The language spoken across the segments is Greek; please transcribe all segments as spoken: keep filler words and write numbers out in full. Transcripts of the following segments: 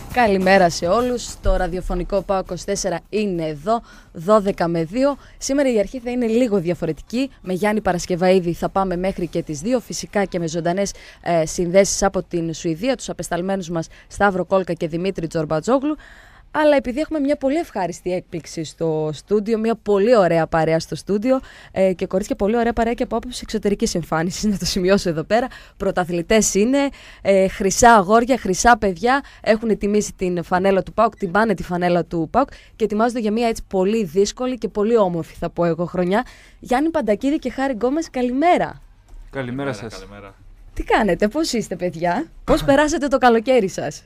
Καλημέρα σε όλους. Το ραδιοφωνικό ΠΑΟΚ είκοσι τέσσερα είναι εδώ, δώδεκα με δύο. Σήμερα η αρχή θα είναι λίγο διαφορετική. Με Γιάννη Παρασκευαίδη θα πάμε μέχρι και τις δύο, φυσικά και με ζωντανές ε, συνδέσεις από την Σουηδία, τους απεσταλμένους μας Σταύρο Κόλκα και Δημήτρη Τζορμπατζόγλου. Αλλά επειδή έχουμε μια πολύ ευχάριστη έκπληξη στο στούντιο, μια πολύ ωραία παρέα στο στούντιο ε, και κορίτσια πολύ ωραία παρέα και από άποψη εξωτερικής εμφάνισης, να το σημειώσω εδώ πέρα. Πρωταθλητές είναι, ε, χρυσά αγόρια, χρυσά παιδιά, έχουν τιμήσει την φανέλα του ΠΑΟΚ, τιμάνε τη φανέλα του ΠΑΟΚ και ετοιμάζονται για μια έτσι πολύ δύσκολη και πολύ όμορφη, θα πω εγώ, χρονιά. Γιάννη Παντακίδη και Χάρη Γκόμες, καλημέρα. Καλημέρα σας. Καλημέρα. Τι κάνετε, πώς είστε παιδιά, πώς περάσατε το καλοκαίρι σας?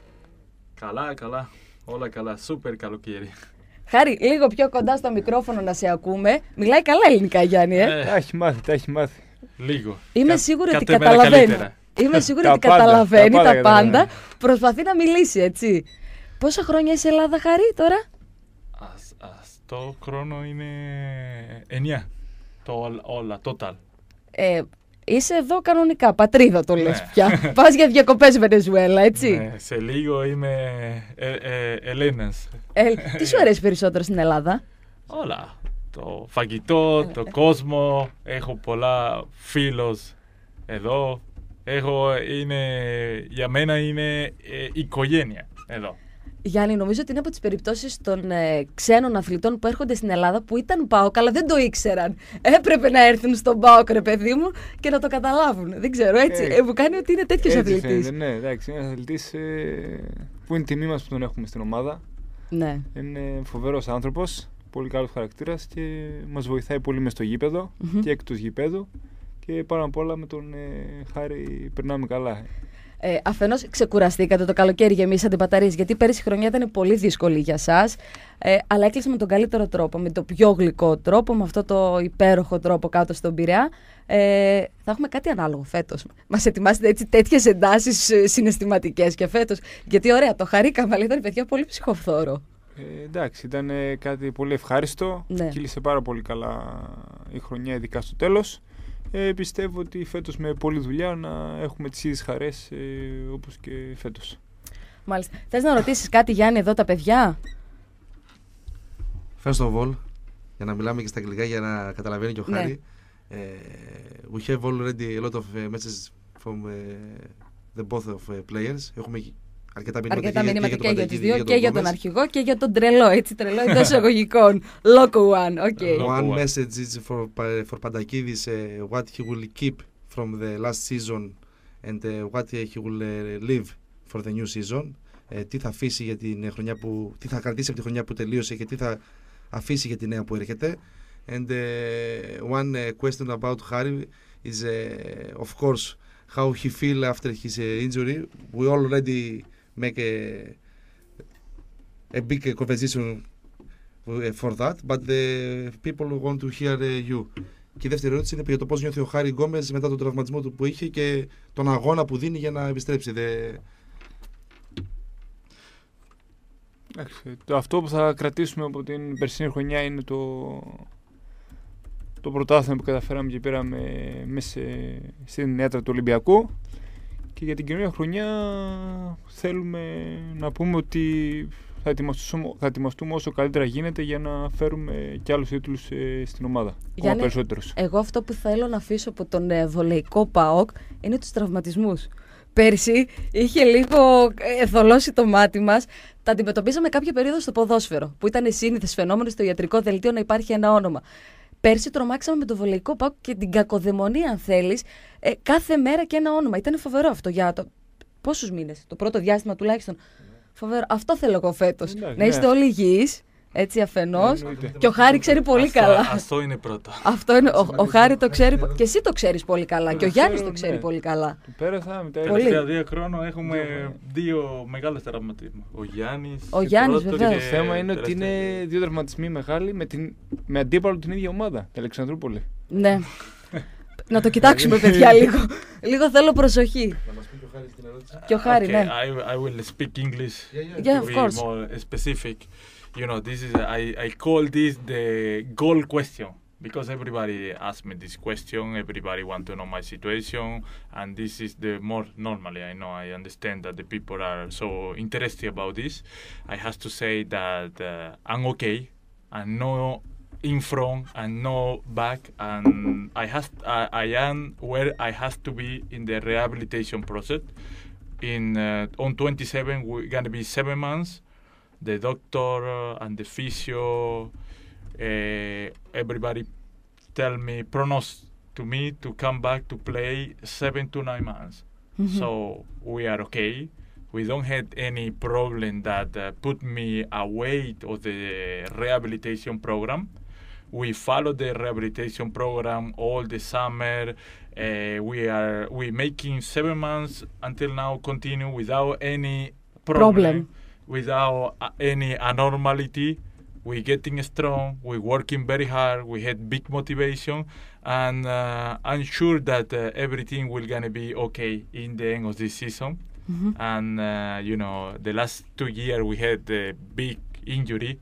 Καλά, καλά. Όλα καλά, σούπερ καλοκαίρι. Χάρη, λίγο πιο κοντά στο μικρόφωνο να σε ακούμε. Μιλάει καλά ελληνικά, Γιάννη, ε. Τα έχει μάθει, τα έχει μάθει. Λίγο. Είμαι Κα... σίγουρη ότι κατ' εμένα καταλαβαίνει. καλύτερα. Είμαι σίγουρη Τα ότι πάντα, καταλαβαίνει τα πάντα τα πάντα. καταλαβαίνει. Προσπαθεί να μιλήσει, έτσι. Πόσα χρόνια είσαι Ελλάδα, Χάρη, τώρα? Ας, ας, το χρόνο είναι εννιά. Το όλα, όλα, total. Ε, είσαι εδώ κανονικά, πατρίδα το λες Ναι. πια. Πας για διακοπές Βενεζουέλα, έτσι. Ναι, σε λίγο είμαι ε, ε, Έλληνας. Ε, τι σου αρέσει περισσότερο στην Ελλάδα? Όλα. Το φαγητό, το κόσμο. Έχω πολλά φίλους εδώ. Έχω, είναι, για μένα είναι ε, οικογένεια εδώ. Γιάννη, νομίζω ότι είναι από τις περιπτώσεις των ε, ξένων αθλητών που έρχονται στην Ελλάδα που ήταν ΠΑΟΚ, αλλά δεν το ήξεραν. Έπρεπε να έρθουν στον ΠΑΟΚ, ρε παιδί μου, και να το καταλάβουν. Δεν ξέρω, έτσι. Ε, ε, μου κάνει ότι είναι τέτοιος Έτσι αθλητής. φαίνεται, ναι, εντάξει, είναι ένας αθλητής ε, που είναι τιμή μας που τον έχουμε στην ομάδα. Ναι. Είναι φοβερός άνθρωπος, πολύ καλός χαρακτήρας και μας βοηθάει πολύ μες στο γήπεδο Mm-hmm. και εκτός γηπέδου και πάνω απ' όλα με τον ε, Χάρη περνάμε καλά. Ε, αφενός ξεκουραστήκατε το καλοκαίρι, γεμίσατε μπαταρίες, γιατί πέρυσι η χρονιά ήταν πολύ δύσκολη για σας, ε, αλλά έκλεισε με τον καλύτερο τρόπο, με το πιο γλυκό τρόπο, με αυτό το υπέροχο τρόπο κάτω στον Πειραιά. Ε, θα έχουμε κάτι ανάλογο φέτος. Μας ετοιμάσετε έτσι τέτοιες εντάσεις ε, συναισθηματικές και φέτος, γιατί ωραία, το χαρήκαμε, αλλά ήταν παιδιά πολύ ψυχοφθόρο. Ε, εντάξει, ήταν ε, κάτι πολύ ευχάριστο, Ναι. κύλησε πάρα πολύ καλά η χρονιά, ειδικά στο τέλος. Ε, πιστεύω ότι φέτος με πολλή δουλειά να έχουμε τις ίδιες χαρές ε, όπως και φέτος. Μάλιστα. Θες να ρωτήσεις κάτι, Γιάννη, εδώ τα παιδιά? First of all, για να μιλάμε και στα αγγλικά για να καταλαβαίνει και ο Ναι. Χάρη, ε, we have already a lot of uh, messages from uh, the both of uh, players. Έχουμε αρκετά μηνύματα, Αρκετά και, μηνύματα και, και για τους δύο, τον και για τον Γκόμες. αρχηγό και για τον τρελό, έτσι, τρελό εντός εισαγωγικών. Loco one, ok. One Loco one. message is for, for Pandakidis, uh, what he will keep from the last season and uh, what he will uh, leave for the new season. Ε, τι θα αφήσει για την χρονιά που, τι θα κρατήσει από τη χρονιά που τελείωσε και τι θα αφήσει για τη νέα που έρχεται. And uh, one uh, question about Harry is uh, of course how he feel after his uh, injury. We already make a, a big uh, conversation for that, but the people want to hear uh, you. Και η δεύτερη ερώτηση είναι για το πώς νιώθει ο Χάρη Γκόμες μετά τον τραυματισμό του που είχε και τον αγώνα που δίνει για να επιστρέψει. The... Εντάξει, το αυτό που θα κρατήσουμε από την περσινή χρονιά είναι το, το πρωτάθλημα που καταφέραμε και πήραμε μέσα στην έδρα του Ολυμπιακού. Και για την καινούργια χρονιά θέλουμε να πούμε ότι θα ετοιμαστούμε, θα ετοιμαστούμε όσο καλύτερα γίνεται για να φέρουμε και άλλους τίτλους ε, στην ομάδα. Ακόμα Γιάννη, περισσότερους. Εγώ αυτό που θέλω να αφήσω από τον ε, βολεϊκό ΠΑΟΚ είναι τους τραυματισμούς. Πέρσι είχε λίγο ε, θολώσει το μάτι μας. Τα αντιμετωπίζαμε κάποια περίοδο στο ποδόσφαιρο, που ήταν σύνηθες φαινόμενο στο ιατρικό δελτίο να υπάρχει ένα όνομα. Πέρσι τρομάξαμε με το βολεϊκό ΠΑΟΚ και την κακοδαιμονία, αν θέλεις, ε, κάθε μέρα και ένα όνομα. Ήταν φοβερό αυτό για το. Πόσους μήνες, το πρώτο διάστημα τουλάχιστον. Φοβερό. Αυτό θέλω εγώ φέτος. Εντάξει, να είστε ναι. όλοι υγιείς, έτσι αφενός. Εννοείται. Και ο Χάρη ξέρει πολύ αυτό, καλά. Αυτό είναι πρώτο. Αυτό είναι. Ο, ο Χάρη το ξέρει. πο- Και εσύ το ξέρεις πολύ καλά. Και ο Γιάννης το ξέρω, ξέρει ναι. πολύ καλά. Το πέρασα μετά. Πολύ. Τελευταία δύο χρόνια έχουμε δύο μεγάλες τραυματισμούς. Ο Γιάννης. Ο και Γιάννης, πρώτο βεβαίως. Το και θέμα είναι ότι τελευταίο. είναι δύο τραυματισμοί μεγάλοι με, την, με αντίπαλο την ίδια ομάδα, την Αλεξανδρούπολη. Ναι. Να το κοιτάξουμε, παιδιά, λίγο. Λίγο θέλω προσοχή. Να μας πει και ο Χάρης την ερώτηση. Και ο Χάρη, Okay, ναι. I, I will speak English Yeah, yeah. Yeah, to of be course. more specific. You know, this is I, I call this the goal question because everybody asks me this question, everybody want to know my situation, and this is the more normally, I know, I understand that the people are so interested about this. I have to say that uh, I'm okay, and no in front and no back, and I have uh, I am where I have to be in the rehabilitation process. In uh, on twenty-seven, we're gonna be seven months. The doctor uh, and the physio, uh, everybody tell me, pronounce to me to come back to play seven to nine months. Mm-hmm. So we are okay. We don't have any problem that uh, put me away of the rehabilitation program. We follow the rehabilitation program all the summer. Uh, we are we making seven months until now continue without any problem. problem. Without uh, any abnormality. We're getting strong, we're working very hard, we had big motivation, and uh, I'm sure that uh, everything will gonna be okay in the end of this season. Mm-hmm. And uh, you know, the last two years we had a big injury.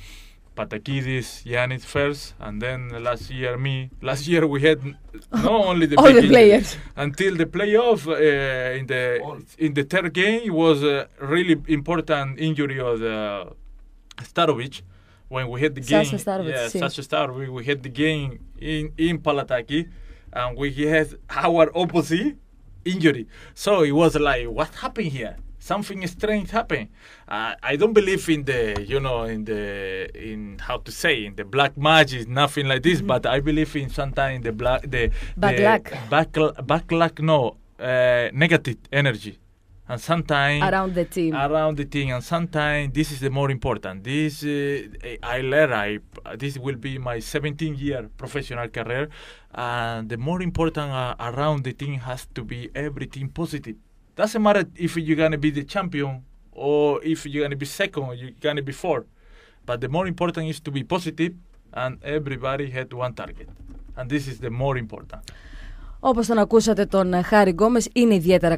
Patakidis, Giannis first, and then last year me. Last year we had not only the all big the injury, players until the playoff uh, in the all. in the third game. It was a really important injury of the Starovic when we had the game. Sasha Starovic, yeah, sí. Sasha Starovic. We had the game in in Palataki, and we had our opposite injury. So it was like, what happened here? Something strange happened. Uh, I don't believe in the, you know, in the, in how to say, in the black magic, nothing like this. Mm-hmm. But I believe in sometimes the black, the bad the luck, back, back luck, no, uh, negative energy, and sometimes around the team, around the team, and sometimes this is the more important. This uh, I learned. I this will be my seventeenth year professional career, and the more important uh, around the team has to be everything positive. Doesn't matter if you're gonna be the champion or if you're gonna be second or you're gonna be fourth, but the more important is to be positive, and everybody had one target, and this is the more important. Όπως τον ακούσατε τον Χάρη Γκόμες, είναι ιδιαίτερα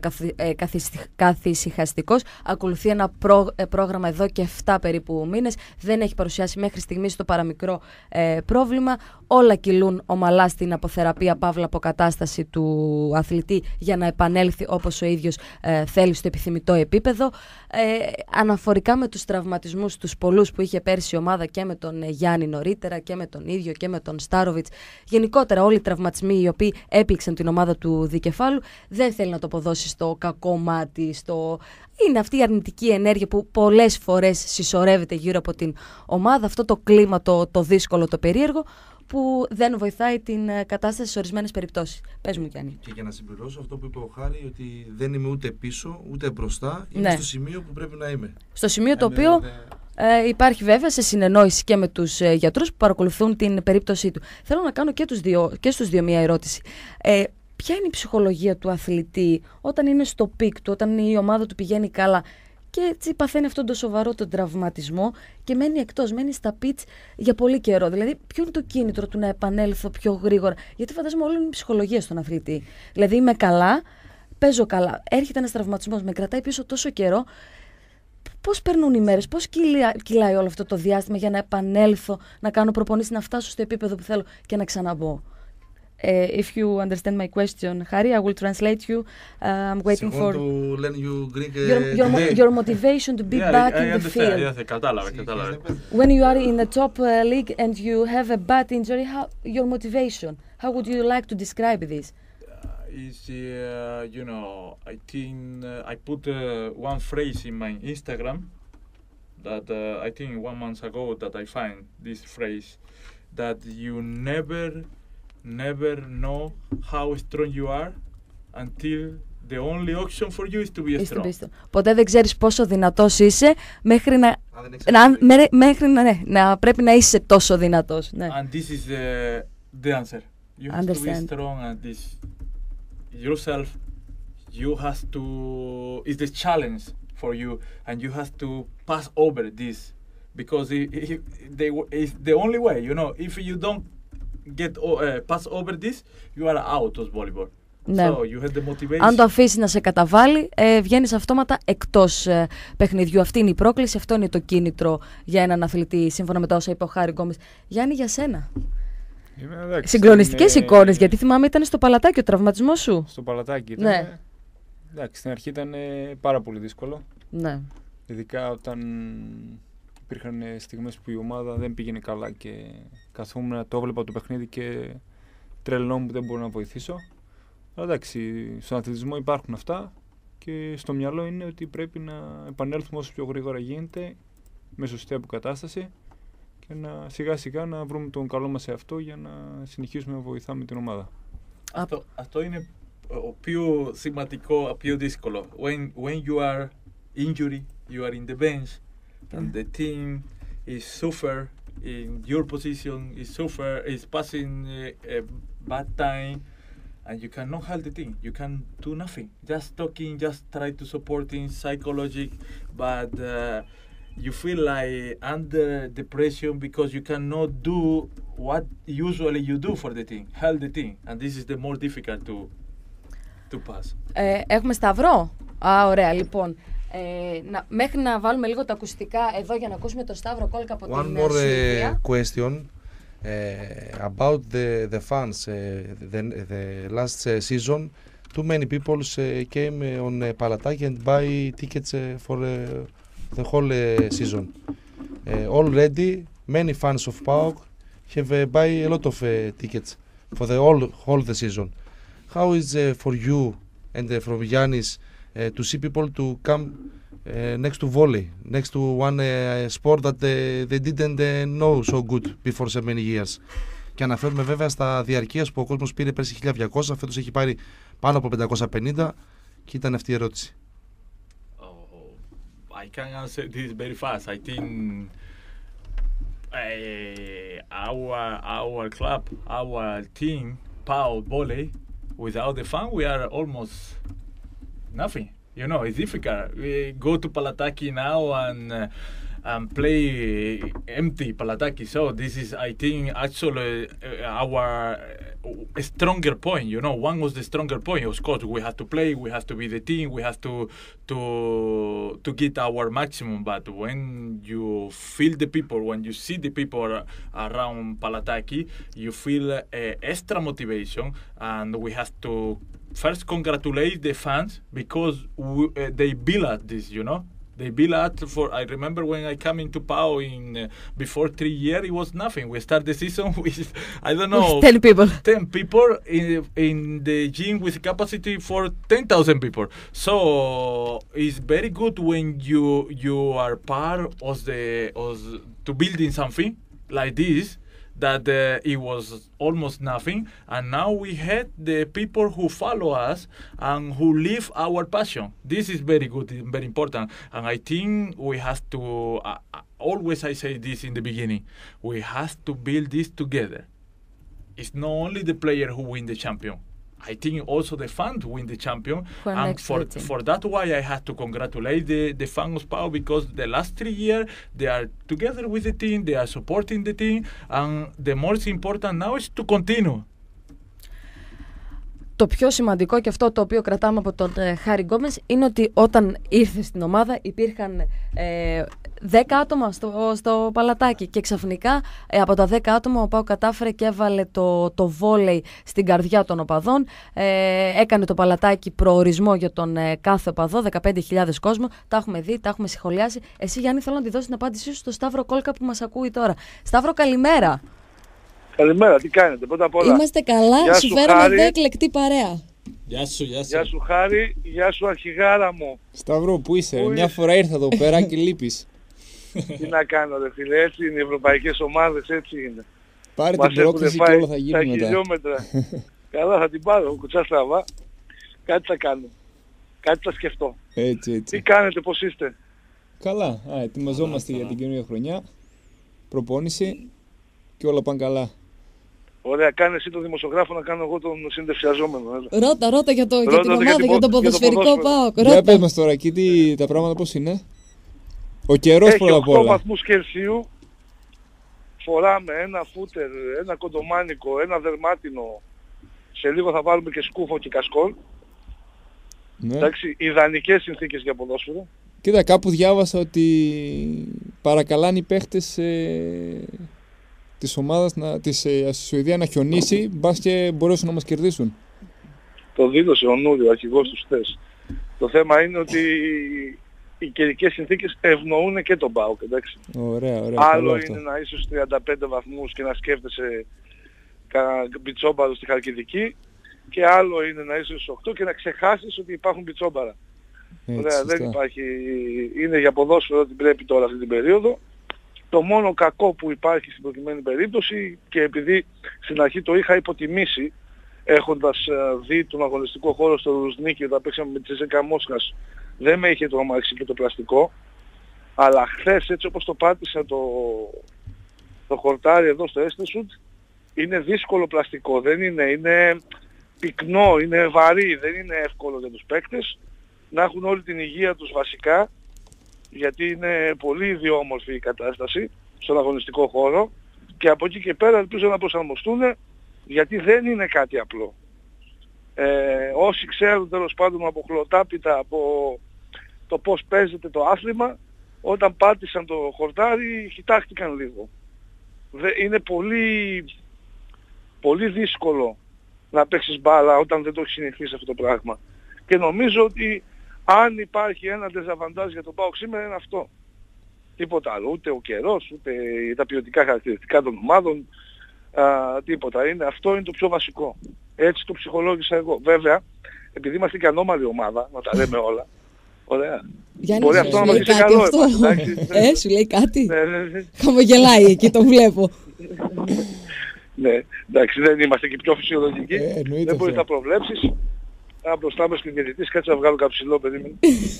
καθησυχαστικός. Ακολουθεί ένα προ, ε, πρόγραμμα εδώ και επτά περίπου μήνες. Δεν έχει παρουσιάσει μέχρι στιγμής το παραμικρό ε, πρόβλημα. Όλα κυλούν ομαλά στην αποθεραπεία, παύλα αποκατάσταση του αθλητή για να επανέλθει όπως ο ίδιος ε, θέλει στο επιθυμητό επίπεδο. Ε, αναφορικά με τους τραυματισμούς τους πολλούς που είχε πέρσι η ομάδα και με τον ε, Γιάννη νωρίτερα και με τον ίδιο και με τον Στάροβιτς, γενικότερα όλοι οι τραυματισμοί οι οποίοι έπληξαν την ομάδα του δικεφάλου, δεν θέλει να το αποδώσει στο κακό μάτι, στο... είναι αυτή η αρνητική ενέργεια που πολλές φορές συσσωρεύεται γύρω από την ομάδα, αυτό το κλίμα το, το δύσκολο, το περίεργο, που δεν βοηθάει την κατάσταση σε ορισμένες περιπτώσεις. Πες μου, Γιάννη. Και για να συμπληρώσω αυτό που είπε ο Χάρη, ότι δεν είμαι ούτε πίσω ούτε μπροστά, είμαι ναι. στο σημείο που πρέπει να είμαι. Στο σημείο το ε, οποίο δε... ε, υπάρχει βέβαια σε συνεννόηση και με τους ε, γιατρούς που παρακολουθούν την περίπτωσή του. Θέλω να κάνω και, τους δύο, και στους δύο μία ερώτηση. Ε, ποια είναι η ψυχολογία του αθλητή όταν είναι στο πικ του, όταν η ομάδα του πηγαίνει καλά και έτσι παθαίνει αυτόν τον σοβαρό τον τραυματισμό και μένει εκτός, μένει στα πιτς για πολύ καιρό? Δηλαδή, ποιο είναι το κίνητρο του να επανέλθω πιο γρήγορα? Γιατί φαντάζομαι όλη είναι η ψυχολογία στον αθλητή. Δηλαδή, είμαι καλά, παίζω καλά, έρχεται ένας τραυματισμός, με κρατάει πίσω τόσο καιρό. Πώς περνούν οι μέρες, πώς κυλά, κυλάει όλο αυτό το διάστημα για να επανέλθω, να κάνω προπονήσεις, να φτάσω στο επίπεδο που θέλω και να ξαναμπω? Uh, if you understand my question, Harry, I will translate you. Uh, I'm waiting for to learn you Greek, uh, your, your, mo- your motivation to be yeah, back I, I in the field. Yeah, κατάλαβα, κατάλαβα. When you are in the top uh, league and you have a bad injury, how, your motivation, how would you like to describe this? Uh, is uh, you know, I think uh, I put uh, one phrase in my Instagram that uh, I think one month ago that I find this phrase that you never never know how strong you are until the only option for you is to be strong. Ποτέ δεν ξέρεις πόσο δυνατός είσαι μέχρι να, να, με, μέχρι να, ναι, να πρέπει να είσαι τόσο δυνατός. Ναι. And this is the, the answer. You have Understand. to be strong and this yourself. You have to. It's the challenge for you, and you have to pass over this because it, it, they, it's the only way. You know, if you don't get uh, pass over this, you are out of volleyball. Ναι. So you have the motivation. Αν το αφήσεις να σε καταβάλει, ε, βγαίνεις αυτόματα εκτός ε, παιχνιδιού. Αυτή είναι η πρόκληση, αυτό είναι το κίνητρο για έναν αθλητή, σύμφωνα με τα όσα είπε ο Χάρη Γκόμες. Γιάννη, για σένα. Συγκλονιστικές είναι... εικόνες, γιατί θυμάμαι ήταν στο Παλατάκι ο τραυματισμός σου. Στο Παλατάκι ήταν. Ναι. Εντάξει, στην αρχή ήταν πάρα πολύ δύσκολο. Ναι. Ειδικά όταν υπήρχαν στιγμές που η ομάδα δεν πήγαινε καλά και καθόμουν να το έβλεπα το παιχνίδι και τρελνόμουν που δεν μπορώ να βοηθήσω. Αλλά εντάξει, στον αθλητισμό υπάρχουν αυτά και στο μυαλό είναι ότι πρέπει να επανέλθουμε όσο πιο γρήγορα γίνεται με σωστή αποκατάσταση και να σιγά σιγά να βρούμε τον καλό μας εαυτό για να συνεχίσουμε να βοηθάμε την ομάδα. Αυτό, αυτό είναι πιο σημαντικό, πιο δύσκολο. When, when you are injured, you are in the bench and the team is suffer in your position, is suffer, is passing a, a bad time and you cannot help the team. You can do nothing. Just talking, just try to support in psychology, but uh, you feel like under depression because you cannot do what usually you do for the team, help the team, and this is the more difficult to to pass. Ε, έχουμε Σταυρό. Α, ωραία, λοιπόν. Ε, να, μέχρι να βάλουμε λίγο τα ακουστικά εδώ για να ακούσουμε τον Σταύρο Κόλκα από One την more Σουηδία. uh, question uh, about the the fans. Uh, the, the last uh, season, too many people uh, came uh, on uh, Palataki and buy tickets uh, for uh, the whole uh, season. Uh, already, many fans of PAOK have uh, buy a lot of uh, tickets for the whole whole the season. How is uh, for you and uh, from Giannis uh, to see people to come uh, next to volley, next to one uh, sport that uh, they didn't uh, know so good before so many years? Και αναφέρουμε βέβαια στα διαρκείας που ο κόσμος πήρε πέρσι χίλια διακόσια, φέτος έχει πάρει πάνω από πεντακόσια πενήντα και ήταν αυτή η ερώτηση. I can answer this very fast. I think uh, our our club, our team, PAOK Volley, without the fan, we are almost nothing. You know, it's difficult. We go to Palataki now and uh, and play empty Palataki. So this is, I think, actually uh, our uh, stronger point. You know, one was the stronger point. Of course, we have to play. We have to be the team. We have to to to get our maximum. But when you feel the people, when you see the people around Palataki, you feel uh, extra motivation, and we have to first congratulate the fans because we, uh, they build at this. You know. They built out for. I remember when I came into PAOK in uh, before three years, it was nothing. We start the season with I don't know ten people. Ten people in in the gym with capacity for ten thousand people. So it's very good when you you are part of the of to building something like this. That uh, it was almost nothing, and now we had the people who follow us and who live our passion. This is very good and very important, and I think we have to, uh, always I say this in the beginning, we have to build this together. It's not only the player who win the champion. I think also the fans win the champion, and for for that why I had to congratulate the the fans of PAOK because the last three years they are together with the team, they are supporting the team, and the most important now is to continue. Το πιο σημαντικό και αυτό το οποίο κρατάμε από τον ε, Χάρη Γκόμες είναι ότι όταν ήρθε στην ομάδα υπήρχαν ε, δέκα άτομα στο, στο Παλατάκι και ξαφνικά ε, από τα δέκα άτομα ο ΠΑΟΚ κατάφερε και έβαλε το, το βόλεϊ στην καρδιά των οπαδών, ε, έκανε το Παλατάκι προορισμό για τον ε, κάθε οπαδό, δεκαπέντε χιλιάδες κόσμο, τα έχουμε δει, τα έχουμε σχολιάσει. Εσύ Γιάννη θέλω να τη δώσει την απάντησή σου στο Σταύρο Κόλκα που μας ακούει τώρα. Σταύρο, καλημέρα. Καλημέρα, τι κάνετε, πρώτα απ' όλα. Είμαστε καλά, γεια σου φέραμε εδώ εκλεκτή παρέα. Γεια σου, γεια σου. Γεια σου Χάρη, γεια σου αρχηγάρα μου. Σταύρο, πού είσαι, Πού μια είσαι? φορά ήρθα εδώ πέρα και λείπεις. Τι να κάνω ρε φίλε, έτσι είναι οι ευρωπαϊκές ομάδες, έτσι είναι. Πάρε Μας την πρόκληση και όλα θα τα γίνει μετά. χιλιόμετρα. Καλά θα την πάρω, κουτσά στραβά. Κάτι θα κάνω. Κάτι θα σκεφτώ. Έτσι, Τι έτσι. κάνετε, πώς είστε? Καλά, α, ετοιμαζόμαστε για την καινούργια χρονιά. Προπόνηση και όλα πάνε καλά. Ωραία, κάνε εσύ τον δημοσιογράφο να κάνω εγώ τον συνδεσιαζόμενο. Ρώτα, ρώτα για, το, για Ρώτα την για ομάδα, την για, πο- το για το ποδοσφαιρικό ποδόσφαιρο. ΠΑΟΚ. Για Ρώτα. πες μας τώρα εκεί τι, τα πράγματα πώς είναι. Ο καιρός Έχει πρώτα απ' οκτώ όλα. βαθμούς Κελσίου. Φοράμε ένα φούτερ, ένα κοντομάνικο, ένα δερμάτινο. Σε λίγο θα βάλουμε και σκούφο και κασκόλ. Ναι. Εντάξει, ιδανικές συνθήκες για ποδόσφαιρο. Κοίτα, κάπου διάβασα ότι παρακαλάνε οι παίχτες ε, της ομάδας, να, της ε, Σουηδία να χιονίσει, μπας και μπορέσουν να μας κερδίσουν. Το δήλωσε ο Νούρη, ο αρχηγός τους χθες. Το θέμα είναι ότι οι καιρικές συνθήκες ευνοούν και τον ΠΑΟΚ, εντάξει. Ωραία, ωραία. Άλλο είναι αυτό. Να είσαι στους τριάντα πέντε βαθμούς και να σκέφτεσαι μπιτσόμπαρο στη Χαλκιδική, και άλλο είναι να είσαι στους οκτώ και να ξεχάσεις ότι υπάρχουν μπιτσόμπαρα. Ωραία, δεν υπάρχει, είναι για ποδόσφαιρο ότι πρέπει τώρα αυτή την περίοδο. Το μόνο κακό που υπάρχει στην προκειμένη περίπτωση, και επειδή στην αρχή το είχα υποτιμήσει έχοντας δει τον αγωνιστικό χώρο στο Ρουσνίκι όταν παίξαμε με τη Τσέσσεκα Μόσχας, δεν με είχε τρομάξει και το πλαστικό, αλλά χθες έτσι όπως το πάτησα το, το χορτάρι εδώ στο Έστεσουτ, είναι δύσκολο πλαστικό, δεν είναι, είναι πυκνό, είναι βαρύ, δεν είναι εύκολο για τους παίκτες να έχουν όλη την υγεία τους βασικά, γιατί είναι πολύ ιδιόμορφη η κατάσταση στον αγωνιστικό χώρο, και από εκεί και πέρα ελπίζω να προσαρμοστούν, γιατί δεν είναι κάτι απλό. Ε, όσοι ξέρουν τέλος πάντων από χλωτάπιτα, από το πώς παίζεται το άθλημα, όταν πάτησαν το χορτάρι χιτάχτηκαν λίγο. Είναι πολύ, πολύ δύσκολο να παίξεις μπάλα όταν δεν το έχεις συνηθίσει αυτό το πράγμα. Και νομίζω ότι αν υπάρχει ένα ντεζαβαντάζ για τον ΠΑΟΚ σήμερα είναι αυτό. Τίποτα άλλο. Ούτε ο καιρός, ούτε τα ποιοτικά χαρακτηριστικά των ομάδων, α, τίποτα. Είναι, αυτό είναι το πιο βασικό. Έτσι το ψυχολόγησα εγώ. Βέβαια, επειδή είμαστε και ανώμαλη ομάδα, να τα λέμε όλα. Ωραία. Γιάννη, μπορεί αυτό να μας είσαι καλό. Αυτό. Εμάς, ε, σου λέει κάτι. Ναι, ναι, ναι. Χαμογελάει εκεί, το βλέπω. Ναι, εντάξει, δεν είμαστε και πιο φυσιολογικοί. Ε, δεν μπορείς να προβλέψεις. Αν μπροστά μας και διαιτητής, κάτσε να βγάλω κάψιλό, περίμενε.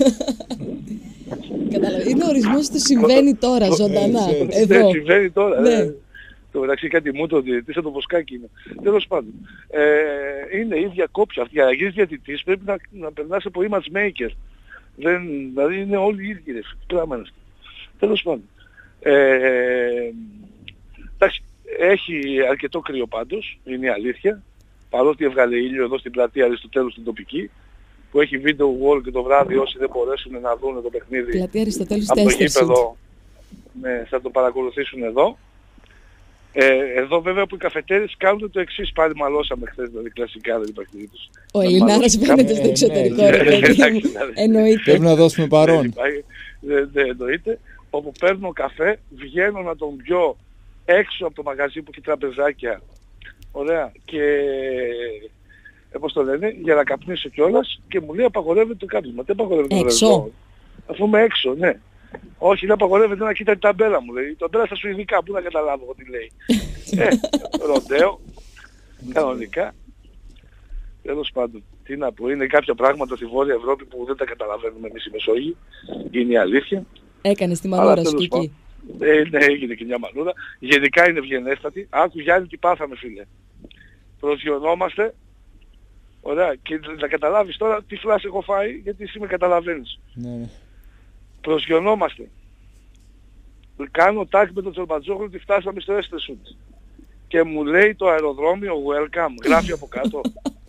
Κατάλαβα. Είναι ο ορισμός του συμβαίνει τώρα, ζωντανά. Εδώ. Ναι, συμβαίνει τώρα. Ναι. Ε. Το μεταξύ κάτι μου το διαιτητής, σαν το βοσκάκι είναι. Τέλος πάντων. Ε, είναι ίδια κόπια. Για να γίνεις διαιτητής πρέπει να, να περνάς από image maker. Δεν, δηλαδή είναι όλοι οι ίδιοι. Πράγμα. Τέλος πάντων. Ε, εντάξει, έχει αρκετό κρύο πάντως, είναι η αλήθεια. Παρότι έβγαλε ήλιο εδώ στην πλατεία Αριστοτέλου στην τοπική, που έχει video wall και το βράδυ όσοι δεν μπορέσουν να δουν το παιχνίδι πλατεία Αριστοτέλου από το γήπεδο, ναι, θα το παρακολουθήσουν εδώ. Ε, εδώ βέβαια που οι καφετέρες κάνουν το εξής, πάλι μαλώσαμε χθες, δηλαδή κλασικά δεν υπάρχει περίπτωση. Ο Ελληνάρας φαίνεται στο εξωτερικό. Εννοείται. Πρέπει να δώσουμε παρόν. Δεν εννοείται. Όπου παίρνω καφέ, βγαίνω να τον πιω έξω από το μαγαζί που έχει τραπεζάκια. Ωραία. Και ε, πώς το λένε, για να καπνίσω κιόλας, και μου λέει απαγορεύεται το κάπνισμα. Δεν απαγορεύεται το έξω. Αφού είμαι έξω, ναι. Όχι, δεν απαγορεύεται να κοίτα την ταμπέλα μου, λέει. Η ταμπέλα στα σουηδικά, πού να καταλάβω εγώ τι λέει. ε, ροντέο, κανονικά. Τέλος πάντων, τι να πω, είναι κάποια πράγματα στη Βόρεια Ευρώπη που δεν τα καταλαβαίνουμε εμείς οι Μεσόγειοι. Είναι η αλήθεια. Έκανες τη μανούρα σου εκεί. Ε, ναι, έγινε και μια μανούρα. Γενικά είναι ευγενέστατη. Άκου Γιάννη τι πάθαμε, φίλε. Προσγειωνόμαστε. Ωραία. Και να καταλάβεις τώρα τι φλάς έχω φάει, γιατί εσύ με καταλαβαίνεις. Ναι, ναι. Προσγειωνόμαστε. Κάνω τάκ με τον Τζορμπατζόγλου ότι φτάσαμε στο Έστεσουτ. Και μου λέει το αεροδρόμιο welcome. Γράφει από κάτω.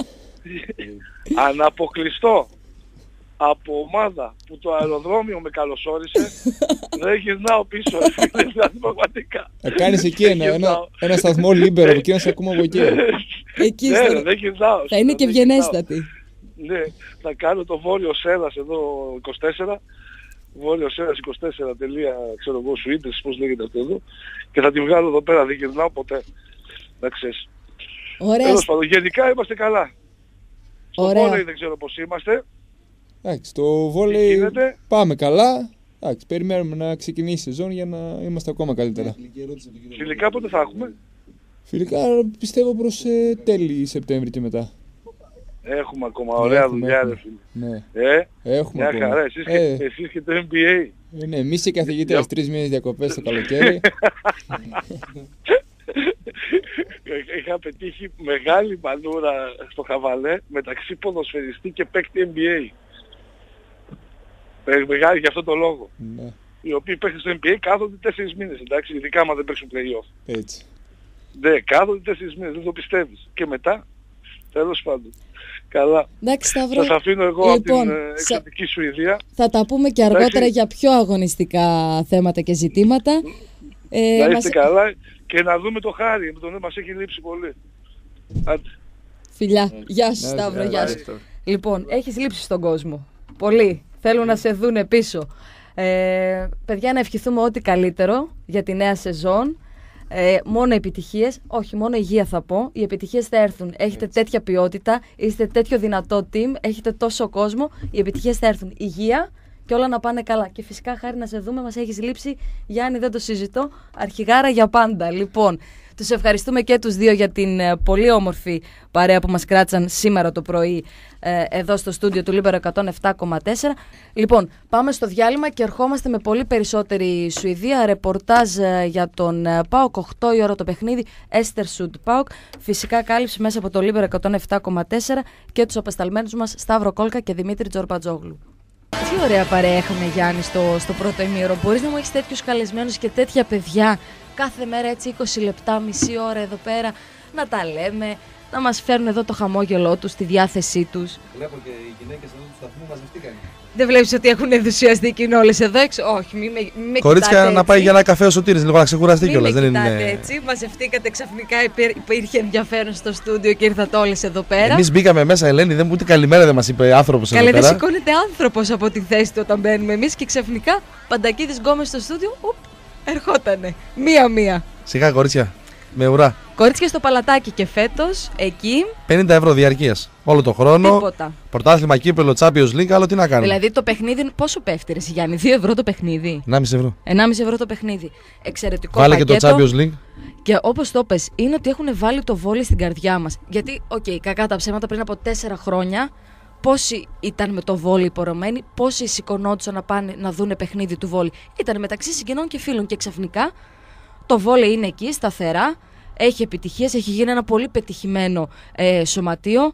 Αναποκλειστό από ομάδα που το αεροδρόμιο με καλωσόρισε, δεν γυρνάω πίσω, δηλαδή πραγματικά. Θα κάνεις εκεί ένα, ένα, ένα σταθμό Λίμπερο και να σε ακούμε από εκεί. Εκεί ναι, στο... δεν γυρνάω. Θα είναι και ευγενέστατη. Ναι, θα κάνω το Βόρειο Σέρας εδώ είκοσι τέσσερα, Βόρειο Σέρας είκοσι τέσσερα τελεία, ξέρω εγώ, Σουίτες, πώς λέγεται αυτό εδώ, και θα τη βγάλω εδώ πέρα, δεν γυρνάω ποτέ. Να ξέρεις. Τέλος πάντων, γενικά είμαστε καλά. Στο βόλεϊ δεν ξέρω πώς είμαστε. Εντάξει, το βόλεϊ πάμε καλά. Εντάξει, περιμένουμε να ξεκινήσει η σεζόν για να είμαστε ακόμα καλύτερα. Φιλικά πότε θα έχουμε? Φιλικά πιστεύω προς ε, τέλη Σεπτέμβρη και μετά. Έχουμε ακόμα ωραία έχουμε, δουλειά έχουμε. Ρε φίλε. Ναι. Ε, έχουμε μια ακόμα. χαρά, εσείς, ε. και, εσείς και το N B A. Ε, ναι, εμείς οι καθηγητές, τρεις μήνες διακοπές το καλοκαίρι. Είχα πετύχει μεγάλη μανούρα στο χαβαλέ μεταξύ ποδοσφαιριστή και παίκτη N B A. Μεγάλη για αυτό το λόγο. Ναι. Οι οποίοι παίχτες στο N B A κάθονται τέσσερις μήνες, εντάξει, ειδικά άμα δεν παίξουν play-off. Έτσι. Ναι, κάθονται τέσσερις μήνες, δεν το πιστεύεις. Και μετά, τέλος πάντων. Καλά. Εντάξει, Σταύρο. Σας αφήνω εγώ λοιπόν, από την ε, εξωτική σα... Σουηδία. Θα τα πούμε και αργότερα εντάξει. Για πιο αγωνιστικά θέματα και ζητήματα. Ε, να είστε μας... καλά και να δούμε το Χάρη, με τον μας έχει λείψει πολύ. Άντε. Φιλιά, γεια σου Ναι, Σταύρο, ναι, γεια ναι, σου. ναι. Λοιπόν, έχεις λείψει στον κόσμο. Πολύ. Θέλουν να σε δούνε πίσω. Ε, παιδιά, να ευχηθούμε ό,τι καλύτερο για τη νέα σεζόν. Ε, μόνο επιτυχίες, όχι μόνο υγεία θα πω. Οι επιτυχίες θα έρθουν. Έχετε Έτσι. τέτοια ποιότητα, είστε τέτοιο δυνατό team, έχετε τόσο κόσμο. Οι επιτυχίες θα έρθουν. Υγεία και όλα να πάνε καλά. Και φυσικά, Χάρη, να σε δούμε, μας έχεις λείψει. Γιάννη, δεν το συζητώ. Αρχηγάρα για πάντα. Λοιπόν, τους ευχαριστούμε και τους δύο για την ε, πολύ όμορφη παρέα που μας κράτησαν σήμερα το πρωί ε, εδώ στο στούντιο του Λίμπερο εκατόν επτά κόμμα τέσσερα. Λοιπόν, πάμε στο διάλειμμα και ερχόμαστε με πολύ περισσότερη Σουηδία. Ρεπορτάζ ε, για τον ε, ΠΑΟΚ, οκτώ η ώρα το παιχνίδι, Έστερσουντ ΠΑΟΚ. Φυσικά κάλυψη μέσα από το Λίμπερο εκατόν επτά κόμμα τέσσερα και τους απεσταλμένους μας Σταύρο Κόλκα και Δημήτρη Τζορμπατζόγλου. Τι ωραία παρέα έχουμε, Γιάννη, στο, στο πρώτο ημίωρο. Μπορείς να μου έχεις τέτοιους καλεσμένους και τέτοια παιδιά κάθε μέρα έτσι είκοσι λεπτά, μισή ώρα εδώ πέρα να τα λέμε, να μας φέρουν εδώ το χαμόγελό τους, τη διάθεσή τους. Βλέπω και οι γυναίκες εδώ του σταθμού μαζευτήκαν. Δεν βλέπεις ότι έχουν ενθουσιαστεί και είναι όλες εδώ έξω? Όχι, μην με, μη με Κορίτσια, κοιτάτε να έτσι. πάει για ένα καφέ ο Σωτήρης, λίγο να ξεκουραστεί Μην κιόλας. με Δεν κοιτάτε είναι. έτσι, μαζευτήκατε ξαφνικά, υπήρ, υπήρχε ενδιαφέρον στο στούντιο και ήρθατε όλες εδώ πέρα. Εμείς μπήκαμε μέσα, Ελένη, δεν ούτε καλημέρα δεν μας είπε άνθρωπος εδώ Καλέ, δεν πέρα. σηκώνεται άνθρωπος από τη θέση του όταν μπαίνουμε εμείς και ξαφνικά Παντακίδης Γκόμες στο στούντιο, ουπ, ερχότανε. Μία-μία. Σιγά, κορίτσια, με ουρά. Κορίτσια στο Παλατάκι και φέτος, εκεί, πενήντα ευρώ διαρκείας όλο το χρόνο. τίποτα. Πρωτάθλημα, κύπελο, Champions League, άλλο τι να κάνουμε. Δηλαδή το παιχνίδι, πόσο πέφτει ρε Γιάννη, δύο ευρώ το παιχνίδι. ενάμιση ευρώ. ενάμιση ευρώ το παιχνίδι. Εξαιρετικό Βάλε και πακέτο. το Champions League. Και όπως το πες, είναι ότι έχουν βάλει το βόλι στην καρδιά μας. Γιατί, οκ, okay, κακά τα ψέματα, πριν από τέσσερα χρόνια, πόσοι ήταν με το βόλι υπορωμένοι, πόσοι σηκωνόντουσαν να πάνε να δούνε παιχνίδι του βόλι. Ήταν μεταξύ συγγενών και φίλων και ξαφνικά το βόλι είναι εκεί, σταθερά, έχει επιτυχίες, έχει γίνει ένα πολύ πετυχημένο ε, σωματείο.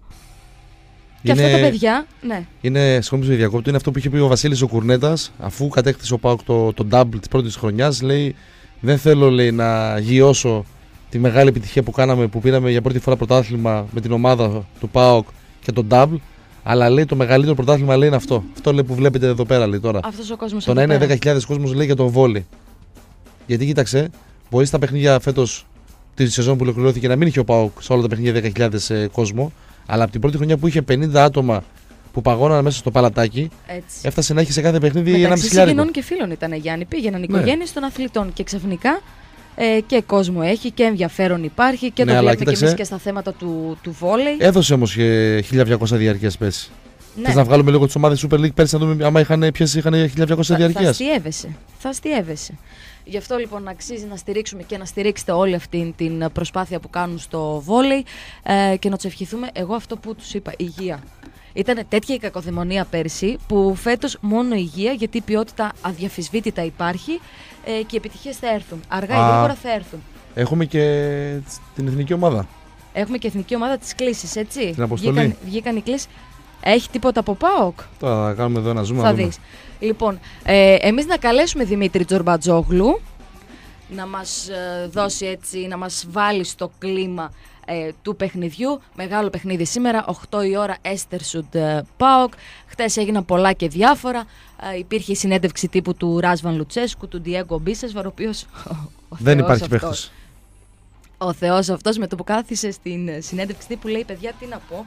Και Είναι- αυτά τα παιδιά, ναι. Είναι, συγγνώμη που διακόπτω, είναι αυτό που είχε πει ο Βασίλης ο Κουρνέτας, αφού κατέκτησε ο ΠΑΟΚ το, το double της πρώτης χρονιάς. Λέει, δεν θέλω λέει, να γιώσω τη μεγάλη επιτυχία που κάναμε, που πήραμε για πρώτη φορά πρωτάθλημα με την ομάδα του ΠΑΟΚ και το double. Αλλά λέει το μεγαλύτερο πρωτάθλημα λέει είναι αυτό. Αυτό λέει, που βλέπετε εδώ πέρα λέει, τώρα. Αυτός ο κόσμος Το εδώ να είναι πέρα. δέκα χιλιάδες κόσμος λέει για το βόλι. Γιατί κοίταξε, μπορεί στα παιχνίδια φέτος τη σεζόν που ολοκληρώθηκε να μην είχε ο ΠΑΟΚ σε όλα τα παιχνίδια δέκα χιλιάδες ε, κόσμο. Αλλά από την πρώτη χρονιά που είχε πενήντα άτομα που παγώναν μέσα στο παλατάκι, Έτσι. έφτασε να έχει σε κάθε παιχνίδι ένα Μεταξύ μισή χιλιάρικο. συγγενών και φίλων ήταν, Γιάννη. Πήγαιναν Ναι. οικογένειες των αθλητών και ξαφνικά ε, και κόσμο έχει και ενδιαφέρον υπάρχει και Ναι, το αλλά βλέπουμε και κοίταξε. εμείς και στα θέματα του, του βόλεϊ. Έδωσε όμως και χίλια διακόσια διαρκείας πέρσι. Ναι. Θες να βγάλουμε λίγο τις ομάδες Super League πέρσι να δούμε άμα είχαν, ποιες είχαν χίλια διακόσια θα, θα διαρκείας. αστείευεσαι. Θα αστείευεσαι. Γι' αυτό λοιπόν αξίζει να στηρίξουμε και να στηρίξετε όλη αυτή την προσπάθεια που κάνουν στο βόλεϊ ε, και να τους ευχηθούμε. Εγώ αυτό που τους είπα, υγεία. Ήταν τέτοια η κακοδαιμονία πέρσι που φέτος μόνο υγεία, γιατί η ποιότητα αδιαφυσβήτητα υπάρχει ε, και οι επιτυχίες θα έρθουν. Αργά ή Α. γρήγορα θα έρθουν. Έχουμε και την εθνική ομάδα. Έχουμε και εθνική ομάδα της κλήσης, έτσι. Την αποστολή. Βγήκαν, βγήκαν οι κλήσεις. Έχει τίποτα από ΠΑΟΚ? Τώρα θα κάνουμε εδώ ένα zoom. να Θα δούμε. δεις. Λοιπόν, ε, εμείς να καλέσουμε Δημήτρη Τζορμπατζόγλου να μας ε, δώσει έτσι, να μας βάλει στο κλίμα ε, του παιχνιδιού. Μεγάλο παιχνίδι σήμερα, οκτώ η ώρα, Έστερσουντ ΠΑΟΚ. Χτες έγιναν πολλά και διάφορα. Ε, υπήρχε η συνέντευξη τύπου του Ράσβαν Λουτσέσκου, του Ντιέγκο Μπίσεσβαρ, ο οποίος... ο Δεν Θεός υπάρχει αυτός. παίχτος. Ο Θεός αυτός με το που κάθισε στην ε, συνέντευξη τύπου λέει, παιδιά, τι να πω.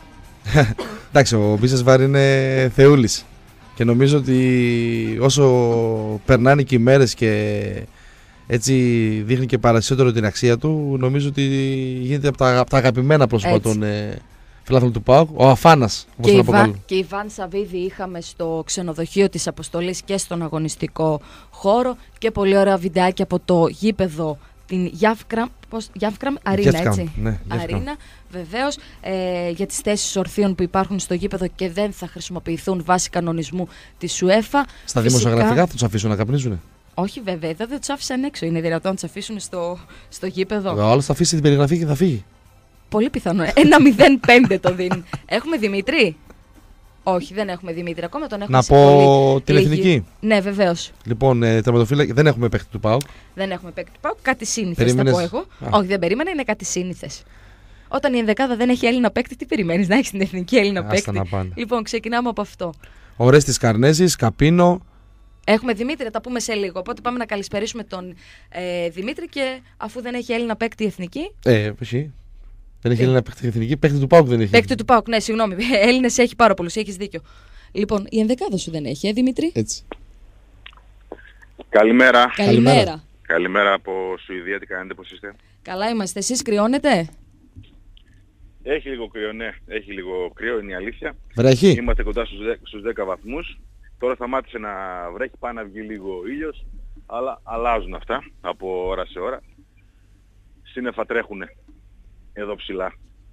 Εντάξει, ο Μπίσεσβαρ είναι θεούλης. Και νομίζω ότι όσο περνάνε και οι μέρες και έτσι δείχνει και παρασύτερο την αξία του, νομίζω ότι γίνεται από τα, από τα αγαπημένα πρόσωπα Έτσι. των ε, φιλάθλων του ΠΑΟΚ. Ο Αφάνας, όπως Και, τον η Βα... αποκαλούν. και η Βαν Σαββίδη είχαμε στο ξενοδοχείο της Αποστολής και στον αγωνιστικό χώρο και πολύ ωραία βιντεάκια από το γήπεδο, την Γιάφκραμ, πώς, Γιάφκραμ Αρίνα, Γεύκαμ, έτσι. ναι, Γεύκαμ. Αρίνα, βεβαίως, ε, για τις θέσεις ορθίων που υπάρχουν στο γήπεδο και δεν θα χρησιμοποιηθούν βάσει κανονισμού της UEFA. Στα Φυσικά- δημοσιογραφικά θα τους αφήσουν να καπνίζουν. Όχι βέβαια, εδώ δεν τους άφησαν έξω. Είναι δυνατόν να τους αφήσουν στο, στο γήπεδο. Ο άλλος θα αφήσει την περιγραφή και θα φύγει. Πολύ πιθανό. Ένα μηδέν πέντε το δίνει. Έχουμε Δημήτρη? Όχι, δεν έχουμε Δημήτρη ακόμα. Τον έχουμε Να σε πω πολύ την λίγη- εθνική. Ναι, βεβαίως. Λοιπόν, ε, τερματοφύλακα δεν έχουμε παίχτη του ΠΑΟΚ. Δεν έχουμε παίκτη του ΠΑΟΚ. Κάτι σύνηθες Περίμενες? θα πω εγώ. Α. Όχι, δεν περίμενα, είναι κάτι σύνηθες. Όταν η ενδεκάδα δεν έχει Έλληνα παίκτη, τι περιμένεις να έχεις την εθνική Έλληνα Άστα παίκτη? να πάνε. Λοιπόν, ξεκινάμε από αυτό. Ο Ρέστης Καρνέζης, Καπίνο, Έχουμε Δημήτρη, θα τα πούμε σε λίγο. Οπότε πάμε να καλησπερίσουμε τον ε, Δημήτρη και αφού δεν έχει Έλληνα παίκτη εθνική. Ε, όχι. Δεν έχει Έλληνα παίκτη εθνική, παίκτη του ΠΑΟΚ δεν έχει. Παίκτη του ΠΑΟΚ, ναι, συγγνώμη. Έλληνες έχει πάρα πολλούς, έχεις δίκιο. Λοιπόν, η ενδεκάδα σου δεν έχει, ε, Δημήτρη. Έτσι. Καλημέρα. Καλημέρα. Καλημέρα από Σουηδία, τι κάνετε, πώς είστε? Καλά είμαστε, εσείς κρυώνετε? Έχει λίγο κρύο, ναι, έχει λίγο κρύο, είναι η αλήθεια. Βρέχει. Είμαστε κοντά στους δέκα, στους δέκα βαθμούς. Τώρα σταμάτησε να βρέχει, πάει να βγει λίγο ήλιος, αλλά αλλάζουν αυτά από ώρα σε ώρα. Σύννεφα τρέχουν εδώ ψηλά.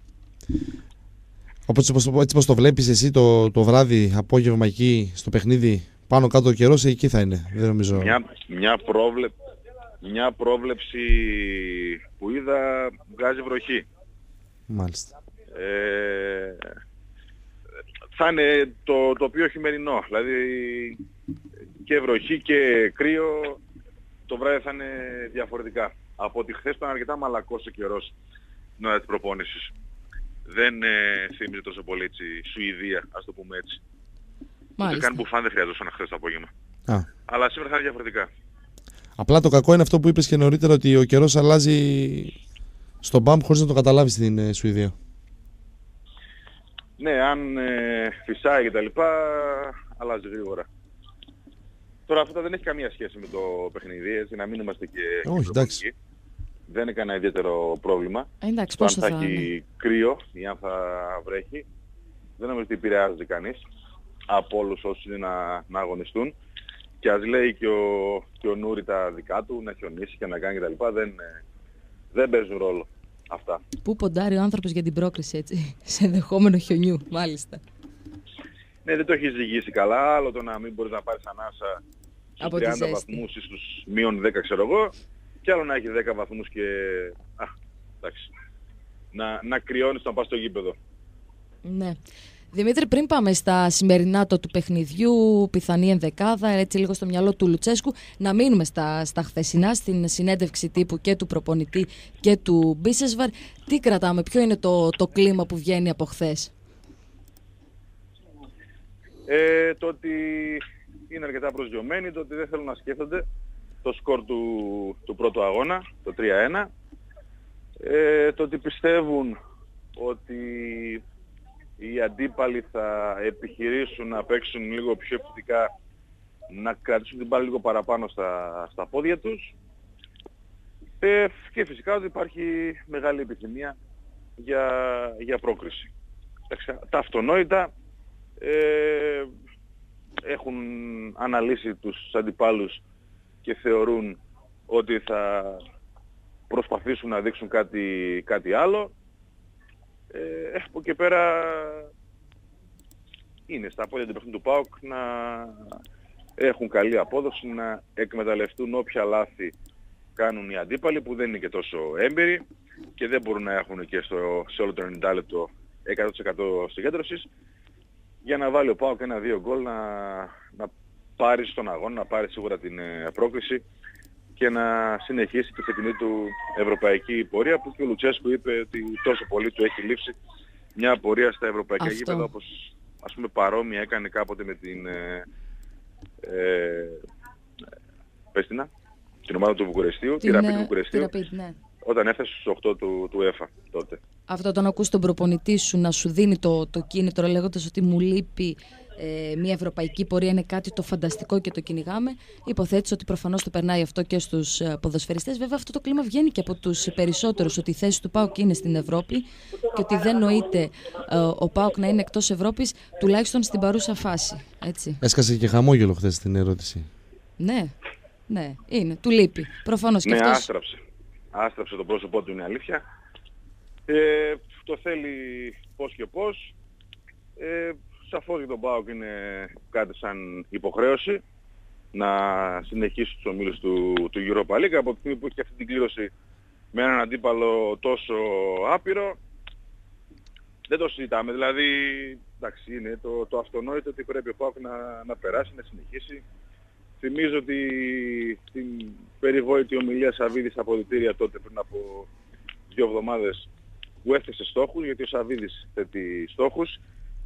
Οπότε έτσι πως το βλέπεις εσύ το, το βράδυ, απόγευμα εκεί στο παιχνίδι, πάνω κάτω ο καιρός εκεί θα είναι, δεν νομίζω. Μια, μια, πρόβλε, μια πρόβλεψη που είδα βγάζει βροχή. Μάλιστα. Ε, θα είναι το, το πιο χειμερινό, δηλαδή και βροχή και κρύο το βράδυ θα είναι διαφορετικά. Από ότι χθες ήταν αρκετά μαλακός ο καιρός την ώρα της προπόνησης. Δεν ε, θύμιζε τόσο πολύ έτσι, Σουηδία, ας το πούμε έτσι. Ούτε καν μπουφάν δεν χρειαζόταν χθες το απόγευμα. Α. Αλλά σήμερα θα είναι διαφορετικά. Απλά το κακό είναι αυτό που είπες και νωρίτερα, ότι ο καιρός αλλάζει στον μπαμ χωρίς να το καταλάβεις στην ε, Σουηδία. Ναι, αν ε, φυσάει και τα λοιπά, αλλάζει γρήγορα. Τώρα αυτό δεν έχει καμία σχέση με το παιχνίδι, έτσι, να μην είμαστε και... Όχι, εντάξει. Δεν είναι κανένα ιδιαίτερο πρόβλημα. Ε, εντάξει, το αν πόσο θα, θα έχει είναι. κρύο ή αν θα βρέχει, δεν νομίζω ότι επηρεάζεται κανείς από όλους όσοι είναι να, να αγωνιστούν. Και ας λέει και ο, και ο Νούρη τα δικά του, να χιονίσει και να κάνει κτλ. Δεν, δεν παίζουν ρόλο αυτά. Πού ποντάρει ο άνθρωπος για την πρόκριση, έτσι, σε ενδεχόμενο χιονιού, μάλιστα. Ναι, δεν το έχει ζυγίσει καλά, άλλο το να μην μπορείς να πάρεις ανάσα στους Από τη τριάντα ζέστη. βαθμούς ή στους μείον δέκα ξέρω εγώ, και άλλο να έχει δέκα βαθμούς και... Α, εντάξει. Να, να κρυώνεις να πας στο γήπεδο. Ναι. Δημήτρη, πριν πάμε στα σημερινά το του παιχνιδιού, πιθανή ενδεκάδα, έτσι λίγο στο μυαλό του Λουτσέσκου, να μείνουμε στα, στα χθεσινά, στην συνέντευξη τύπου και του προπονητή και του Μπίσεσβαρ. Τι κρατάμε, ποιο είναι το, το κλίμα που βγαίνει από χθες? Ε, το ότι είναι αρκετά προσγειωμένοι, το ότι δεν θέλουν να σκέφτονται το σκορ του, του πρώτου αγώνα, το τρία ένα. Ε, το ότι πιστεύουν ότι οι αντίπαλοι θα επιχειρήσουν να παίξουν λίγο πιο επιθετικά, να κρατήσουν την μπάλα λίγο παραπάνω στα, στα πόδια τους. Ε, και φυσικά ότι υπάρχει μεγάλη επιθυμία για, για πρόκριση. Τα αυτονόητα ε, έχουν αναλύσει τους αντιπάλους και θεωρούν ότι θα προσπαθήσουν να δείξουν κάτι, κάτι άλλο. Ε, από εκεί πέρα είναι στα πόδια του παιχνιδιού του ΠΑΟΚ να έχουν καλή απόδοση, να εκμεταλλευτούν όποια λάθη κάνουν οι αντίπαλοι που δεν είναι και τόσο έμπειροι και δεν μπορούν να έχουν και στο, σε όλο το ενενήντα λεπτό εκατό τοις εκατό συγκέντρωσης, για να βάλει ο ΠΑΟΚ ένα-δύο γκολ, να, να πάρει στον αγώνα, να πάρει σίγουρα την ε, πρόκριση και να συνεχίσει τη φετινή του ευρωπαϊκή πορεία, που και ο Λουτσέσκου είπε ότι τόσο πολύ του έχει λείψει μια πορεία στα ευρωπαϊκά Αυτό. γήπεδα, όπως ας πούμε παρόμοια έκανε κάποτε με την ε, ε, πέστηνα, την ομάδα του Βουκουρεστίου, τη Ραπίδ του Βουκουρεστίου, ναι. όταν έφτασε στους οκτώ του, του ΕΦΑ τότε. Αυτό όταν ακούς τον προπονητή σου να σου δίνει το, το κίνητρο λέγοντας ότι μου λείπει ε, μια ευρωπαϊκή πορεία, είναι κάτι το φανταστικό και το κυνηγάμε, υποθέτεις ότι προφανώς το περνάει αυτό και στους ε, ποδοσφαιριστές. Βέβαια αυτό το κλίμα βγαίνει και από τους περισσότερους, ότι η θέση του ΠΑΟΚ είναι στην Ευρώπη και ότι δεν νοείται ε, ο ΠΑΟΚ να είναι εκτός Ευρώπης, τουλάχιστον στην παρούσα φάση. Έτσι. Έσκασε και χαμόγελο χθες την ερώτηση. Ναι, ναι, είναι, του λείπει. Προφανώς και Ναι, αυτός... άστραψε. Άστραψε το πρόσωπό του, είναι αλήθεια. Ε, το θέλει πώς και πώς. Ε, σαφώς για τον ΠΑΟΚ είναι κάτι σαν υποχρέωση να συνεχίσει τους ομίλους του, του Europa League, από τη στιγμή που έχει αυτή την κλήρωση με έναν αντίπαλο τόσο άπειρο. Δεν το συζητάμε, δηλαδή εντάξει, είναι το, το αυτονόητο ότι πρέπει ο ΠΑΟΚ να, να περάσει, να συνεχίσει. Θυμίζω ότι την περιβόητη ομιλία Σαββίδη στα αποδυτήρια τότε πριν από δύο εβδομάδες που έθεσε στόχους, γιατί ο Σαββίδης θέτει στόχους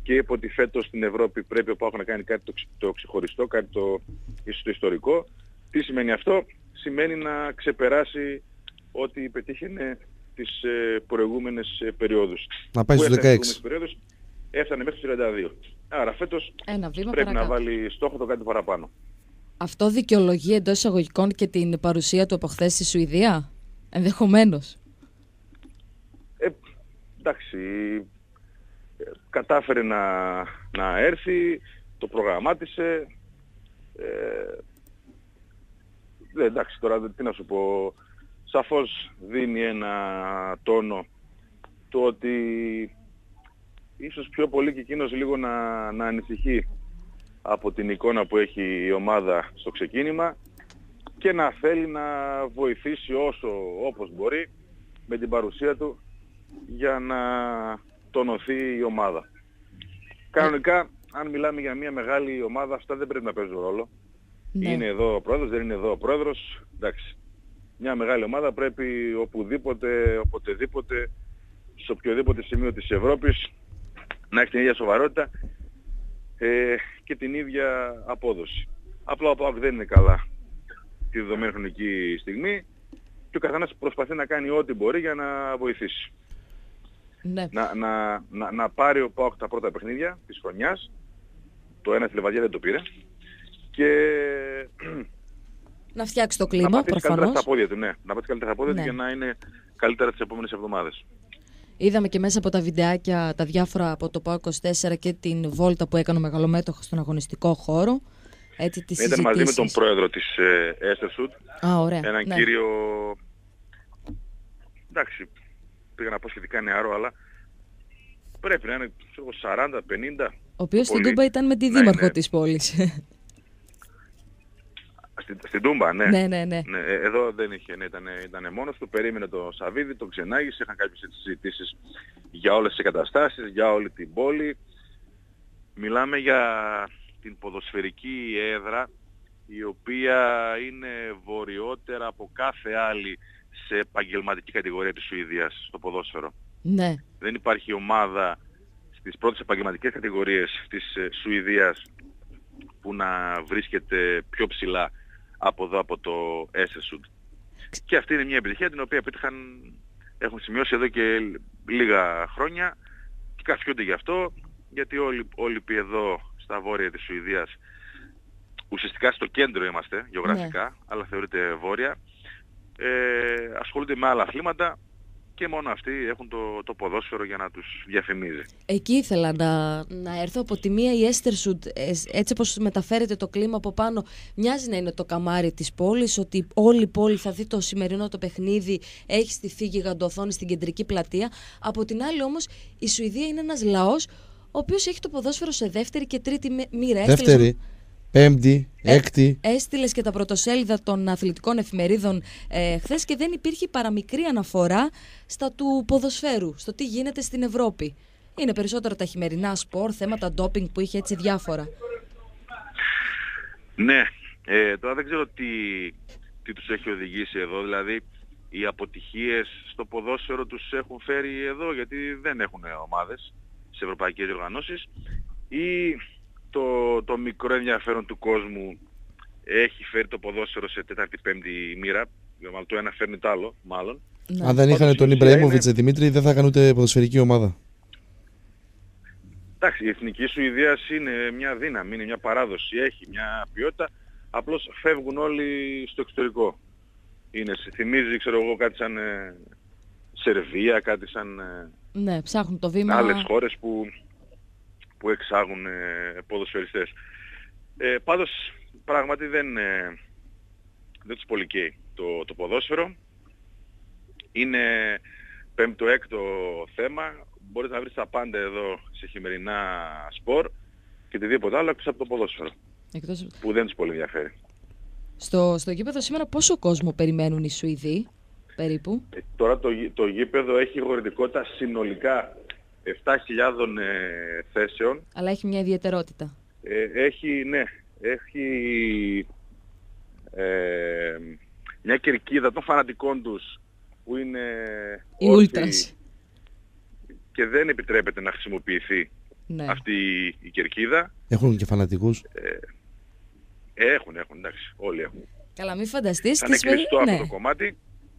και είπε ότι φέτος στην Ευρώπη πρέπει ο ΠΑΟΚ να κάνει κάτι το, το ξεχωριστό, κάτι το, ίσως το ιστορικό. Τι σημαίνει αυτό? Σημαίνει να ξεπεράσει ό,τι πετύχαινε τις ε, προηγούμενες ε, περιόδους. Να πάει στους δεκαέξι. Περιόδους, έφτανε μέχρι τους τριάντα δύο. Άρα φέτος Ένα βήμα πρέπει παρακάτω. να βάλει στόχο το κάτι παραπάνω. Αυτό δικαιολογεί εντός εισαγωγικών και την παρουσία του από χθες στη Σουηδία? Ενδεχομένως. Ε, εντάξει, κατάφερε να, να έρθει, το προγραμμάτισε. Ε, ε, εντάξει, τώρα τι να σου πω, σαφώς δίνει ένα τόνο το ότι ίσως πιο πολύ και εκείνος λίγο να, να ανησυχεί από την εικόνα που έχει η ομάδα στο ξεκίνημα και να θέλει να βοηθήσει όσο όπως μπορεί με την παρουσία του για να τονωθεί η ομάδα. Κανονικά, αν μιλάμε για μια μεγάλη ομάδα, αυτά δεν πρέπει να παίζουν ρόλο. Ναι. Είναι εδώ ο πρόεδρος, δεν είναι εδώ ο πρόεδρος. Εντάξει. Μια μεγάλη ομάδα πρέπει οπουδήποτε, οποτεδήποτε, σε οποιοδήποτε σημείο της Ευρώπης να έχει την ίδια σοβαρότητα ε, και την ίδια απόδοση. Απλά ο ΠΑΟΚ δεν είναι καλά τη δεδομένη χρονική στιγμή και ο καθένας προσπαθεί να κάνει ό,τι μπορεί για να βοηθήσει. Ναι. Να, να, να, να πάρει ο ΠΑΟΚ τα πρώτα παιχνίδια της χρονιάς. Το ένα στη Λεβαδιά δεν το πήρε. Και να φτιάξει το κλίμα, να πατήσει καλύτερα προφανώς. στα πόδια του, ναι. Να πατήσει καλύτερα στα πόδια Ναι. του για να είναι καλύτερα τις επόμενες εβδομάδες. Είδαμε και μέσα από τα βιντεάκια τα διάφορα από το ΠΑΟΚ είκοσι τέσσερα και την βόλτα που έκανε ο μεγαλομέτωχος στον αγωνιστικό χώρο. Έτσι, τις Ήταν μαζί με τον συζητήσεις. πρόεδρο της ε, Έστερσουτ, Α, ωραία. έναν Ναι. κύριο, εντάξει, πήγα να πω σχετικά νεαρό, αλλά πρέπει να είναι ξέρω, σαράντα πενήντα. Ο οποίος στην πολύ. Τούμπα ήταν με τη Να δήμαρχο είναι- της πόλης. Στην, στην Τούμπα, ναι. ναι, ναι, ναι. Ναι, ε, εδώ δεν είχε, ναι, ήταν, ήταν μόνος του, περίμενε το Σαββίδι, τον ξενάγησε, είχαν κάποιες συζητήσεις για όλες τις εγκαταστάσεις, για όλη την πόλη. Μιλάμε για την ποδοσφαιρική έδρα, η οποία είναι βορειότερα από κάθε άλλη σε επαγγελματική κατηγορία της Σουηδίας στο ποδόσφαιρο. Ναι. Δεν υπάρχει ομάδα στις πρώτες επαγγελματικές κατηγορίες της ε, Σουηδίας που να βρίσκεται πιο ψηλά από εδώ από το Έστερσουντ. Και αυτή είναι μια επιτυχία την οποία πέτυχαν, έχουν σημειώσει εδώ και λίγα χρόνια και καθιούνται γι' αυτό, γιατί όλοι, όλοι πει εδώ στα βόρεια της Σουηδίας, ουσιαστικά στο κέντρο είμαστε γεωγραφικά, Ναι. αλλά θεωρείται βόρεια, ε, ασχολούνται με άλλα αθλήματα και μόνο αυτοί έχουν το, το ποδόσφαιρο για να τους διαφημίζει. Εκεί ήθελα να, να έρθω. Από τη μία η Έστερσουντ, έτσι όπως μεταφέρεται το κλίμα από πάνω, μοιάζει να είναι το καμάρι της πόλης, ότι όλη η πόλη θα δει το σημερινό το παιχνίδι, έχει στηθεί γιγαντοθόνη στην κεντρική πλατεία. Από την άλλη όμως η Σουηδία είναι ένας λαός ο οποίος έχει το ποδόσφαιρο σε δεύτερη και τρίτη μοίρα. Δεύτερη, πέμπτη, Ε, έκτη. Έστειλες και τα πρωτοσέλιδα των αθλητικών εφημερίδων ε, χθες και δεν υπήρχε παραμικρή αναφορά στα του ποδοσφαίρου, στο τι γίνεται στην Ευρώπη. Είναι περισσότερο τα χειμερινά σπορ, θέματα ντόπινγκ που είχε έτσι διάφορα. Ναι, ε, τώρα δεν ξέρω τι, τι τους έχει οδηγήσει εδώ, δηλαδή οι αποτυχίες στο ποδόσφαιρο τους έχουν φέρει εδώ γιατί δεν έχουν ομάδες σε ευρωπαϊκές διοργανώσεις ή το, το μικρό ενδιαφέρον του κόσμου έχει φέρει το ποδόσφαιρο σε τέταρτη πέμπτη μοίρα, μάλλον το ένα φέρνει το άλλο μάλλον. Ναι. Αν δεν είχαν Πάντως, τον η ουσία Ιμπραήμοβιτς είναι- Δημήτρη, δεν θα είχαν ούτε ποδοσφαιρική ομάδα. Εντάξει, η εθνική Σουηδίας είναι μια δύναμη, είναι μια παράδοση, έχει μια ποιότητα, απλώς φεύγουν όλοι στο εξωτερικό. Είναι, σε θυμίζει, ξέρω εγώ, κάτι σαν ε, Σερβία, κάτι σαν ε, Ναι, ψάχνουν το βήμα. άλλες χώρες που, που εξάγουν ε, ποδοσφαιριστές. Ε, πάντως, πράγματι δεν, ε, δεν τους πολύ καίει το, το ποδόσφαιρο. Είναι πέμπτο έκτο θέμα. Μπορείς να βρεις τα πάντα εδώ σε χειμερινά σπορ και τίποτα άλλο εκτός από το ποδόσφαιρο, Εκτός... που δεν τους πολύ ενδιαφέρει. Στο, στο γήπεδο σήμερα πόσο κόσμο περιμένουν οι Σουηδοί, περίπου? Ε, τώρα το, γη- το γήπεδο έχει χωρητικότητα συνολικά επτά χιλιάδες ε, θέσεων. Αλλά έχει μια ιδιαιτερότητα. Ε, έχει, ναι, έχει ε, μια κερκίδα των φανατικών τους που είναι Οι όρθιοι Ούλτρας. και δεν επιτρέπεται να χρησιμοποιηθεί ναι. αυτή η κερκίδα. Έχουν και φανατικούς. Ε, έχουν, έχουν, εντάξει, όλοι έχουν. Καλά, μην φανταστείς. Θα είναι κλειστό ναι. αυτό το κομμάτι.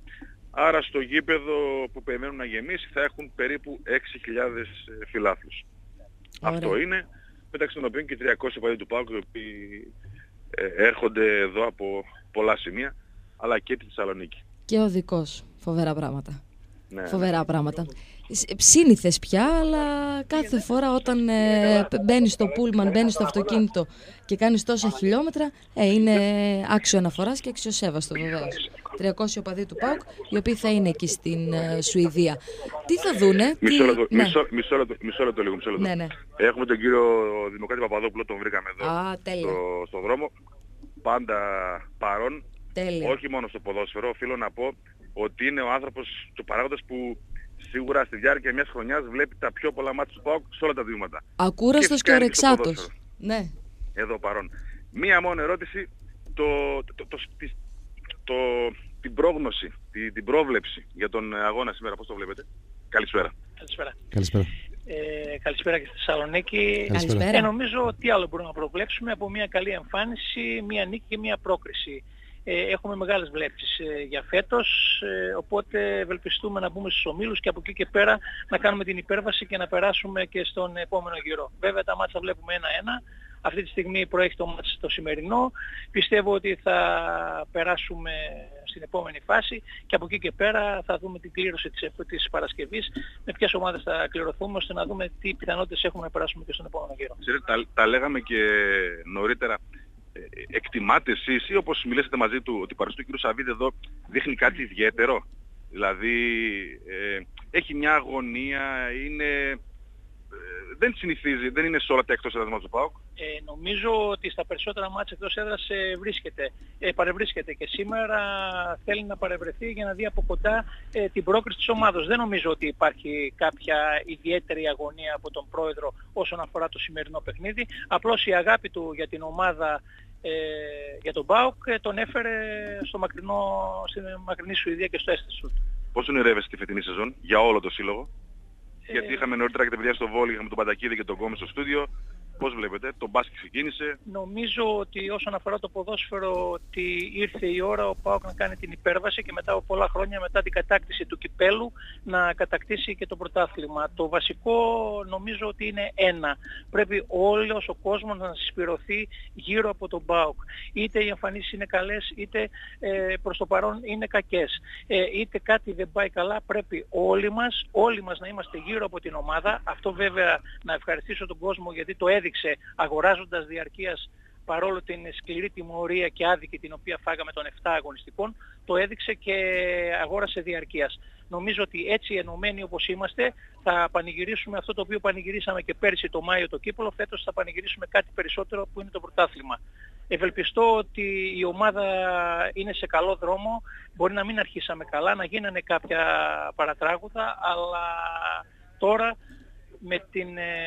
Άρα στο γήπεδο που περιμένουν να γεμίσει θα έχουν περίπου έξι χιλιάδες φιλάθλους. Αυτό είναι, μεταξύ των οποίων και τριακόσιοι οπαδοί του ΠΑΟΚ, οι οποίοι ε, έρχονται εδώ από πολλά σημεία, αλλά και τη Θεσσαλονίκη. Και ο δικός. Φοβερά πράγματα. Ναι. Φοβερά πράγματα. Σύνηθες πια, αλλά κάθε φορά όταν ε, μπαίνεις στο πούλμαν, μπαίνεις στο αυτοκίνητο και κάνεις τόσα χιλιόμετρα, ε, είναι άξιο αναφοράς και αξιοσέβαστο βεβαίως. τριακόσιοι οπαδοί του ΠΑΟΚ, οι οποίοι θα είναι εκεί στην ε, Σουηδία. Τι θα δούνε, Μισό τι... λεπτό, ναι. μισό, μισό λεπτό, μισό λεπτό λίγο, μισό λεπτό. Ναι, ναι. Έχουμε τον κύριο Δημοκράτη Παπαδόπουλο, τον βρήκαμε εδώ Α, τέλεια. στο, στο δρόμο. Πάντα παρόν, Τέλεια. όχι μόνο στο ποδόσφαιρο. Οφείλω να πω ότι είναι ο άνθρωπος και ο παράγοντας που σίγουρα στη διάρκεια μιας χρονιάς βλέπει τα πιο πολλά μάτια του ΠΑΟΚ σε όλα τα τμήματα. Ακούραστος και, και ορεξάτος. Ναι. Εδώ παρόν. Μία μόνο ερώτηση, το, το, το, το, το, το, την πρόγνωση, την, την πρόβλεψη για τον αγώνα σήμερα, πώς το βλέπετε? Καλησπέρα. Καλησπέρα. Καλησπέρα. Ε, καλησπέρα και στη Θεσσαλονίκη. Καλησπέρα. Ε, νομίζω τι άλλο μπορούμε να προβλέψουμε από μια καλή εμφάνιση, μια νίκη και μια πρόκριση. Ε, έχουμε μεγάλες βλέψεις ε, για φέτος, ε, οπότε ευελπιστούμε να μπούμε στους ομίλους και από εκεί και πέρα να κάνουμε την υπέρβαση και να περάσουμε και στον επόμενο γύρο. Βέβαια τα μάτσα βλέπουμε ένα-ένα. Αυτή τη στιγμή προέχει το μάτς το σημερινό. Πιστεύω ότι θα περάσουμε στην επόμενη φάση και από εκεί και πέρα θα δούμε την κλήρωση της, της Παρασκευής, με ποιες ομάδες θα κληρωθούμε, ώστε να δούμε τι πιθανότητες έχουμε να περάσουμε και στον επόμενο γύρο. Ξέρετε, τα, τα λέγαμε και νωρίτερα. Ε, εκτιμάτε εσείς ή όπως μιλήσατε μαζί του ότι η παρουσία του κ. Σαββίδη εδώ δείχνει κάτι ιδιαίτερο? Δηλαδή ε, έχει μια αγωνία, είναι... δεν συνηθίζει, δεν είναι σε όλα τα εκτός έδρας μάτς του ΠΑΟΚ. Ε, νομίζω ότι στα περισσότερα μάτς εκτός έδρας ε, βρίσκεται, ε, παρευρίσκεται και σήμερα θέλει να παρευρεθεί για να δει από κοντά ε, την πρόκριση της ομάδος. Δεν νομίζω ότι υπάρχει κάποια ιδιαίτερη αγωνία από τον πρόεδρο όσον αφορά το σημερινό παιχνίδι. Απλώς η αγάπη του για την ομάδα, ε, για τον ΠΑΟΚ, ε, τον έφερε στο μακρινό, στην μακρινή Σουηδία και στο αίσθηση του. Πώς ονειρεύεσαι τη φετινή σεζόν για όλο το σύλλογο? Γιατί είχαμε νωρίτερα και τα παιδιά στο Βόλι, είχαμε τον Παντακίδη και τον Γκόμες στο στούντιο. Πώς βλέπετε, το μπάσκετ ξεκίνησε? Νομίζω ότι όσον αφορά το ποδόσφαιρο, ότι ήρθε η ώρα ο ΠΑΟΚ να κάνει την υπέρβαση και μετά από πολλά χρόνια, μετά την κατάκτηση του κυπέλου, να κατακτήσει και το πρωτάθλημα. Το βασικό νομίζω ότι είναι ένα. Πρέπει όλος ο κόσμος να συσπηρωθεί γύρω από τον ΠΑΟΚ. Είτε οι εμφανίσεις είναι καλές, είτε ε, προς το παρόν είναι κακές. Ε, είτε κάτι δεν πάει καλά, πρέπει όλοι μας, όλοι μας να είμαστε γύρω από την ομάδα. Αυτό βέβαια να ευχαριστήσω τον κόσμο γιατί το έδειξε αγοράζοντας διαρκείας, παρόλο την σκληρή τιμωρία και άδικη την οποία φάγαμε των επτά αγωνιστικών, το έδειξε και αγόρασε διαρκείας. Νομίζω ότι έτσι ενωμένοι όπως είμαστε θα πανηγυρίσουμε αυτό το οποίο πανηγυρίσαμε και πέρσι το Μάιο το κύπελλο, φέτος θα πανηγυρίσουμε κάτι περισσότερο που είναι το πρωτάθλημα. Ευελπιστώ ότι η ομάδα είναι σε καλό δρόμο, μπορεί να μην αρχίσαμε καλά, να γίνανε κάποια παρατράγουδα, αλλά τώρα με την...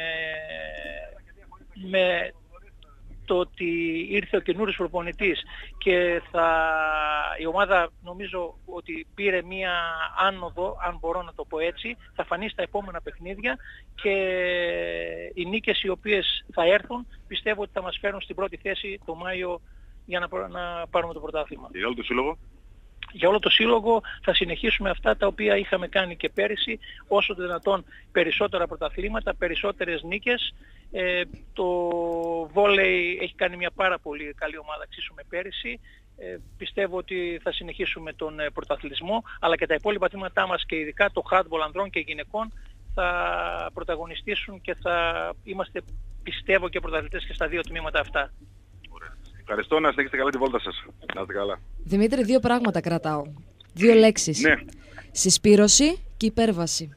με το ότι ήρθε ο καινούριος προπονητής και θα, η ομάδα νομίζω ότι πήρε μία άνοδο, αν μπορώ να το πω έτσι, θα φανεί στα επόμενα παιχνίδια και οι νίκες οι οποίες θα έρθουν πιστεύω ότι θα μας φέρουν στην πρώτη θέση το Μάιο για να, να πάρουμε το πρωτάθλημα. Για όλο το σύλλογο? Για όλο το σύλλογο θα συνεχίσουμε αυτά τα οποία είχαμε κάνει και πέρυσι, όσο το δυνατόν περισσότερα πρωταθλήματα, περισσότερες νίκες. Ε, το βόλεϊ έχει κάνει μια πάρα πολύ καλή ομάδα εξίσου με πέρυσι. Ε, πιστεύω ότι θα συνεχίσουμε τον ε, πρωταθλητισμό, αλλά και τα υπόλοιπα τμήματά μας και ειδικά το handball ανδρών και γυναικών θα πρωταγωνιστήσουν και θα είμαστε πιστεύω και πρωταθλητές και στα δύο τμήματα αυτά. Ευχαριστώ, να συνεχίσετε καλά τη βόλτα σας. Να είστε καλά. Δημήτρη, δύο πράγματα κρατάω. Δύο λέξεις. Ναι. Συσπήρωση και υπέρβαση.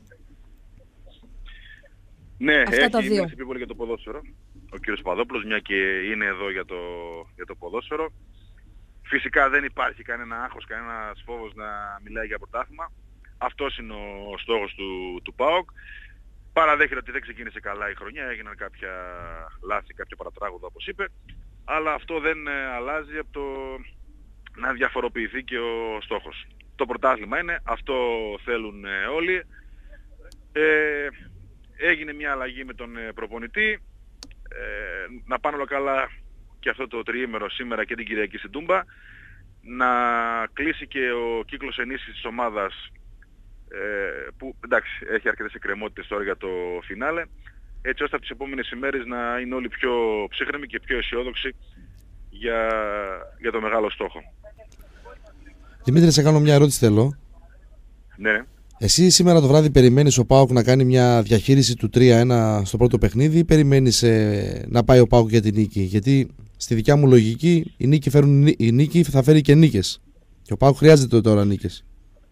Ναι, αυτά τα δύο. Έχει πει πολύ για το ποδόσφαιρο. Ο κύριος Παδόπουλος, μια και είναι εδώ για το, για το ποδόσφαιρο. Φυσικά δεν υπάρχει κανένα άγχος, κανένας φόβος να μιλάει για πρωτάθλημα. Αυτός είναι ο στόχος του, του ΠΑΟΚ. Παραδέχεται ότι δεν ξεκίνησε καλά η χρονιά, έγιναν κάποια λάθη, κάποια παρατράγουδα όπως είπε. Αλλά αυτό δεν ε, αλλάζει από το να διαφοροποιηθεί και ο στόχος. Το πρωτάθλημα είναι, αυτό θέλουν ε, όλοι. Ε, έγινε μια αλλαγή με τον προπονητή, ε, να πάνε όλα καλά και αυτό το τριήμερο σήμερα και την Κυριακή στην Τούμπα, να κλείσει και ο κύκλος ενίσχυσης της ομάδας, ε, που εντάξει έχει αρκετές εκκρεμότητες τώρα για το φινάλε, έτσι ώστε από τις επόμενες ημέρες να είναι όλοι πιο ψύχρεμοι και πιο αισιόδοξοι για, για το μεγάλο στόχο. Δημήτρη, σε κάνω μια ερώτηση θέλω. Ναι. Εσύ σήμερα το βράδυ περιμένεις ο ΠΑΟΚ να κάνει μια διαχείριση του τρία ένα στο πρώτο παιχνίδι ή περιμένεις ε, να πάει ο ΠΑΟΚ για την νίκη? Γιατί στη δικιά μου λογική η νίκη, φέρουν, η νίκη θα φέρει και νίκες. Και ο ΠΑΟΚ χρειάζεται τώρα νίκες.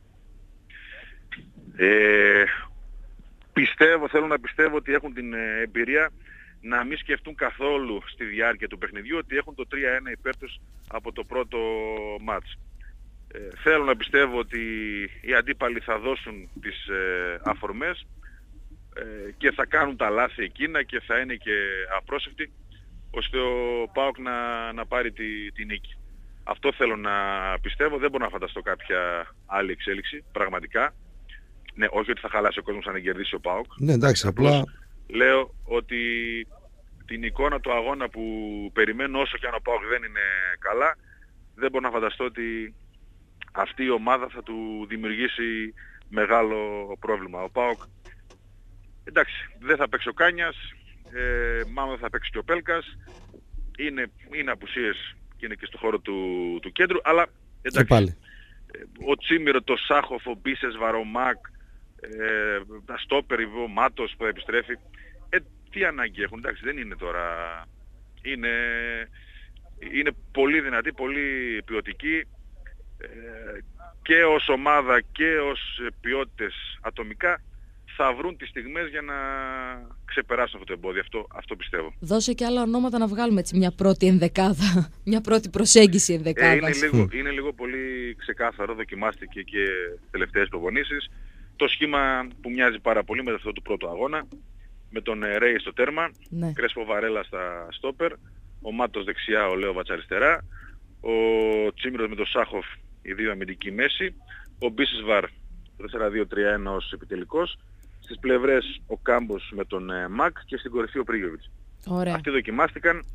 Ε, πιστεύω, θέλω να πιστεύω ότι έχουν την ε, εμπειρία να μην σκεφτούν καθόλου στη διάρκεια του παιχνιδιού ότι έχουν το τρία ένα υπέρ τους από το πρώτο μάτς. Ε, θέλω να πιστεύω ότι οι αντίπαλοι θα δώσουν τις ε, αφορμές ε, και θα κάνουν τα λάθη εκείνα και θα είναι και απρόσεκτοι ώστε ο ΠΑΟΚ να, να πάρει τη, τη νίκη. Αυτό θέλω να πιστεύω, δεν μπορώ να φανταστώ κάποια άλλη εξέλιξη, πραγματικά. Ναι, όχι ότι θα χαλάσει ο κόσμος αν κερδίσει ο ΠΑΟΚ. Ναι, εντάξει, απλά... Λέω ότι την εικόνα του αγώνα που περιμένω, όσο και αν ο ΠΑΟΚ δεν είναι καλά, δεν μπορώ να φανταστώ ότι αυτή η ομάδα θα του δημιουργήσει μεγάλο πρόβλημα. Ο ΠΑΟΚ, εντάξει, δεν θα παίξει ο Κάνιας, ε, μάλλον δεν θα παίξει και ο Πέλκας, είναι, είναι απουσίες και είναι και στο χώρο του, του κέντρου, αλλά εντάξει, ο Τσίμηρο, το Σάχοφ, ο Μπίσες, Βαρομάκ, ε, τα στόπερ, ο Μάτος που επιστρέφει, ε, τι ανάγκη έχουν, εντάξει, δεν είναι τώρα, είναι, είναι πολύ δυνατή, πολύ ποιοτική, ε, και ως ομάδα και ως ποιότητες ατομικά θα βρουν τις στιγμές για να ξεπεράσουν αυτό το εμπόδιο, αυτό, αυτό πιστεύω. Δώσε και άλλα ονόματα να βγάλουμε έτσι μια πρώτη ενδεκάδα, μια πρώτη προσέγγιση ενδεκάδας. Ε, είναι, λίγο, είναι λίγο πολύ ξεκάθαρο, δοκιμάστηκε και τελευταίες προπονήσεις. Το σχήμα που μοιάζει πάρα πολύ με αυτό του πρώτου αγώνα, με τον Ρέι στο τέρμα, ναι. Κρέσπο Βαρέλα στα στόπερ, ο Μάτος δεξιά, ο Λέοβατς αριστερά, ο Τσίμηρος με τον Σάχοφ, οι δύο αμυντικοί μέση, ο Μπίσεσβαρ τέσσερα δύο τρία ένα ως επιτελικός, στις πλευρές ο Κάμπος με τον ε, Μακ και στην κορυφή ο Πρίγιοβιτς. Αυτοί δοκιμάστηκαν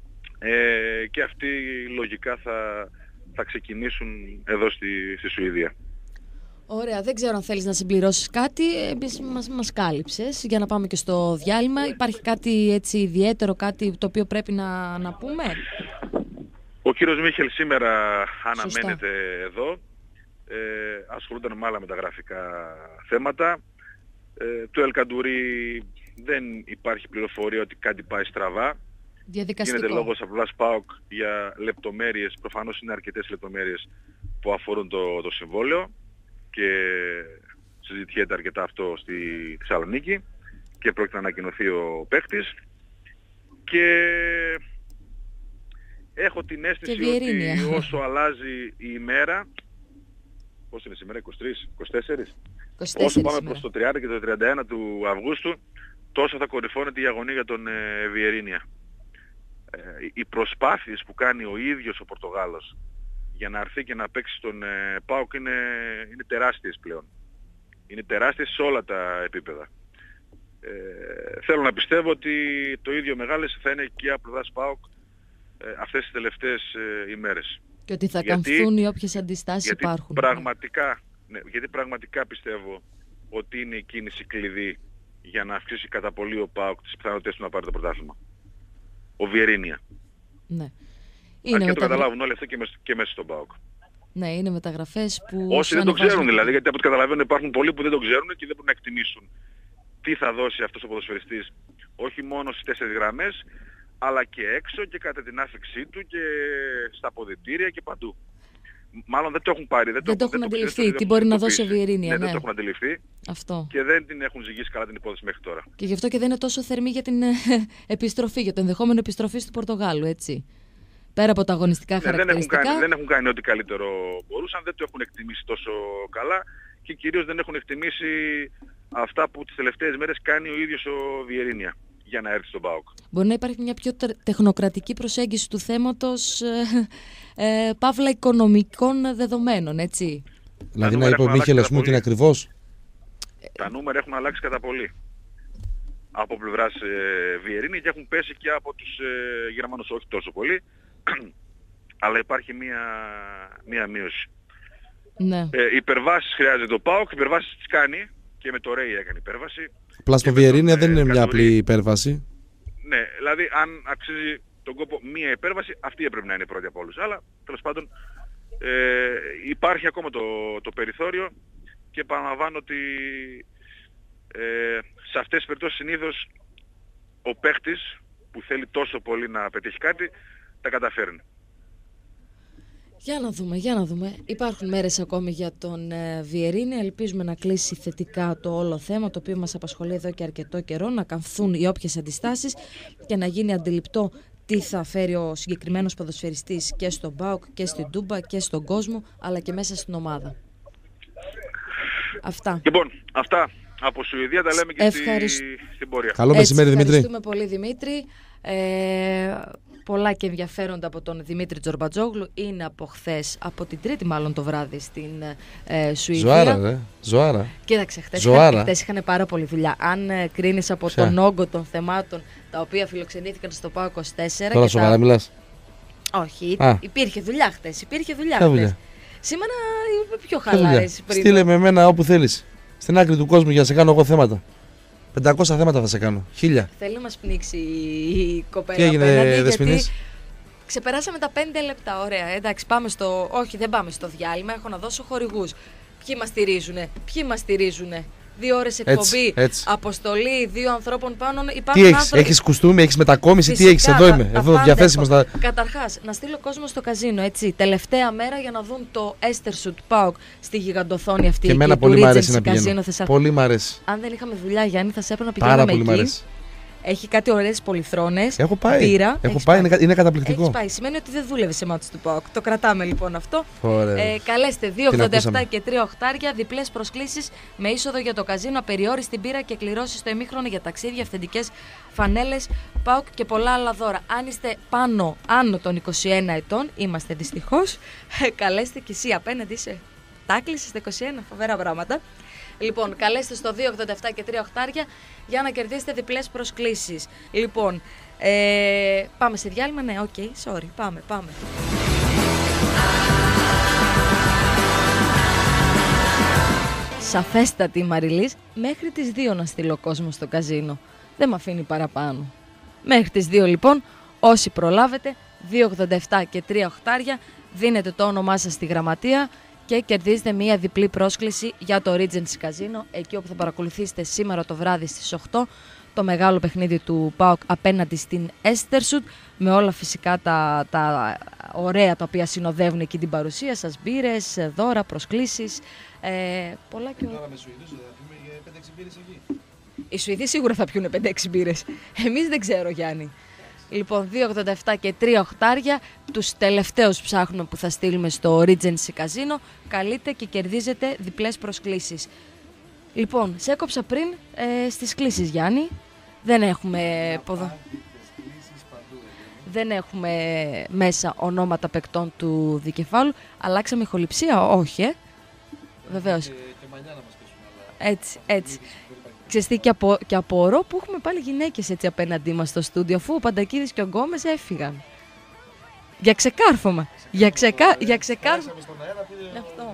ε, και αυτοί λογικά θα, θα ξεκινήσουν εδώ στη, στη Σουηδία. Ωραία, δεν ξέρω αν θέλεις να συμπληρώσεις κάτι, εμείς μας, μας κάλυψες για να πάμε και στο διάλειμμα. Υπάρχει κάτι έτσι ιδιαίτερο, κάτι το οποίο πρέπει να, να πούμε? Ο κύριος Μίχελ σήμερα Σωστά. αναμένεται εδώ, ε, ασχολούνταν με άλλα μεταγραφικά θέματα. Ε, του Ελκαντουρί δεν υπάρχει πληροφορία ότι κάτι πάει στραβά. Διαδικαστικό. Γίνεται λόγος από πλάς ΠΑΟΚ για λεπτομέρειες, προφανώς είναι αρκετές λεπτομέρειες που αφορούν το, το συμβόλαιο και συζητιέται αρκετά αυτό στη Θεσσαλονίκη και πρόκειται να ανακοινωθεί ο παίκτης και έχω την αίσθηση ότι όσο αλλάζει η ημέρα, πώς είναι σήμερα, είκοσι τρεις, είκοσι τέσσερις, όσο πάμε προς το τριάντα και το τριάντα ένα του Αυγούστου, τόσο θα κορυφώνεται η αγωνία για τον ε, Βιερίνια. Ε, οι προσπάθειες που κάνει ο ίδιος ο Πορτογάλος για να έρθει και να παίξει στον ε, ΠΑΟΚ είναι, είναι τεράστιες πλέον. Είναι τεράστιες σε όλα τα επίπεδα. Ε, θέλω να πιστεύω ότι το ίδιο μεγάλες θα είναι και από πλευράς ΠΑΟΚ ε, αυτές τις τελευταίες ε, ημέρες. Και ότι θα γιατί, καμφθούν οι όποιες αντιστάσεις γιατί υπάρχουν. Πραγματικά, ναι, γιατί πραγματικά πιστεύω ότι είναι η κίνηση κλειδί για να αυξήσει κατά πολύ ο ΠΑΟΚ τις πιθανότητες του να πάρει το πρωτάθλημα. Ο Βιερίνια. Ναι. Είναι Αν και μεταγρα... το καταλάβουν όλοι αυτό και μέσα, και μέσα στον ΠΑΟΚ. Ναι, είναι μεταγραφές που... Όσοι δεν το ξέρουν δηλαδή, γιατί από ό,τι καταλαβαίνουν υπάρχουν πολλοί που δεν το ξέρουν και δεν μπορούν να εκτιμήσουν τι θα δώσει αυτός ο ποδοσφαιριστής όχι μόνο στις τέσσερις γραμμές, αλλά και έξω και κατά την άφηξή του και στα αποδυτήρια και παντού. Μάλλον δεν το έχουν πάρει. Δεν, δεν το, το έχουν αντιληφθεί. Τι μπορεί να δώσει ο Βιερίνια. Ναι, ναι, δεν το έχουν αντιληφθεί. Αυτό. Και δεν την έχουν ζυγίσει καλά την υπόθεση μέχρι τώρα. Και γι' αυτό και δεν είναι τόσο θερμή για την επιστροφή, για το ενδεχόμενο επιστροφή του Πορτογάλου, έτσι. Πέρα από τα αγωνιστικά ναι, χαρακτηριστικά. Δεν έχουν, κάνει, δεν έχουν κάνει ό,τι καλύτερο μπορούσαν, δεν το έχουν εκτιμήσει τόσο καλά και κυρίως δεν έχουν εκτιμήσει αυτά που τις τελευταίες μέρες κάνει ο ίδιος ο Βιερίνια για να έρθει στον ΠΑΟΚ. Μπορεί να υπάρχει μια πιο τεχνοκρατική προσέγγιση του θέματος ε, ε, παύλα οικονομικών δεδομένων, έτσι. Δηλαδή να είπε ο Μίχελ, ας πούμε, ότι είναι ακριβώς. Τα νούμερα έχουν αλλάξει κατά πολύ. από πλευράς ε, Βιερίνη και έχουν πέσει και από τους ε, Γερμανούς, όχι τόσο πολύ, αλλά υπάρχει μία, μία μείωση. Ναι. Ε, υπερβάσεις χρειάζεται το ΠΑΟΚ, υπερβάσεις τις κάνει και με το Ρέι έκανε υπέρβαση. Απλά στο Βιερίνη δεν είναι μια απλή υπέρβαση. Ναι, δηλαδή αν αξίζει τον κόπο μία υπέρβαση, αυτή έπρεπε να είναι η πρώτη από όλους. Αλλά τέλος πάντων ε, υπάρχει ακόμα το, το περιθώριο και επαναλαμβάνω ότι ε, σε αυτές τις περιπτώσεις συνήθως ο παίχτης που θέλει τόσο πολύ να πετύχει κάτι τα καταφέρνει. Για να δούμε, για να δούμε. Υπάρχουν μέρες ακόμη για τον ε, Βιερίνη. Ελπίζουμε να κλείσει θετικά το όλο θέμα, το οποίο μας απασχολεί εδώ και αρκετό καιρό, να καμφθούν οι όποιες αντιστάσεις και να γίνει αντιληπτό τι θα φέρει ο συγκεκριμένος ποδοσφαιριστής και στον ΠΑΟΚ και στην Τούμπα και στον κόσμο, αλλά και μέσα στην ομάδα. Αυτά. Λοιπόν, αυτά από Σουηδία τα λέμε και Ευχαρισ... στη, στην πορεία. Καλό μεσημέρι, Δημήτρη. Ευχαριστούμε πολύ, Δημήτρη. Ε, πολλά και ενδιαφέροντα από τον Δημήτρη Τζορμπατζόγλου. Είναι από χθες, από την Τρίτη μάλλον το βράδυ στην ε, Σουηδία. Ζωάρα, ρε. Ζωάρα. Κοίταξε, χθες είχαν, είχαν πάρα πολύ δουλειά. Αν ε, κρίνεις από Ποια? τον όγκο των θεμάτων τα οποία φιλοξενήθηκαν στο ΠΑΟΚ είκοσι τέσσερα. Τώρα σοβαρά τα... μιλάς. Όχι, Α. υπήρχε δουλειά χθες. Υπήρχε δουλειά Ποια χθες. δουλειά? Σήμερα είμαι πιο χαλάρες. Στείλε με εμένα όπου θέλεις. Στην άκρη του κόσμου για να σε κάνω εγώ θέματα. πεντακόσια θέματα θα σε κάνω. Χίλια. Θέλει να μας πνίξει η κοπέλα. Τι έγινε, Δεσποινής? Ξεπεράσαμε τα πέντε λεπτά. Ωραία. Εντάξει, πάμε στο. Όχι, δεν πάμε στο διάλειμμα. Έχω να δώσω χορηγούς. Ποιοι μας στηρίζουνε, ποιοι μας στηρίζουνε. Δύο ώρες εκπομπή, έτσι, έτσι. αποστολή δύο ανθρώπων πάνω. Τι έχεις, έχεις κουστούμι, έχεις μετακόμιση, τι έχεις? Εδώ είμαι, εδώ διαθέσιμος. Θα... Καταρχάς, να στείλω κόσμο στο καζίνο, έτσι. Τελευταία μέρα για να δουν το Estersund PAOK στη γιγαντοθόνη αυτή. Και εμένα πολύ μ' αρέσει να πηγαίνω. Πολύ μ' αρέσει. Αν δεν είχαμε δουλειά, Γιάννη, θα σε έπρεπε να πηγαίνουμε εκεί. Πάρα πολύ μ' αρέσει. Έχει κάτι ωραίες πολυθρόνες. Έχω πάει. Πύρα. Έχω πάει, πάει. Είναι καταπληκτικό. Έχεις πάει. Σημαίνει ότι δεν δούλευε σε μάτσο του ΠΑΟΚ. Το κρατάμε λοιπόν αυτό. Ε, καλέστε δύο ογδόντα επτά και τρία οχτάρια. Διπλές προσκλήσεις με είσοδο για το καζίνο. Απεριόριστη μπύρα και κληρώσεις στο ημίχρονο για ταξίδια, αυθεντικές φανέλες ΠΑΟΚ και πολλά άλλα δώρα. Αν είστε πάνω, άνω των είκοσι ένα ετών, είμαστε δυστυχώς. Καλέστε κι εσύ απέναντι σε. Τα κλείσες στα είκοσι ένα. Φοβερά πράγματα. Λοιπόν, καλέστε στο δύο ογδόντα επτά και τρία οχτάρια για να κερδίσετε διπλές προσκλήσεις. Λοιπόν, ε, πάμε σε διάλειμμα. Ναι, οκ, okay, sorry. Πάμε, πάμε. Σαφέστατη η Μαριλής, μέχρι τις δύο να στείλω κόσμο στο καζίνο. Δεν με αφήνει παραπάνω. Μέχρι τις δύο λοιπόν, όσοι προλάβετε, δύο ογδόντα επτά και τρία οχτάρια, δίνετε το όνομά σας στη γραμματεία και κερδίζετε μία διπλή πρόσκληση για το Regency Casino, εκεί όπου θα παρακολουθήσετε σήμερα το βράδυ στις οκτώ το μεγάλο παιχνίδι του ΠΑΟΚ απέναντι στην Estersund, με όλα φυσικά τα, τα ωραία τα οποία συνοδεύουν εκεί την παρουσία σας, μπύρες, δώρα, προσκλήσεις, ε, πολλά και όλα. Οι Σουηδοί σίγουρα θα πιούνε πέντε έξι μπύρες. Εμείς δεν ξέρω, Γιάννη. Λοιπόν, δύο ογδόντα επτά και τρία οχτάρια, τους τελευταίους ψάχνουμε που θα στείλουμε στο Regency Casino. Καλείτε και κερδίζετε διπλές προσκλήσεις. Λοιπόν, σε έκοψα πριν ε, στις κλήσεις, Γιάννη. Δεν έχουμε ποδο... Δεν έχουμε μέσα ονόματα παικτών του δικεφάλου. Αλλάξαμε ηχοληψία, όχι, ε. Βεβαίως. Και, και μαλλιά να μας πέσουν, αλλά... Έτσι, έτσι. Ξεστή και, απο, και απορώ που έχουμε πάλι γυναίκες έτσι απέναντί μας στο στούντιο, αφού ο Παντακίδης και ο Γκόμες έφυγαν. Για ξεκάρφωμα. Για, ξεκα... για ξεκάρφωμα. Αυτό.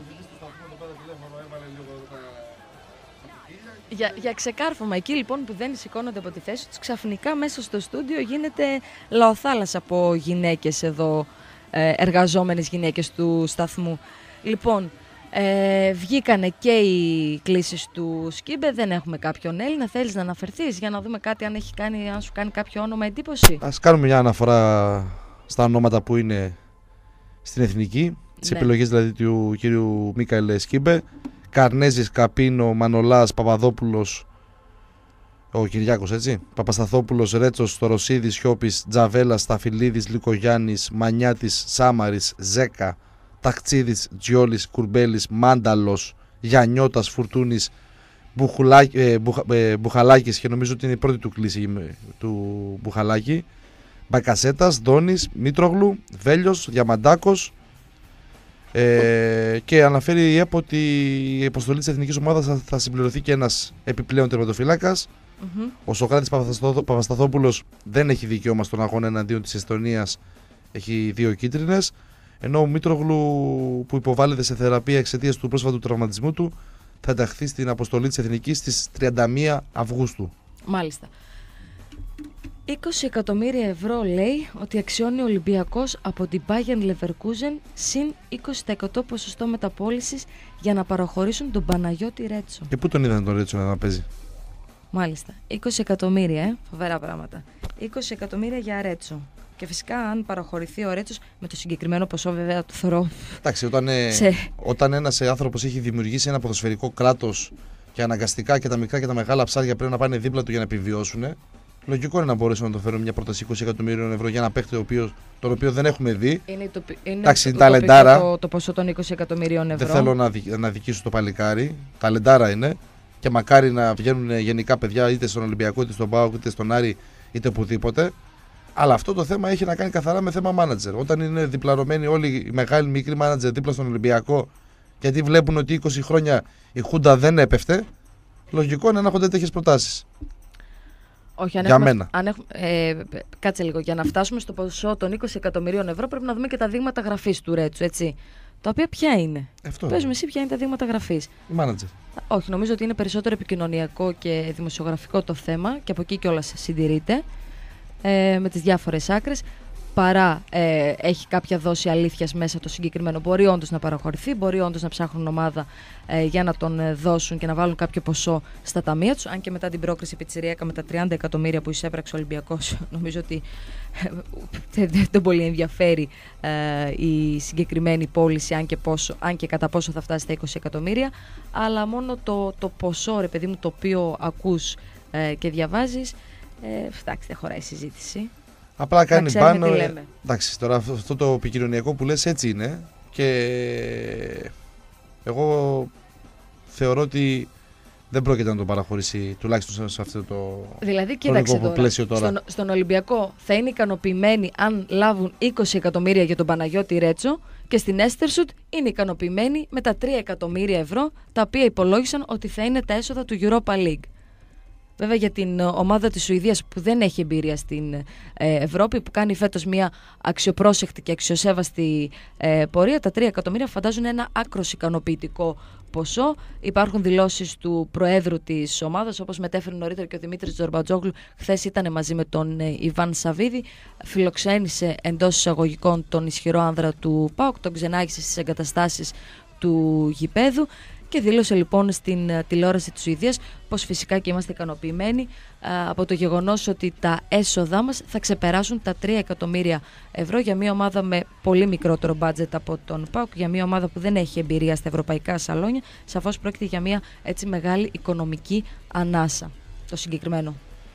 Για, για ξεκάρφωμα. Εκεί λοιπόν που δεν σηκώνονται από τη θέση τους, ξαφνικά μέσα στο στούντιο γίνεται λαοθάλασσα από γυναίκες εδώ, εργαζόμενες γυναίκες του σταθμού. Λοιπόν, Ε, βγήκανε και οι κλήσεις του Σκίμπε, δεν έχουμε κάποιον Έλληνα. Θέλεις να αναφερθείς για να δούμε κάτι, αν, έχει κάνει, αν σου κάνει κάποιο όνομα εντύπωση? Ας κάνουμε μια αναφορά στα ονόματα που είναι στην εθνική, τις ναι. επιλογές δηλαδή του κύριου Μίκαελ Σκίμπε. Καρνέζης, Καπίνο, Μανολάς, Παπαδόπουλος, ο Κυριάκος, έτσι, Παπασταθόπουλος, Ρέτσος, Στοροσίδης, Σιώπης, Τζαβέλας, Σταφυλίδης, Λικογιάννης, Μανιάτης, Σάμαρης, Ζέκα, Ταξίδης, Τζιόλης, Κουρμπέλης, Μάνταλος, Γιαννιώτας, Φουρτούνης, Μπουχουλά, ε, Μπουχα, ε, Μπουχαλάκης, και νομίζω ότι είναι η πρώτη του κλίση του Μπουχαλάκη, Μπακασέτας, Δόνης, Μήτρογλου, Βέλιος, Διαμαντάκος, Ε, και αναφέρει η ΕΠΟ ότι η αποστολή της εθνικής ομάδας θα, θα συμπληρωθεί και ένας επιπλέον τερματοφύλακας. Mm-hmm. Ο Σωκράτης Παπασταθόπουλος δεν έχει δικαίωμα στον αγώνα εναντίον της Εστονίας, έχει δύο κίτρινες. Ενώ ο Μήτρογλου, που υποβάλλεται σε θεραπεία εξαιτίας του πρόσφατου τραυματισμού του, θα ενταχθεί στην αποστολή της εθνικής στις τριάντα μία Αυγούστου. Μάλιστα. είκοσι εκατομμύρια ευρώ λέει ότι αξιώνει ο Ολυμπιακός από την Bayern Leverkusen συν είκοσι τοις εκατό ποσοστό μεταπώλησης για να παραχωρήσουν τον Παναγιώτη Ρέτσο. Και πού τον είδαν τον Ρέτσο να παίζει? Μάλιστα. είκοσι εκατομμύρια, ε, φοβερά πράγματα. είκοσι εκατομμύρια για Ρέτσο. Και φυσικά, αν παραχωρηθεί ο Ρέτσος, με το συγκεκριμένο ποσό, βέβαια το θεωρώ. Εντάξει, όταν, ε, σε... όταν ένας άνθρωπος έχει δημιουργήσει ένα ποδοσφαιρικό κράτος και αναγκαστικά και τα μικρά και τα μεγάλα ψάρια πρέπει να πάνε δίπλα του για να επιβιώσουν, λογικό είναι να μπορέσουν να το φέρουν μια πρόταση είκοσι εκατομμύριων ευρώ για ένα παίχτη οποίο, τον οποίο δεν έχουμε δει. Είναι το, είναι Εντάξει, το, ταλεντάρα. Το, το ποσό των είκοσι εκατομμυρίων ευρώ. Δεν θέλω να, δι, να δικήσω το παλικάρι. Ταλεντάρα είναι. Και μακάρι να βγαίνουν γενικά παιδιά είτε στον Ολυμπιακό, είτε στον ΠΑΟΚ, είτε στον Άρη, είτε οπουδήποτε. Αλλά αυτό το θέμα έχει να κάνει καθαρά με θέμα μάνατζερ. Όταν είναι διπλαρωμένοι όλοι οι μεγάλοι μικροί μάνατζερ δίπλα στον Ολυμπιακό, γιατί βλέπουν ότι είκοσι χρόνια η Χούντα δεν έπεφτε, λογικό είναι να έχονται τέτοιες προτάσεις. Όχι, αν για έχουμε, μένα. Αν έχουμε, ε, κάτσε λίγο. Για να φτάσουμε στο ποσό των είκοσι εκατομμυρίων ευρώ, πρέπει να δούμε και τα δείγματα γραφής του Ρέτσου, έτσι. Τα οποία ποια είναι? Αυτό Πες μου εσύ ποια είναι τα δείγματα γραφής. Η μάνατζερ. Όχι, νομίζω ότι είναι περισσότερο επικοινωνιακό και δημοσιογραφικό το θέμα και από εκεί κιόλας συντηρείται ε, με τις διάφορες άκρες. Παρά ε, έχει κάποια δόση αλήθειας μέσα το συγκεκριμένο. Μπορεί όντως να παραχωρηθεί, μπορεί όντως να ψάχνουν ομάδα ε, για να τον ε, δώσουν και να βάλουν κάποιο ποσό στα ταμεία τους. Αν και μετά την πρόκριση πιτσιριακά με τα τριάντα εκατομμύρια που εισέπραξε ο Ολυμπιακός, νομίζω ότι ε, δεν τον πολύ ενδιαφέρει ε, η συγκεκριμένη πώληση, αν και, πόσο, αν και κατά πόσο θα φτάσει στα είκοσι εκατομμύρια. Αλλά μόνο το, το ποσό, ρε παιδί μου, το οποίο ακούς ε, και διαβάζεις, ε, εντάξει, δεν χωράει συζήτηση. Απλά κάνει πάνω. Ε, εντάξει, τώρα αυτό το επικοινωνιακό που λες έτσι είναι. Και εγώ θεωρώ ότι δεν πρόκειται να τον παραχωρήσει τουλάχιστον σε αυτό το δηλαδή, κοίταξε τώρα, πλαίσιο τώρα. Στον, στον Ολυμπιακό θα είναι ικανοποιημένοι αν λάβουν είκοσι εκατομμύρια για τον Παναγιώτη Ρέτσο και στην Έστερσουτ είναι ικανοποιημένοι με τα τρία εκατομμύρια ευρώ τα οποία υπολόγισαν ότι θα είναι τα έσοδα του Europa League. Βέβαια για την ομάδα της Σουηδίας που δεν έχει εμπειρία στην ε, Ευρώπη, που κάνει φέτος μια αξιοπρόσεκτη και αξιοσέβαστη ε, πορεία, τα τρία εκατομμύρια φαντάζουν ένα άκρος ικανοποιητικό ποσό. Υπάρχουν δηλώσεις του Προέδρου της ομάδας, όπως μετέφερε νωρίτερα και ο Δημήτρης Τζορμπατζόγλου, χθες ήταν μαζί με τον ε, Ιβάν Σαββίδη, φιλοξένησε εντός εισαγωγικών τον ισχυρό άνδρα του ΠΑΟΚ, τον ξενάγησε στις εγκαταστάσεις του γηπέδου. Και δήλωσε λοιπόν στην uh, τηλεόραση της Σουηδίας πως φυσικά και είμαστε ικανοποιημένοι uh, από το γεγονός ότι τα έσοδά μας θα ξεπεράσουν τα τρία εκατομμύρια ευρώ για μια ομάδα με πολύ μικρότερο μπάτζετ από τον ΠΑΟΚ, για μια ομάδα που δεν έχει εμπειρία στα ευρωπαϊκά σαλόνια. Σαφώς πρόκειται για μια έτσι μεγάλη οικονομική ανάσα το συγκεκριμένο.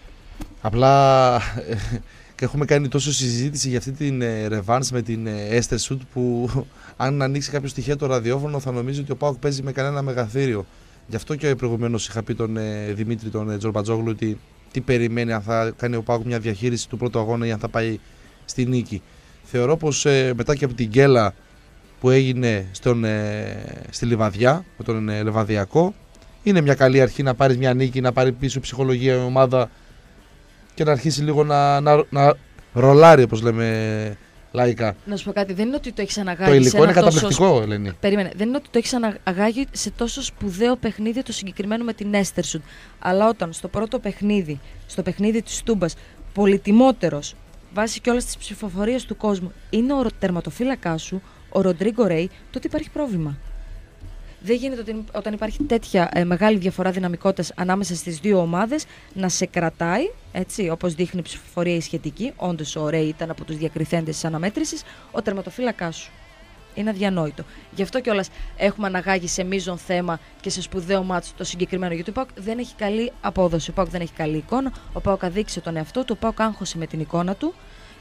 Απλά και έχουμε κάνει τόσο συζήτηση για αυτή την ρεβάνς με την Έστερσουτ που αν ανοίξει κάποιο στοιχείο το ραδιόφωνο θα νομίζει ότι ο ΠΑΟΚ παίζει με κανένα μεγαθύριο. Γι' αυτό και προηγουμένως είχα πει τον ε, Δημήτρη τον ε, Τζορμπατζόγλου ότι τι περιμένει, αν θα κάνει ο ΠΑΟΚ μια διαχείριση του πρώτου αγώνα ή αν θα πάει στη νίκη. Θεωρώ πως ε, μετά και από την γκέλα που έγινε στον, ε, στη Λιβαδιά με τον ε, Λεβαδιακό, είναι μια καλή αρχή να πάρει μια νίκη, να πάρει πίσω ψυχολογία η ομάδα και να αρχίσει λίγο να, να, να ρολάρει, όπως λέμε λαϊκά. Να σου πω κάτι, δεν είναι ότι το έχεις αναγάγει. Το υλικό σε είναι ένα καταπληκτικό, τόσο... Ελένη. Περίμενε, δεν είναι ότι το έχεις αναγάγει σε τόσο σπουδαίο παιχνίδι το συγκεκριμένο με την Έστερσουτ. Αλλά όταν στο πρώτο παιχνίδι, στο παιχνίδι της Τούμπας, πολυτιμότερος βάσει και όλες τις ψηφοφορίες του κόσμου, είναι ο τερματοφύλακάς σου, ο Ροντρίγκο Ρέι, τότε υπάρχει πρόβλημα. Δεν γίνεται ότι, όταν υπάρχει τέτοια ε, μεγάλη διαφορά δυναμικότητας ανάμεσα στις δύο ομάδες να σε κρατάει, έτσι, όπως δείχνει η ψηφοφορία η σχετική. Όντως ο Ρέι ήταν από τους διακριθέντες της αναμέτρησης, ο τερματοφύλακάς σου. Είναι αδιανόητο. Γι' αυτό κιόλας έχουμε αναγάγει σε μείζον θέμα και σε σπουδαίο μάτσο το συγκεκριμένο. Γιατί ο ΠΑΟΚ δεν έχει καλή απόδοση, ο ΠΑΟΚ δεν έχει καλή εικόνα, ο ΠΑΟΚ αδίκησε τον εαυτό του, ο ΠΑΟΚ άγχωσε με την εικόνα του.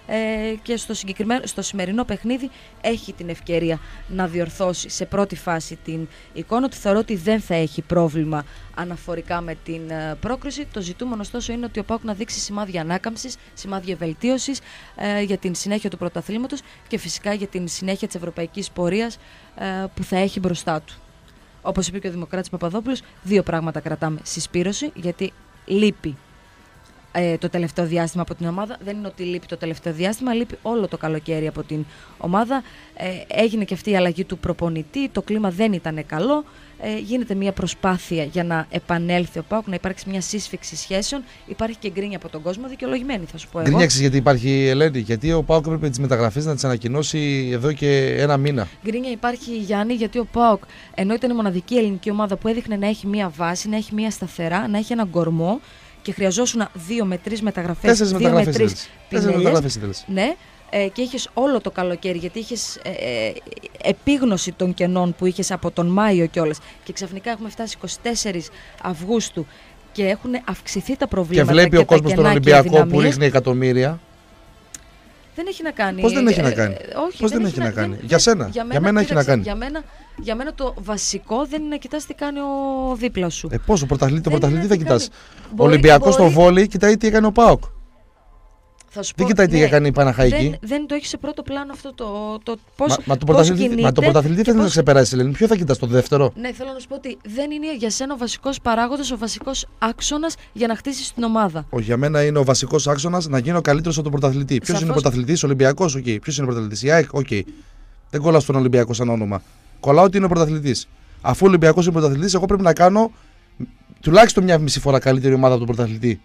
ε, και στο, συγκεκριμένο, στο σημερινό παιχνίδι έχει την ευκαιρία να διορθώσει σε πρώτη φάση την εικόνα του. Θεωρώ ότι δεν θα έχει πρόβλημα αναφορικά με την ε, πρόκριση. Το ζητούμενο ωστόσο είναι ότι ο ΠΑΟΚ να δείξει σημάδια ανάκαμψης, σημάδια βελτίωσης ε, για την συνέχεια του πρωταθλήματος και φυσικά για την συνέχεια της ευρωπαϊκής πορείας ε, που θα έχει μπροστά του. Όπως είπε και ο Δημοκράτης Παπαδόπουλος, δύο πράγματα κρατάμε. Συσπήρωση, γιατί λείπει ε, το τελευταίο διάστημα από την ομάδα. Δεν είναι ότι λείπει το τελευταίο διάστημα, λείπει όλο το καλοκαίρι από την ομάδα. Ε, έγινε και αυτή η αλλαγή του προπονητή, το κλίμα δεν ήταν καλό. Ε, γίνεται μια προσπάθεια για να επανέλθει ο ΠΑΟΚ, να υπάρξει μια σύσφυξη σχέσεων. Υπάρχει και γκρίνια από τον κόσμο, δικαιολογημένη θα σου πω εγώ. Γκρίνια γιατί υπάρχει, Ελένη, γιατί ο ΠΑΟΚ έπρεπε τις μεταγραφές να τις ανακοινώσει εδώ και ένα μήνα. Γκρίνια υπάρχει, Γιάννη, γιατί ο ΠΑΟΚ, ενώ ήταν η μοναδική ελληνική ομάδα που έδειχνε να έχει μια βάση, να έχει μια σταθερά, να έχει έναν κορμό και χρειαζόσουν δύο με τρεις μεταγραφές. Τέσσερις μεταγραφές. Τέσσερις μεταγραφές ήθελες. Ναι. Ε, και είχες όλο το καλοκαίρι, γιατί είχες ε, ε, επίγνωση των κενών που είχες από τον Μάιο κιόλας, και ξαφνικά έχουμε φτάσει εικοστή τέταρτη Αυγούστου και έχουν αυξηθεί τα προβλήματα. Και βλέπει και ο κόσμος τον Ολυμπιακό που ρίχνει εκατομμύρια. Δεν έχει να κάνει. Πώς δεν έχει να κάνει. Ε, όχι, Πώς δεν, δεν έχει να, να κάνει. Δεν, για σένα. Για μένα, για μένα έχει να κάνει. Για μένα, για μένα το βασικό δεν είναι να κοιτάς τι κάνει ο δίπλα σου. Ε, πώς, ο πρωταθλητή, το πρωταθλητή θα κοιτάς. Ο Ολυμπιακός στο βόλεϊ κοιτάει τι έκανε ο ΠΑΟΚ. Θα σου δεν πω, κοιτάει τι ναι, έκανε η Παναχαϊκή. Δεν, δεν το έχει σε πρώτο πλάνο αυτό το, το πώς, μα, μα, το πώς κινείται. Μα το πρωταθλητή θέλει πώς... να ξεπεράσει, Ελένη. Ποιο θα κοιτάς, το δεύτερο. Ναι, θέλω να σου πω ότι δεν είναι για σένα ο βασικός παράγοντας, ο βασικός άξονας για να χτίσεις την ομάδα. Όχι, για μένα είναι ο βασικός άξονας να γίνει ο καλύτερος από τον πρωταθλητή. Ποιος είναι ο πρωταθλητής, ο Ολυμπιακός, οκ. Okay. Ποιος είναι ο πρωταθλητής, η ΑΕΚ, οκ. Okay. Δεν κολλάω στον Ολυμπιακό σαν όνομα. Κολλάω ότι είναι ο πρωταθλητής. Αφού ο Ολυμπιακός είναι πρωταθλητής, εγώ πρέπει να κάνω τουλάχιστον μια μισή φορά καλύτερη ομάδα από τον πρωταθλητή.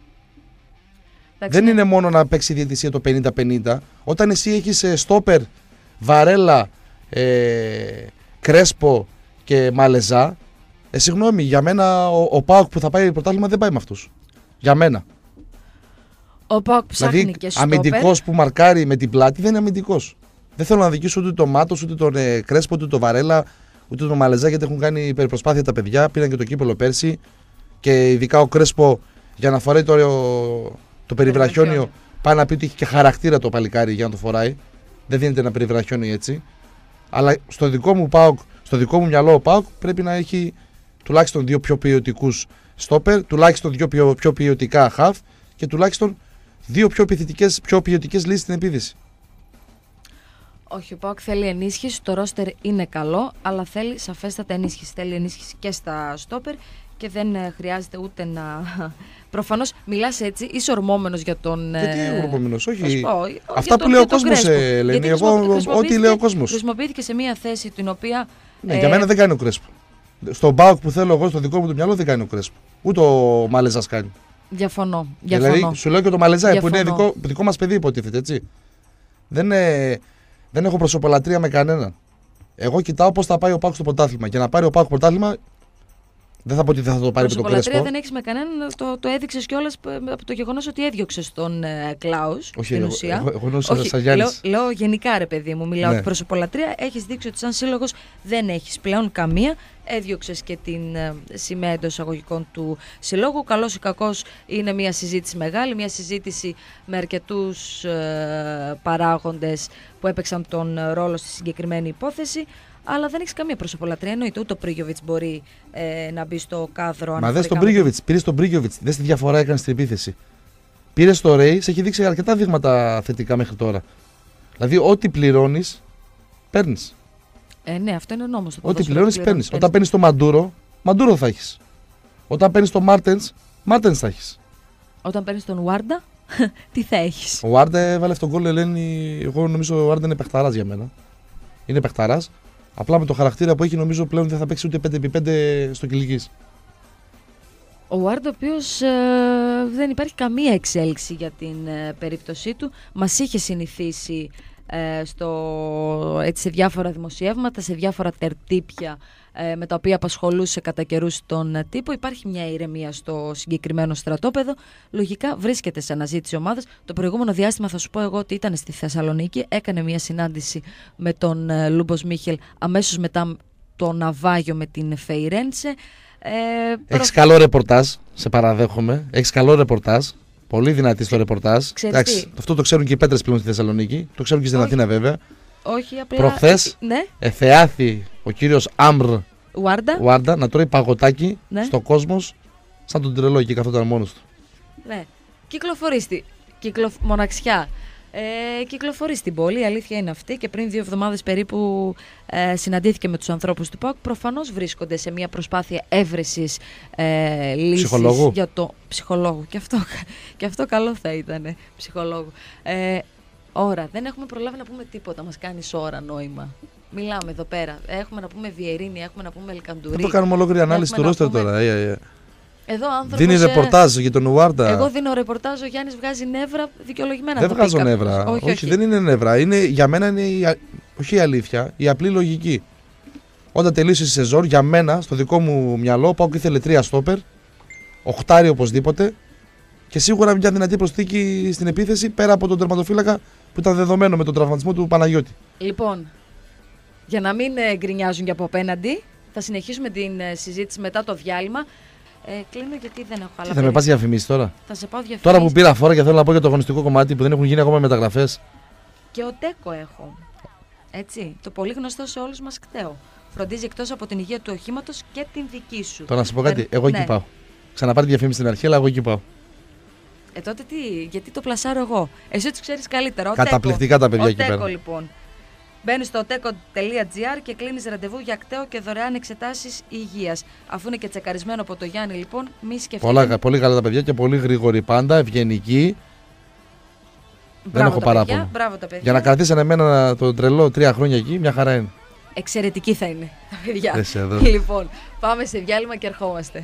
Δεν είναι μόνο να παίξει η διαιτησία το πενήντα πενήντα. Όταν εσύ έχεις ε, στόπερ, Βαρέλα, ε, Κρέσπο και Μαλεζά, ε, συγγνώμη, για μένα ο, ο ΠΑΟΚ που θα πάει πρωτάθλημα δεν πάει με αυτούς. Για μένα. Ο ΠΑΟΚ ψάχνει δηλαδή, και στόπερ. Αμυντικός που μαρκάρει με την πλάτη δεν είναι αμυντικός. Δεν θέλω να δικήσω ούτε τον Μάτος, ούτε τον ε, Κρέσπο, ούτε τον Βαρέλα, ούτε τον Μαλεζά, γιατί έχουν κάνει υπερπροσπάθεια τα παιδιά. Πήραν και το κύπελο πέρσι. Και ειδικά ο Κρέσπο για να φοράει το, το περιβραχιόνιο, πάει να πει ότι έχει και χαρακτήρα το παλικάρι για να το φοράει. Δεν δίνεται ένα περιβραχιόνιο έτσι. Αλλά στο δικό μου, ΠΑΟΚ, στο δικό μου μυαλό ο ΠΑΟΚ πρέπει να έχει τουλάχιστον δύο πιο ποιοτικούς στόπερ, τουλάχιστον δύο πιο, πιο ποιοτικά χαφ και τουλάχιστον δύο πιο, πιο ποιοτικές λύσεις στην επίδυση. Όχι, ο ΠΑΟΚ θέλει ενίσχυση, το ρόστερ είναι καλό, αλλά θέλει σαφέστατα ενίσχυση. Θέλει ενίσχυση και στα στόπερ και δεν χρειάζεται ούτε να... Προφανώς μιλάς έτσι, είσαι ορμόμενος για τον... Γιατί ορμόμενος, όχι. Πω, αυτά που λέει ο κόσμος, Ελένη, εγώ ό,τι λέει ο κόσμος. Χρησιμοποιήθηκε σε μια θέση την οποία... Ναι, ε... για μένα δεν κάνει ο Κρέσπο. Στον ΠΑΟΚ που θέλω εγώ, στο δικό μου το μυαλό, δεν κάνει ο Κρέσπο. Ούτε ο Μαλεζάς κάνει. Διαφωνώ. Διαφωνώ. Δηλαδή, σου λέω και το Μαλεζά που είναι δικό, δικό μας παιδί, υποτίθεται, έτσι. Δεν, ε, δεν έχω προσωπολατρία με κανέναν. Εγώ κοιτάω πώς θα πάει ο ΠΑΟΚ στο πρωτάθλημα. Για να πάρει ο ΠΑΟΚ πρωτάθλημα, δεν θα πω ότι δεν θα το πάρει με τον Κρέσπο. Δεν έχεις με κανέναν, το, το έδειξες κιόλας από το γεγονός ότι έδιωξες τον ε, Κλάους. Όχι, στην ουσία. Εγώ, εγώ, εγώ Όχι λέω, λέω γενικά, ρε παιδί μου, μιλάω. Ναι. Προσωπολατρία έχεις δείξει ότι σαν σύλλογος δεν έχεις πλέον καμία. Έδιωξες και την ε, σημαία εντός εισαγωγικών του συλλόγου. Καλός ή κακός είναι μια συζήτηση μεγάλη, μια συζήτηση με αρκετούς ε, παράγοντες που έπαιξαν τον ρόλο στη συγκεκριμένη υπόθεση. Αλλά δεν έχει καμία προσωπολατρία. Εννοείται ούτε ο Πρίγιοβιτς μπορεί ε, να μπει στο κάδρο. Μα δες τον Πρίγιοβιτς, πήρε τον Πρίγιοβιτς, δες τη διαφορά έκανε στην επίθεση. Πήρε το Ρέι, σε έχει δείξει αρκετά δείγματα θετικά μέχρι τώρα. Δηλαδή, ό,τι πληρώνεις, παίρνεις. Ε, ναι, αυτό είναι ο νόμος. Ό,τι πληρώνεις, παίρνεις. Όταν παίρνεις το Μαντούρο, Μαντούρο θα έχεις. Όταν παίρνεις το Μάρτενς, Μάρτενς θα έχεις. Όταν παίρνεις τον Βάρντα, τι θα έχεις. Ο Βάρντα έβαλε αυτόν τον γκολ, Ελένη. Εγώ νομίζω ο Βάρντα είναι παιχταράς για μένα. Είναι παιχταράς. Απλά με το χαρακτήρα που έχει, νομίζω πλέον δεν θα παίξει ούτε πέντε επί πέντε στο Κιλικής. Ο Βάρντα, ο οποίος ε, δεν υπάρχει καμία εξέλιξη για την ε, περίπτωσή του. Μας είχε συνηθίσει ε, στο, έτσι, σε διάφορα δημοσιεύματα, σε διάφορα τερτύπια ε, με τα οποία απασχολούσε κατά καιρούς τον τύπο. Υπάρχει μια ηρεμία στο συγκεκριμένο στρατόπεδο. Λογικά βρίσκεται σε αναζήτηση ομάδας. Το προηγούμενο διάστημα θα σου πω εγώ ότι ήταν στη Θεσσαλονίκη. Έκανε μια συνάντηση με τον ε, Λούμπος Μίχελ αμέσως μετά το ναυάγιο με την Φεϊρέντσε. Ε, Έχεις προ... καλό ρεπορτάζ, σε παραδέχομαι. Έχεις καλό ρεπορτάζ. Πολύ δυνατή στο ρεπορτάζ. Εντάξει, αυτό το ξέρουν και οι Πέτρες πλέον στη Θεσσαλονίκη. Το ξέρουν και στην Αθήνα βέβαια. Όχι, απλά. Προχθές ναι. εθεάθη ο κύριος Άμπρ Ουάρντα να τρώει παγωτάκι ναι. στο Κόσμος σαν τον τρελό εκεί καθόταν μόνος του. Ναι. Κυκλοφορεί στη. Κυκλο... Μοναξιά. Ε, κυκλοφορεί στην πόλη, η αλήθεια είναι αυτή, και πριν δύο εβδομάδες περίπου ε, συναντήθηκε με τους ανθρώπους του ΠΑΟΚ. Προφανώς βρίσκονται σε μια προσπάθεια έβρεσης ε, λύσης ψυχολόγου. για το ψυχολόγου. Και αυτό, και αυτό καλό θα ήταν, ψυχολόγου. Ε, ώρα, δεν έχουμε προλάβει να πούμε τίποτα, μας κάνει ώρα νόημα. Μιλάμε εδώ πέρα, έχουμε να πούμε Βιερίνη, έχουμε να πούμε Ελκαντουρί. Δεν το κάνουμε ολόκληρη ανάλυση του ρόστερ πούμε... τώρα. Ε, ε. Εδώ άνθρωπος, δίνει ρεπορτάζ για τον Ουάρντα. Εγώ δίνω ρεπορτάζ, ο Γιάννης βγάζει νεύρα, δικαιολογημένα. Δεν το βγάζω πει νεύρα. Όχι, όχι, όχι, δεν είναι νεύρα. Είναι, για μένα είναι η, όχι η αλήθεια, η απλή λογική. Όταν τελείωσε η σεζόν, για μένα, στο δικό μου μυαλό, πάω και ήθελε τρία στόπερ, οχτάρι οπωσδήποτε, και σίγουρα μια δυνατή προσθήκη στην επίθεση πέρα από τον τερματοφύλακα που ήταν δεδομένο με τον τραυματισμό του Παναγιώτη. Λοιπόν, για να μην ε, γκρινιάζουν και από απέναντι, θα συνεχίσουμε την ε, συζήτηση μετά το διάλειμμα. Ε, κλείνω γιατί δεν έχω άλλα. Θα με πας διαφημίσεις τώρα. Θα σε πάω διαφημίσεις. Τώρα που πήρα φόρα και θέλω να πω για το αγωνιστικό κομμάτι που δεν έχουν γίνει ακόμα μεταγραφές. Και ο Τέκο έχω. Έτσι. Το πολύ γνωστό σε όλους μας κταίο. Φροντίζει εκτός από την υγεία του οχήματος και την δική σου. Τώρα να σου πω κάτι. Ε, εγώ ναι. εκεί πάω. Ξαναπάρει τη διαφήμιση στην αρχή, αλλά εγώ εκεί πάω. Ε, τότε τι, γιατί το πλασάρω εγώ. Εσύ τους ξέρεις καλύτερα. Ο Καταπληκτικά Τέκο. τα παιδιά ο εκεί Τέκο, πέρα. Λοιπόν. Μπαίνεις στο τέκο τελεία τζι άρ και κλείνεις ραντεβού για κταίο και δωρεάν εξετάσεις υγείας. Αφού είναι και τσεκαρισμένο από το Γιάννη, λοιπόν, μη σκεφτείτε. Πολλά, πολύ καλά τα παιδιά και πολύ γρήγοροι πάντα, ευγενικοί. Δεν έχω παράπονο. Για να κρατήσανε εμένα τον τρελό τρία χρόνια εκεί, μια χαρά είναι. Εξαιρετική θα είναι τα παιδιά. εδώ. Λοιπόν, πάμε σε διάλειμμα και ερχόμαστε.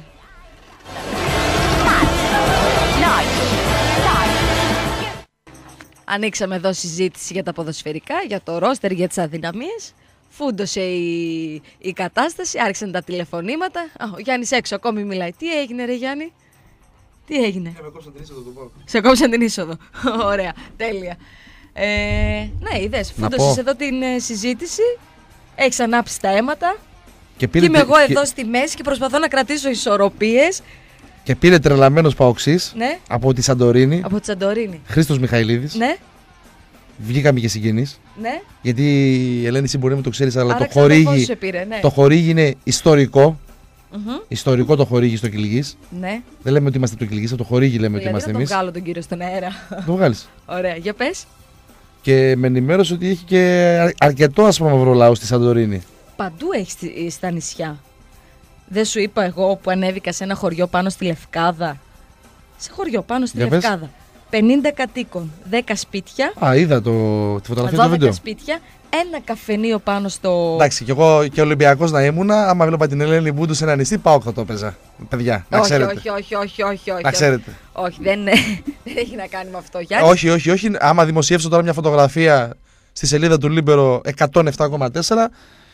Ανοίξαμε εδώ συζήτηση για τα ποδοσφαιρικά, για το ρόστερ, για τις αδυναμίες. Φούντωσε η, η κατάσταση, άρχισαν τα τηλεφωνήματα. Α, ο Γιάννης έξω ακόμη μιλάει. Τι έγινε ρε Γιάννη? Τι έγινε? Με κόψαν την είσοδο του ΠΑΟΚ. Σε κόψαν την είσοδο. Ωραία, τέλεια. Ε, ναι, είδες, φούντωσες εδώ την ε, συζήτηση. Έχεις ανάψει τα αίματα. Και, πήρε, και είμαι εγώ και... εδώ στη μέση και προσπαθώ να κρατήσω ισορροπίες. Και πήρε τρελαμένος Παοξής, ναι, από τη Σαντορίνη. Από τη Σαντορίνη. Χρήστος Μιχαηλίδης. Ναι. Βγήκαμε και συγγενείς. Ναι. Γιατί η Ελένη εσύ μπορεί να μην το ξέρεις, αλλά άρα το χορήγι, πήρε, ναι. το χορήγι είναι ιστορικό. Mm-hmm. Ιστορικό το χορήγι στο Κιλγής. Ναι. Δεν λέμε ότι είμαστε το Κιλγής, από το χορήγι λέμε δηλαδή ότι είμαστε εμείς. εμείς. Να τον βγάλω τον κύριο στον αέρα. Το βγάλεις. Ωραία, για πες. Και με ενημέρωσε ότι έχει και αρκετό ασπρόμαυρο λαό στη Σαντορίνη. Παντού έχει στα νησιά. Δεν σου είπα εγώ που ανέβηκα σε ένα χωριό πάνω στη Λευκάδα. Σε χωριό πάνω στη για Λευκάδα. Πες. πενήντα κατοίκων, δέκα σπίτια. Α, είδα το, τη φωτογραφία του βίντεο. δώδεκα σπίτια, ένα καφενείο πάνω στο. Εντάξει, και εγώ και Ολυμπιακός να ήμουνα, άμα βλέπα την Ελένη Μπούντου σε ένα νησί, πάω θα το έπαιζα. Παιδιά, να όχι, ξέρετε. Όχι, όχι, όχι, όχι, όχι. Να ξέρετε. Όχι, δεν, δεν έχει να κάνει με αυτό. Γιάννη. Όχι, όχι, όχι. Άμα δημοσιεύσω τώρα μια φωτογραφία στη σελίδα του Λίμπερο εκατόν επτά κόμμα τέσσερα,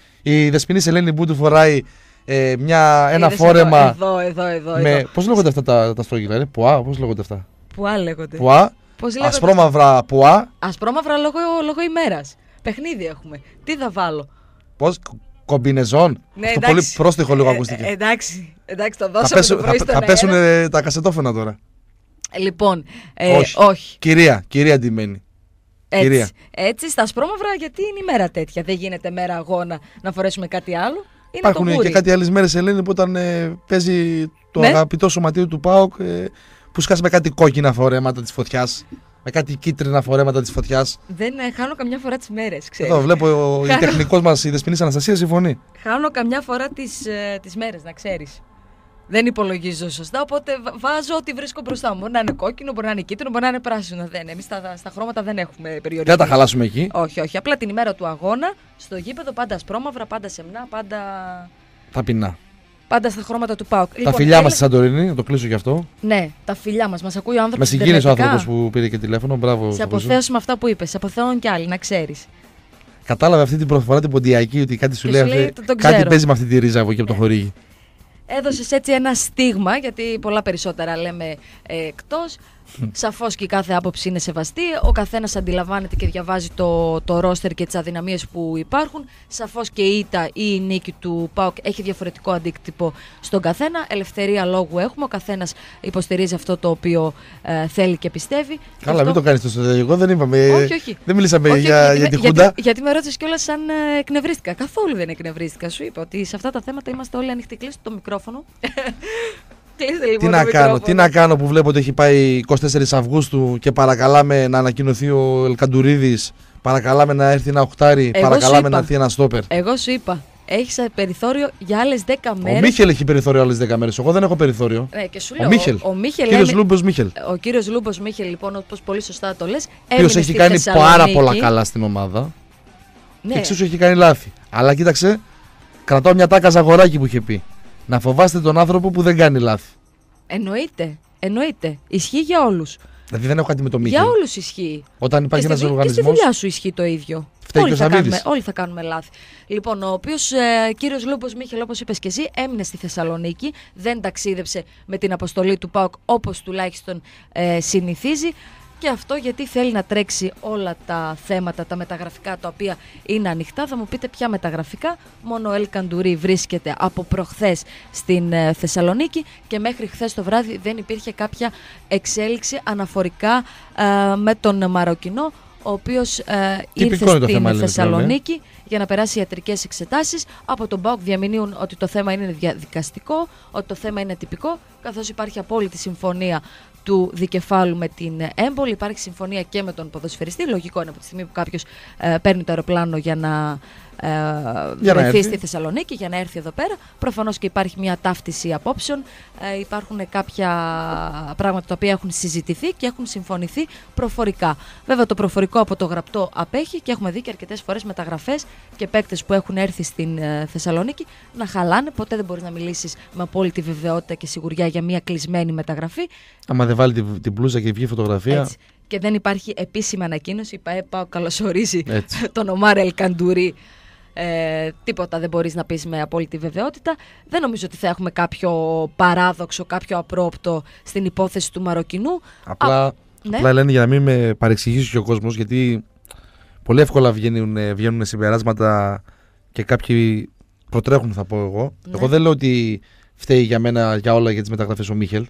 η δεσποινής Ελένη Μπούντου φοράει ε, μια, ένα Είδες φόρεμα. Εδώ, εδώ, εδώ. Με, εδώ. πώς λέγονται αυτά τα, τα στρόγγυλα, είναι πουά, πώς λέγονται αυτά. Πουά λέγονται. Πουά. Ασπρόμαυρα πουά. Ασπρόμαυρα λόγω, λόγω ημέρας. Παιχνίδι έχουμε. Τι θα βάλω. Πώς, κομπινεζόν. Ναι, αυτό εντάξει. πολύ πρόστιχο λίγο ε, ακούστηκε. Ε, εντάξει, εντάξει, το δώσαμε θα πέσουν, το πρωί θα, στον θα πέσουν ε, τα κασετόφωνα τώρα. Λοιπόν, ε, όχι. όχι. Κυρία, κυρία ντυμένη. Έτσι, κυρία. έτσι, στα ασπρόμαυρα γιατί είναι η μέρα τέτοια. Δεν γίνεται μέρα αγώνα να φορέσουμε κάτι άλλο. Είναι υπάρχουν το και κάτι άλλες μέρες, Ελένη, που όταν ε, παίζει το ναι. αγαπητό σωματείο του ΠΑΟΚ, ε, που σκάσει με κάτι κόκκινα φορέματα της φωτιάς. Με κάτι κίτρινα φορέματα της φωτιάς. Δεν ε, χάνω καμιά φορά τις μέρες, ξέρεις. Εδώ βλέπω ο, η τεχνικός μας, η δεσποινής Αναστασία, συμφωνεί. Χάνω καμιά φορά τις, ε, τις μέρες, να ξέρεις. Δεν υπολογίζω σωστά, οπότε βάζω ό,τι βρίσκω μπροστά μου. Μπορεί να είναι κόκκινο, μπορεί να είναι κίτρινο, μπορεί να είναι πράσινο. Δεν, εμείς στα, στα χρώματα δεν έχουμε περιορισμό. Δεν τα χαλάσουμε εκεί. Όχι, όχι. Απλά την ημέρα του αγώνα, στο γήπεδο πάντα ασπρόμαυρα, πάντα σεμνά, πάντα. Ταπεινά. Πάντα στα χρώματα του ΠΑΟΚ. Τα Λοιπόν, φιλιά έλε... μας στη Σαντορίνη, να το κλείσω γι' αυτό. Ναι, τα φιλιά μας. Μας ακούει ο άνθρωπος. Με συγκίνησε ο άνθρωπος που πήρε και τηλέφωνο. Μπράβο. Σε αποθέωσουμε αυτά που είπες. Σε αποθέωνουν κι άλλοι, να ξέρεις. Κατάλαβε αυτή την προφορά την ποντιακή ότι κάτι σου και λέει. Σου λέει το, το κάτι παίζει με αυτή τη ρίζα από εκεί από το χορήγι. Έδωσες έτσι ένα στίγμα, γιατί πολλά περισσότερα λέμε ε, εκτός. Σαφώς και η κάθε άποψη είναι σεβαστή. Ο καθένας αντιλαμβάνεται και διαβάζει το, το ρόστερ και τις αδυναμίες που υπάρχουν. Σαφώς και η ήττα ή η νίκη του ΠΑΟΚ έχει διαφορετικό αντίκτυπο στον καθένα. Ελευθερία λόγου έχουμε. Ο καθένας υποστηρίζει αυτό το οποίο ε, θέλει και πιστεύει. Καλά, αυτό... μην το κάνεις το στρατηγικό. Δεν είπαμε. Όχι, όχι. Δεν μιλήσαμε όχι, για, γιατί, για τη γιατί, Χούντα. Γιατί, γιατί με ρώτησες κιόλας αν ε, εκνευρίστηκα. Καθόλου δεν εκνευρίστηκα. Σου είπα ότι σε αυτά τα θέματα είμαστε όλοι ανοιχτοί. Κλείστε το μικρόφωνο. Λοιπόν, τι να κάνω, τι να κάνω που βλέπω ότι έχει πάει εικοστή τέσσερις Αυγούστου και παρακαλάμε να ανακοινωθεί ο Ελκαντουρίδης, παρακαλάμε να έρθει ένα οχτάρι, Εγώ παρακαλάμε να έρθει ένα στόπερ. Εγώ σου είπα, έχεις περιθώριο για άλλες δέκα μέρες. Ο Μίχελ έχει περιθώριο άλλες δέκα μέρες. Εγώ δεν έχω περιθώριο. Ναι, και σου ο λέω, Μίχελ. Ο, ο Μίχελ κύριος είναι... Λούμπος Μίχελ. Ο κύριος Λούμπος Μίχελ, λοιπόν, όπως πολύ σωστά το λες, ο οποίος έχει κάνει πάρα πολλά καλά στην ομάδα. Ναι. Και εξίσου έχει κάνει λάθη. Αλλά κοίταξε, κρατάω μια τάκα Ζαγοράκη που είχε πει. Να φοβάστε τον άνθρωπο που δεν κάνει λάθη. Εννοείται. Εννοείται. Ισχύει για όλους. Δηλαδή δεν έχω κάτι με το Μίχελ. Για όλους ισχύει. Όταν υπάρχει ένας οργανισμός. Και στη δουλειά σου ισχύει το ίδιο. Φταίει όλοι, και ο θα Σαββίδης. κάνουμε, όλοι θα κάνουμε λάθη. Λοιπόν, ο οποίος ε, κύριος Λούμπος Μίχελ, όπως είπες και εσύ, έμεινε στη Θεσσαλονίκη. Δεν ταξίδεψε με την αποστολή του ΠΑΟΚ όπως τουλάχιστον ε, συνηθίζει. Και αυτό γιατί θέλει να τρέξει όλα τα θέματα, τα μεταγραφικά τα οποία είναι ανοιχτά. Θα μου πείτε ποια μεταγραφικά. Μόνο ο Ελ Καντουρί βρίσκεται από προχθές στην ε, Θεσσαλονίκη και μέχρι χθες το βράδυ δεν υπήρχε κάποια εξέλιξη αναφορικά ε, με τον Μαροκινό, ο οποίος ε, ήρθε στην θέμα, Θεσσαλονίκη ναι. για να περάσει ιατρικές εξετάσεις. Από τον ΠΑΟΚ διαμηνύουν ότι το θέμα είναι διαδικαστικό, ότι το θέμα είναι τυπικό, καθώς υπάρχει απόλυτη συμφωνία του δικεφάλου με την έμπολη. Υπάρχει συμφωνία και με τον ποδοσφαιριστή. Λογικό είναι από τη στιγμή που κάποιος ε, παίρνει το αεροπλάνο για να ε, βρεθεί στη Θεσσαλονίκη, για να έρθει εδώ πέρα. Προφανώς και υπάρχει μια ταύτιση απόψεων. Ε, υπάρχουν κάποια πράγματα τα οποία έχουν συζητηθεί και έχουν συμφωνηθεί προφορικά. Βέβαια το προφορικό από το γραπτό απέχει και έχουμε δει και αρκετές φορές μεταγραφές και παίκτες που έχουν έρθει στην ε, Θεσσαλονίκη να χαλάνε. Ποτέ δεν μπορείς να μιλήσεις με απόλυτη βεβαιότητα και σιγουριά για μια κλεισμένη μεταγραφή. Άμα δεν βάλει την, την μπλούζα και βγει φωτογραφία. Έτσι. Και δεν υπάρχει επίσημη ανακοίνωση. Η ΠΑΕ καλωσορίζει τον Ομάρ Ελ Καντουρί. Ε, τίποτα δεν μπορείς να πεις με απόλυτη βεβαιότητα. Δεν νομίζω ότι θα έχουμε κάποιο παράδοξο, κάποιο απρόπτο στην υπόθεση του Μαροκινού. Απλά, Α, ναι. απλά λένε για να μην με παρεξηγήσει και ο κόσμος, γιατί πολύ εύκολα βγαίνουν, βγαίνουν συμπεράσματα και κάποιοι προτρέχουν, θα πω εγώ. Ναι. Εγώ δεν λέω ότι φταίει για μένα για όλα για τις μεταγραφές ο Μίχελ.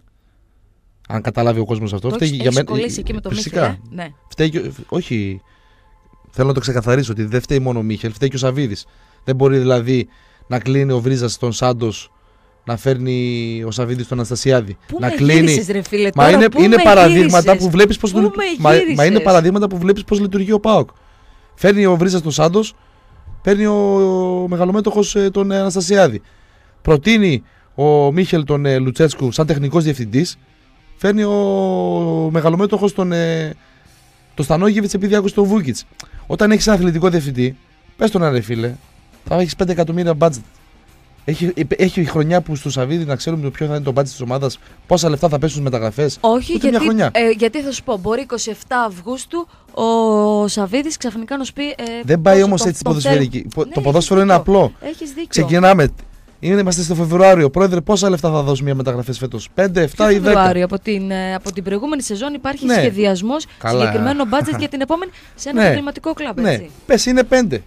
Αν καταλάβει ο κόσμος αυτό. Το φταίει έχεις, για έχεις μένα. κολλήσει εκεί με το φυσικά. Μίχελ. Ε? Ναι. Φταίει, όχι. Θέλω να το ξεκαθαρίσω ότι δεν φταίει μόνο ο Μίχελ, φταίει και ο Σαββίδης. Δεν μπορεί δηλαδή να κλείνει ο Βρίζας στον Σάντος, να φέρνει ο Σαββίδης τον Αναστασιάδη. Πού να με κλείνει. Γύρισες, ρε φίλε, μα τώρα, είναι, πού είναι με παραδείγματα που βλέπεις πώς πού μα, μα είναι παραδείγματα που βλέπεις πώς λειτουργεί ο ΠΑΟΚ. Φέρνει ο Βρίζας τον Σάντος, παίρνει ο, ο μεγαλομέτωχος ε, τον ε, Αναστασιάδη. Προτείνει ο Μίχελ τον ε, Λουτσέτσκου σαν τεχνικός διευθυντής. Φέρνει ο μεγαλομέτωχος τον, ε, τον Στανόγεβιτς επειδή άκουσε τον Βούκιτς. Όταν έχεις ένα αθλητικό διευθυντή, πες τον ρε φίλε, θα έχεις πέντε εκατομμύρια μπάτζετ. Έχει, έχει χρονιά που στο Σαββίδι να ξέρουμε ποιο θα είναι το μπάτζετ της ομάδας, πόσα λεφτά θα πέσουν στις μεταγραφές. Όχι, ούτε γιατί, μια χρονιά. Ε, γιατί θα σου πω, μπορεί εικοστή εβδόμη Αυγούστου ο Σαββίδης ξαφνικά να σου πει. Ε, Δεν πάει όμως έτσι ποδοσφαιρική. Το ναι, ποδόσφαιρο είναι απλό. Έχεις δίκιο. Ξεκινάμε. Είμαστε στο Φεβρουάριο. Πρόεδρε, πόσα λεφτά θα δώσει μια μεταγραφή φέτος? πέντε, επτά ή δέκα? Φεβρουάριο. Από την, από την προηγούμενη σεζόν υπάρχει ναι. σχεδιασμός, συγκεκριμένο μπάτζετ για την επόμενη σε ένα επαγγελματικό κλαμπ. Ναι. Πες είναι πέντε.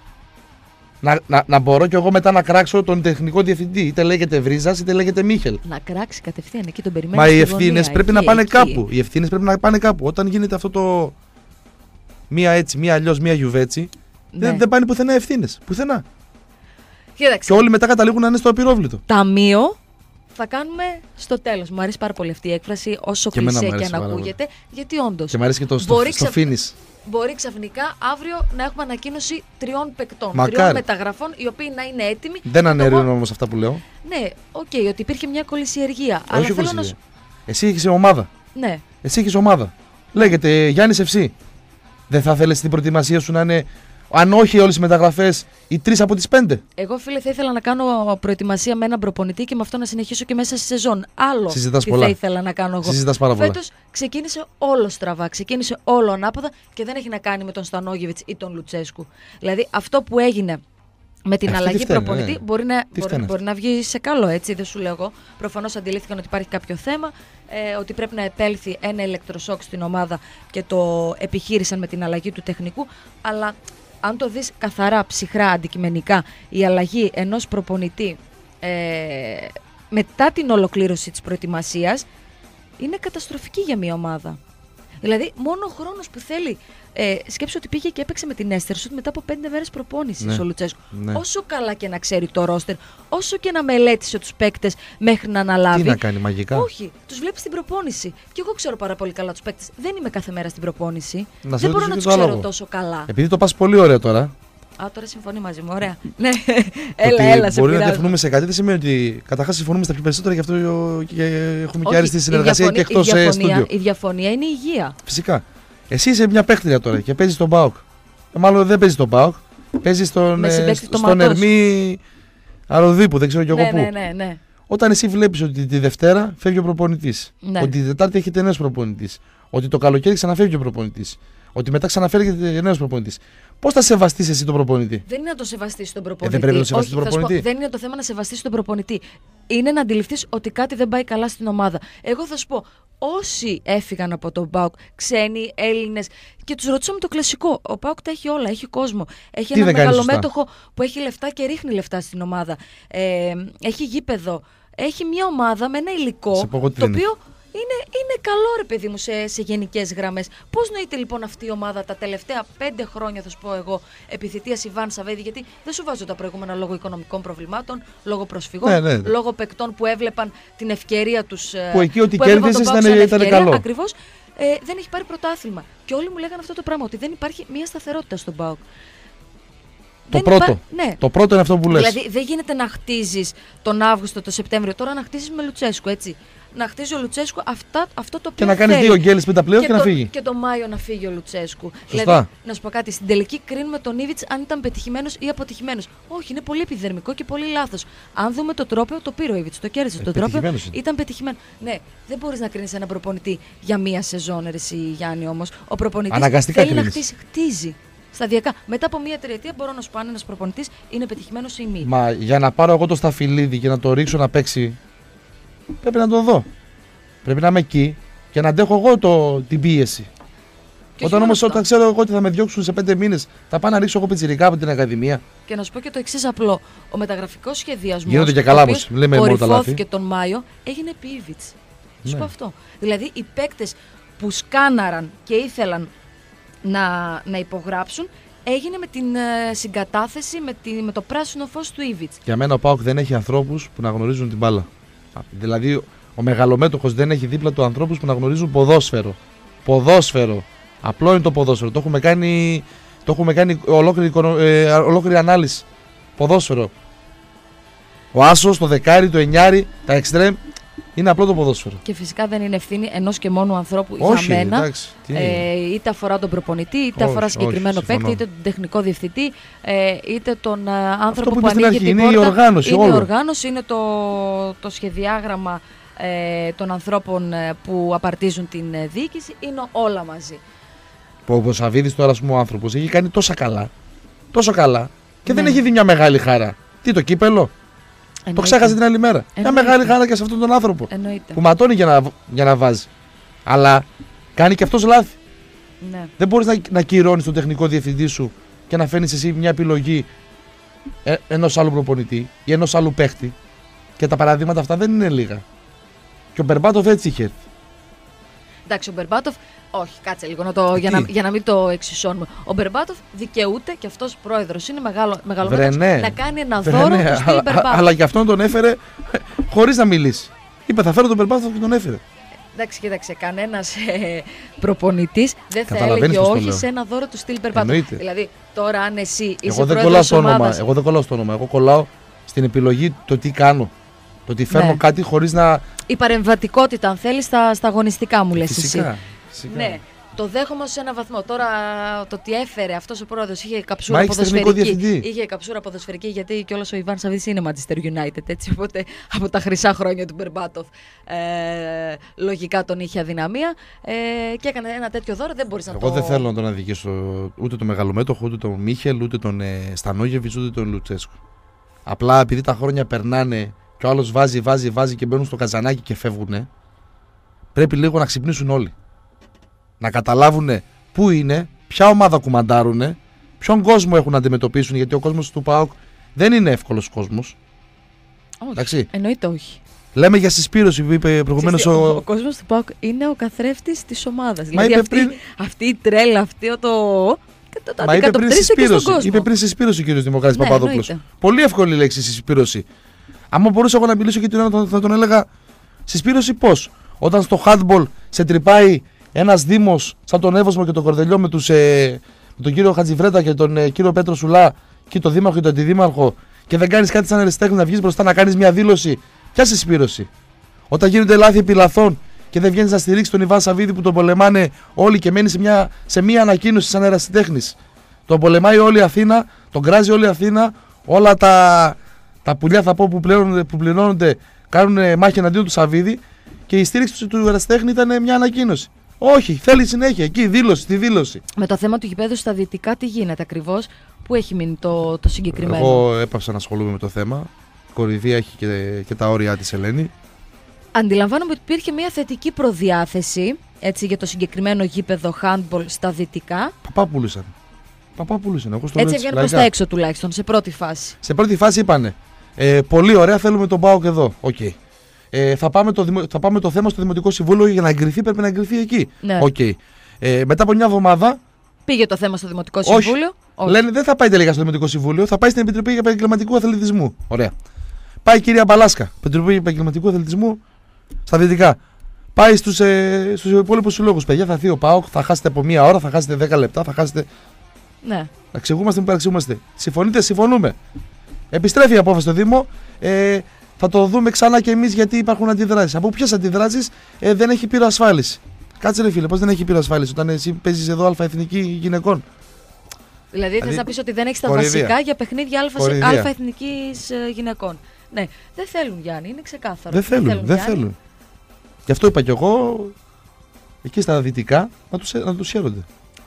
Να, να, να μπορώ κι εγώ μετά να κράξω τον τεχνικό διευθυντή. Είτε λέγεται Βρίζας είτε λέγεται Μίχελ. Να κράξει κατευθείαν εκεί τον περιμένει. Μα οι ευθύνες πρέπει εκεί, να πάνε εκεί. κάπου. Οι ευθύνες πρέπει να πάνε κάπου. Όταν γίνεται αυτό το. Μία έτσι, μία αλλιώς, μία γιουβέτσι. Ναι. Δεν, δεν πάνε πουθενά ευθύνες. Πουθενά. Κοίταξε. Και όλοι μετά καταλήγουν να είναι στο απειρόβλητο. Ταμείο θα κάνουμε στο τέλος. Μου αρέσει πάρα πολύ αυτή η έκφραση, όσο και κλισέ και αν ακούγεται. Γιατί όντως. Και μου αρέσει και το στο, στο finish. Μπορεί ξαφνικά αύριο να έχουμε ανακοίνωση τριών παικτών. Μακάρι. Τριών μεταγραφών, οι οποίοι να είναι έτοιμοι. Δεν αναιρύνω όμως αυτά που λέω. Ναι, οκ, okay, ότι υπήρχε μια κολυσιεργία. Όχι αλλά θέλω να σου... Εσύ έχεις ομάδα. Ναι. Εσύ έχεις ομάδα. Λέγεται Γιάννης Ευσύ. Δεν θα θέλεις την προετοιμασία σου να είναι, αν όχι όλες οι μεταγραφές, οι τρεις από τις πέντε? Εγώ, φίλε, θα ήθελα να κάνω προετοιμασία με έναν προπονητή και με αυτό να συνεχίσω και μέσα στη σεζόν. Άλλο Συζητάς τι πολλά. θα ήθελα να κάνω εγώ. Συζητάς πάρα πολλά. Φέτος ξεκίνησε όλο στραβά, ξεκίνησε όλο ανάποδα και δεν έχει να κάνει με τον Στανόγεβιτς ή τον Λουτσέσκου. Δηλαδή αυτό που έγινε Με την Αυτή αλλαγή τι φταίνε, προπονητή ναι. μπορεί, να, Τι μπορεί, φταίνε μπορεί να βγει σε καλό, έτσι, δεν σου λέω εγώ. Προφανώς αντιλήφθηκαν ότι υπάρχει κάποιο θέμα, ε, ότι πρέπει να επέλθει ένα ηλεκτροσόκ στην ομάδα και το επιχείρησαν με την αλλαγή του τεχνικού. Αλλά αν το δεις καθαρά, ψυχρά, αντικειμενικά, η αλλαγή ενός προπονητή ε, μετά την ολοκλήρωση της προετοιμασίας είναι καταστροφική για μια ομάδα. Δηλαδή, μόνο ο χρόνος που θέλει. Ε, σκέψου ότι πήγε και έπαιξε με την Έστερσουτ μετά από πέντε μέρες προπόνησης Ναι. ο Λουτσέσκου. Ναι. Όσο καλά και να ξέρει το ρόστερ, όσο και να μελέτησε τους παίκτες μέχρι να αναλάβει. Τι να κάνει, μαγικά. Όχι, τους βλέπει στην προπόνηση. Και εγώ ξέρω πάρα πολύ καλά τους παίκτες. Δεν είμαι κάθε μέρα στην προπόνηση. Να σε Δεν μπορώ ρωτήσω να και τους το ξέρω άλλο. τόσο καλά. Επειδή το πας πολύ ωραία τώρα. Α, τώρα συμφωνεί μαζί μου. Ωραία. Ναι, Το έλα, ότι έλα, σε μπορεί να πειράζω. διαφωνούμε σε κάτι δεν σημαίνει ότι καταρχάς συμφωνούμε στα πιο περισσότερα, γι' αυτό και έχουμε και Όχι, άριστη η συνεργασία και διαφωνία- εκτός η ε, διαφωνία, στούντιο. η διαφωνία είναι η υγεία. Φυσικά. Εσύ είσαι μια παίχτρια τώρα και παίζεις στον ΠΑΟΚ. Ε, μάλλον δεν παίζεις στον ΠΑΟΚ. Παίζεις στον, Με ε, συμπαίκτη το στον Ματός. Ερμή Αροδίπου, δεν ξέρω κι εγώ Ναι, πού. ναι, ναι, ναι. Όταν εσύ βλέπεις ότι τη Δευτέρα φεύγει ο προπονητής, Ναι. ότι τη Τετάρτη έχετε νέος προπονητής, ότι το καλοκαίρι ξαναφεύγει ο προπονητής, ότι μετά ξαναφέρει νέος προπονητής, πώς θα σεβαστείς εσύ τον προπονητή? Δεν είναι να το σεβαστείς τον προπονητή. δεν πρέπει να το σεβαστείς Όχι, τον θα σου πω, προπονητή. δεν είναι το θέμα να σεβαστείς τον προπονητή. Είναι να αντιληφθείς ότι κάτι δεν πάει καλά στην ομάδα. Εγώ θα σου πω, όσοι έφυγαν από τον ΠΑΟΚ, ξένοι, Έλληνες, και τους ρωτήσαμε το κλασικό. Ο ΠΑΟΚ τα έχει όλα, έχει κόσμο. Έχει Τι ένα δεν κάνει μεγαλομέτωχο που έχει λεφτά και ρίχνει λεφτά στην ομάδα. Ε, έχει γήπεδο. Έχει μια ομάδα με ένα υλικό Σε πω εγώ τι το δεν οποίο είναι, είναι καλό, ρε παιδί μου, σε, σε γενικές γραμμές. Πώς νοείται λοιπόν αυτή η ομάδα τα τελευταία πέντε χρόνια, θα σου πω εγώ, επιθετείας Ιβάν Σαββίδη, γιατί δεν σου βάζω τα προηγούμενα λόγω οικονομικών προβλημάτων, λόγω προσφυγών, Ναι, ναι, ναι. λόγω παικτών που έβλεπαν την ευκαιρία τους. Που εκεί ό,τι έβλεπαν τον κέρδισες ΠΑΟΚ ήταν- σαν ήταν ευκαιρία, καλό. Ακριβώς, ε, δεν έχει πάρει πρωτάθλημα. Και όλοι μου λέγανε αυτό το πράγμα, ότι δεν υπάρχει μια σταθερότητα στον ΠΑΟΚ. Το Δεν πρώτο. υπά- ναι. Το πρώτο είναι αυτό που λες. Δηλαδή δεν γίνεται να χτίζεις τον Αύγουστο, τον Σεπτέμβριο, τώρα να χτίζεις με Λουτσέσκου, έτσι. Να χτίζει ο Λουτσέσκου αυτά, αυτό το οποίο Και να κάνεις θέλει. δύο γκέλες πριν τα πλέον και, να το, φύγει. Και το Μάιο να φύγει ο Λουτσέσκου. Σωστά. Δηλαδή, να σου πω κάτι, στην τελική κρίνουμε τον Ήβιτς αν ήταν πετυχημένος ή αποτυχημένος. Όχι, είναι πολύ επιδερμικό και πολύ λάθος. Αν δούμε το τρόπαιο, το πήρε ο Ήβιτς, το κέρδισε. Ε, το τρόπαιο πετυχημένος είναι. ήταν πετυχημένο. Ναι, δεν μπορείς να κρίνεις ένα προπονητή για μία σεζόν, ρε εσύ, Γιάννη, όμως. Ο προπονητής Αναγκαστικά θέλει να κρίνεις. χτίσει. Χτίζει. Σταδιακά. Μετά από μία τριετία μπορώ να σου πω αν ένας προπονητής είναι πετυχημένος ή μη. Μα για να πάρω εγώ το Σταφυλίδη και να το ρίξω να παίξει, πρέπει να τον δω. Πρέπει να είμαι εκεί και να αντέχω εγώ το, την πίεση. Και όχι Όταν μόνο όμως αυτό. όταν ξέρω εγώ ότι θα με διώξουν σε πέντε μήνες, θα πάω να ρίξω εγώ πιτσιρικά από την Ακαδημία. Και να σου πω και το εξής απλό. Ο μεταγραφικός σχεδιασμός. Γίνονται και καλά ο όμως, οποίος λέμε μόνο τα λάθη. κορυφώθηκε τον Μάιο, έγινε επί Ήβιτς. Να σου Ναι. πω αυτό. Δηλαδή οι παίκτες που σκάναραν και ήθελαν να, να υπογράψουν, έγινε με την ε, συγκατάθεση, με, τη, με το πράσινο φως του Ήβιτς. Για μένα ο ΠΑΟΚ δεν έχει ανθρώπους που να γνωρίζουν την μπάλα. Δηλαδή ο μεγαλομέτωχος δεν έχει δίπλα του ανθρώπους που να γνωρίζουν ποδόσφαιρο. Ποδόσφαιρο. Απλό είναι το ποδόσφαιρο. Το έχουμε κάνει, το έχουμε κάνει ολόκληρη, οικονο- ε, ολόκληρη ανάλυση. Ποδόσφαιρο. Ο Άσος, το δεκάρι, το εννιάρι, τα εξτρέμ είναι απλό το ποδόσφαιρο. Και φυσικά δεν είναι ευθύνη ενός και μόνου ανθρώπου Όχι, για μένα. εντάξει, τι ε, είτε αφορά τον προπονητή, είτε Όχι, αφορά όχι, συγκεκριμένο συμφωνώ. παίκτη, είτε τον τεχνικό διευθυντή, ε, είτε τον ε, άνθρωπο που που, είπες στην ανοίγει αρχή, την είναι η πόρτα. οργάνωση, είναι όλο. η οργάνωση, είναι το, το σχεδιάγραμμα ε, των ανθρώπων ε, που απαρτίζουν την ε, διοίκηση, είναι όλα μαζί. Που ο Σαββίδης τώρα, ας πούμε, ο άνθρωπος έχει κάνει τόσα καλά. Τόσο καλά. Και δεν Ναι. έχει δει μια μεγάλη χαρά. Τι το κύπελο. Το Εννοείται. ξέχασε την άλλη μέρα. Μια Εννοείται. μεγάλη χαρά και σε αυτόν τον άνθρωπο. Εννοείται. Που ματώνει για να, για να βάζει. Αλλά κάνει και αυτός λάθη. Ναι. Δεν μπορείς να, να κυρώνεις τον τεχνικό διευθυντή σου και να φέρνεις εσύ μια επιλογή ε, ενός άλλου προπονητή ή ενός άλλου παίχτη. Και τα παραδείγματα αυτά δεν είναι λίγα. Και ο Μπερμπάτοφ έτσι είχε έρθει. Εντάξει, ο Μπερμπάτοφ, όχι, κάτσε λίγο να το, Ε, για, τι? να, για να μην το εξισώνουμε. Ο Μπερμπάτοφ δικαιούται και αυτός πρόεδρος είναι μεγάλο, μεγαλομέτωχος Βρε, ναι. να κάνει ένα Βρε, δώρο ναι, του Στυλ αλλά, Μπερμπάτοφ. αλλά και αυτόν τον έφερε χωρίς να μιλήσει. Είπε θα φέρω τον Μπερμπάτοφ και τον έφερε. Εντάξει, κοίταξε, κανένας ε, προπονητής δεν θα Καταλαβαίνεις έλεγε πώς το όχι λέω. σε ένα δώρο του Στυλ Μπερμπάτοφ. Εννοείται. Δηλαδή, τώρα αν εσύ είσαι Εγώ δεν πρόεδρος κολλάω της στο όνομα. ομάδας, Εγώ δεν κολλάω στο όνομα. Εγώ κολλάω στην επιλογή το τι κάνω. Το ότι φέρνω Ναι. κάτι χωρίς να. η παρεμβατικότητα, αν θέλεις, στα, στα αγωνιστικά μου λες εσύ. Φυσικά. φυσικά. Ναι. Το δέχομαι ως ένα βαθμό. Τώρα το ότι έφερε αυτός ο πρόεδρος είχε καψούρα Μα ποδοσφαιρική. Είχε καψούρα ποδοσφαιρική γιατί κιόλας ο Ιβάν Σαββίδης είναι Manchester United. Έτσι, οπότε από τα χρυσά χρόνια του Μπερμπάτοφ ε, λογικά τον είχε αδυναμία ε, και έκανε ένα τέτοιο δώρο. Δεν μπορείς να Εγώ το. Εγώ δεν θέλω να τον αδικήσω ούτε τον Μεγαλομέτωχο, ούτε τον Μίχελ, ούτε τον ε, Στανόγεβιτς, ούτε τον Λουτσέσκο. Απλά επειδή τα χρόνια περνάνε και ο άλλος βάζει, βάζει, βάζει και μπαίνουν στο καζανάκι και φεύγουν, πρέπει λίγο να ξυπνήσουν όλοι. Να καταλάβουν πού είναι, ποια ομάδα κουμαντάρουν, ποιον κόσμο έχουν να αντιμετωπίσουν, γιατί ο κόσμος του ΠΑΟΚ δεν είναι εύκολος κόσμος. Όχι, εντάξει. Εννοείται όχι. Λέμε για συσπήρωση που είπε προηγουμένως ο... Ο, ο κόσμος του ΠΑΟΚ είναι ο καθρέφτης της ομάδας. Μα δηλαδή αυτή, πριν... αυτή η τρέλα, αυτή το... το, το Μα είπε πριν συσπήρωση, είπε πριν συσπήρωση ο κ. Δημοκράτης ναι, Παπαδόπουλος. Πολύ εύκολη λέξη συσπήρωση. Άμα μπορούσα εγώ να μιλήσω και την ώρα θα τον έλεγα συσπήρωση πώς. Όταν στο handball σε τρυπάει ένας δήμος σαν τον Εύωσμο και τον Κορδελιό με, τους, ε, με τον κύριο Χατζιβρέτα και τον ε, κύριο Πέτρο Σουλά και τον δήμαρχο και τον αντιδήμαρχο και δεν κάνεις κάτι σαν αριστέχνη να βγεις μπροστά να κάνεις μια δήλωση. Ποια συσπήρωση. Όταν γίνονται λάθη επί λαθών και δεν βγαίνεις να στηρίξεις τον Ιβάν Σαββίδη που τον πολεμάνε όλοι και μένει σε μια, σε μια ανακοίνωση σαν αριστέχνης. Τον πολεμάει όλη η Αθήνα, τον κράζει όλη η Αθήνα, όλα τα, τα πουλιά θα πω που πληρώνονται, που πληρώνονται κάνουν μάχη εναντίον του Σαββίδη και η στήριξη του αριστέχνη ήταν μια ανακοίνωση. Όχι, θέλει συνέχεια εκεί, δήλωση, τη δήλωση. Με το θέμα του γηπέδου στα δυτικά, τι γίνεται ακριβώς, πού έχει μείνει το, το συγκεκριμένο. Εγώ έπαψα να ασχολούμαι με το θέμα. Η κορυδία έχει και, και τα όρια της, Ελένη. Αντιλαμβάνομαι ότι υπήρχε μια θετική προδιάθεση έτσι, για το συγκεκριμένο γήπεδο handball στα δυτικά. Παπά πουλούσαν. Παπά πουλούσαν. Εγώ στο έτσι έβγαινε προς τα έξω τουλάχιστον, σε πρώτη φάση. Σε πρώτη φάση είπανε. Ε, πολύ ωραία, θέλουμε τον ΠΑΟΚ εδώ. Okay. Ε, θα, πάμε το, θα πάμε το θέμα στο Δημοτικό Συμβούλιο για να εγκριθεί, πρέπει να εγκριθεί εκεί. Ναι. Okay. Ε, μετά από μια εβδομάδα. Πήγε το θέμα στο Δημοτικό Συμβούλιο. Όχι. Όχι. Λένε δεν θα πάει τελικά στο Δημοτικό Συμβούλιο, θα πάει στην Επιτροπή για Επαγγελματικού Αθλητισμού. Ωραία. Πάει η κυρία Μπαλάσκα, Επιτροπή για Επαγγελματικού Αθλητισμού στα δυτικά. Πάει στους, ε, στους υπόλοιπους συλλόγους. Παιδιά, θα έρθει ο ΠΑΟΚ, θα χάσετε από μία ώρα, θα χάσετε δέκα λεπτά, θα χάσετε. Ναι. Να ξεγούμαστε, μην παραξηγούμαστε. Συμφωνείτε, συμφωνούμε. Επιστρέφει η απόφαση στο Δήμο. Ε, θα το δούμε ξανά και εμείς γιατί υπάρχουν αντιδράσεις. Από ποιες αντιδράσεις ε, δεν έχει πυροασφάλιση. Κάτσε ρε φίλε, πώς δεν έχει πυροασφάλιση όταν εσύ παίζεις εδώ Α Εθνική Γυναικών. Δηλαδή, δηλαδή θες να πεις ότι δεν έχεις τα κορυδία. βασικά για παιχνίδια Α, Α Εθνικής Γυναικών. Ναι, δεν θέλουν Γιάννη, είναι ξεκάθαρο. Δεν θέλουν, δεν, δεν θέλουν. Γι' αυτό είπα κι εγώ εκεί στα δυτικά να τους, να τους χαίρονται.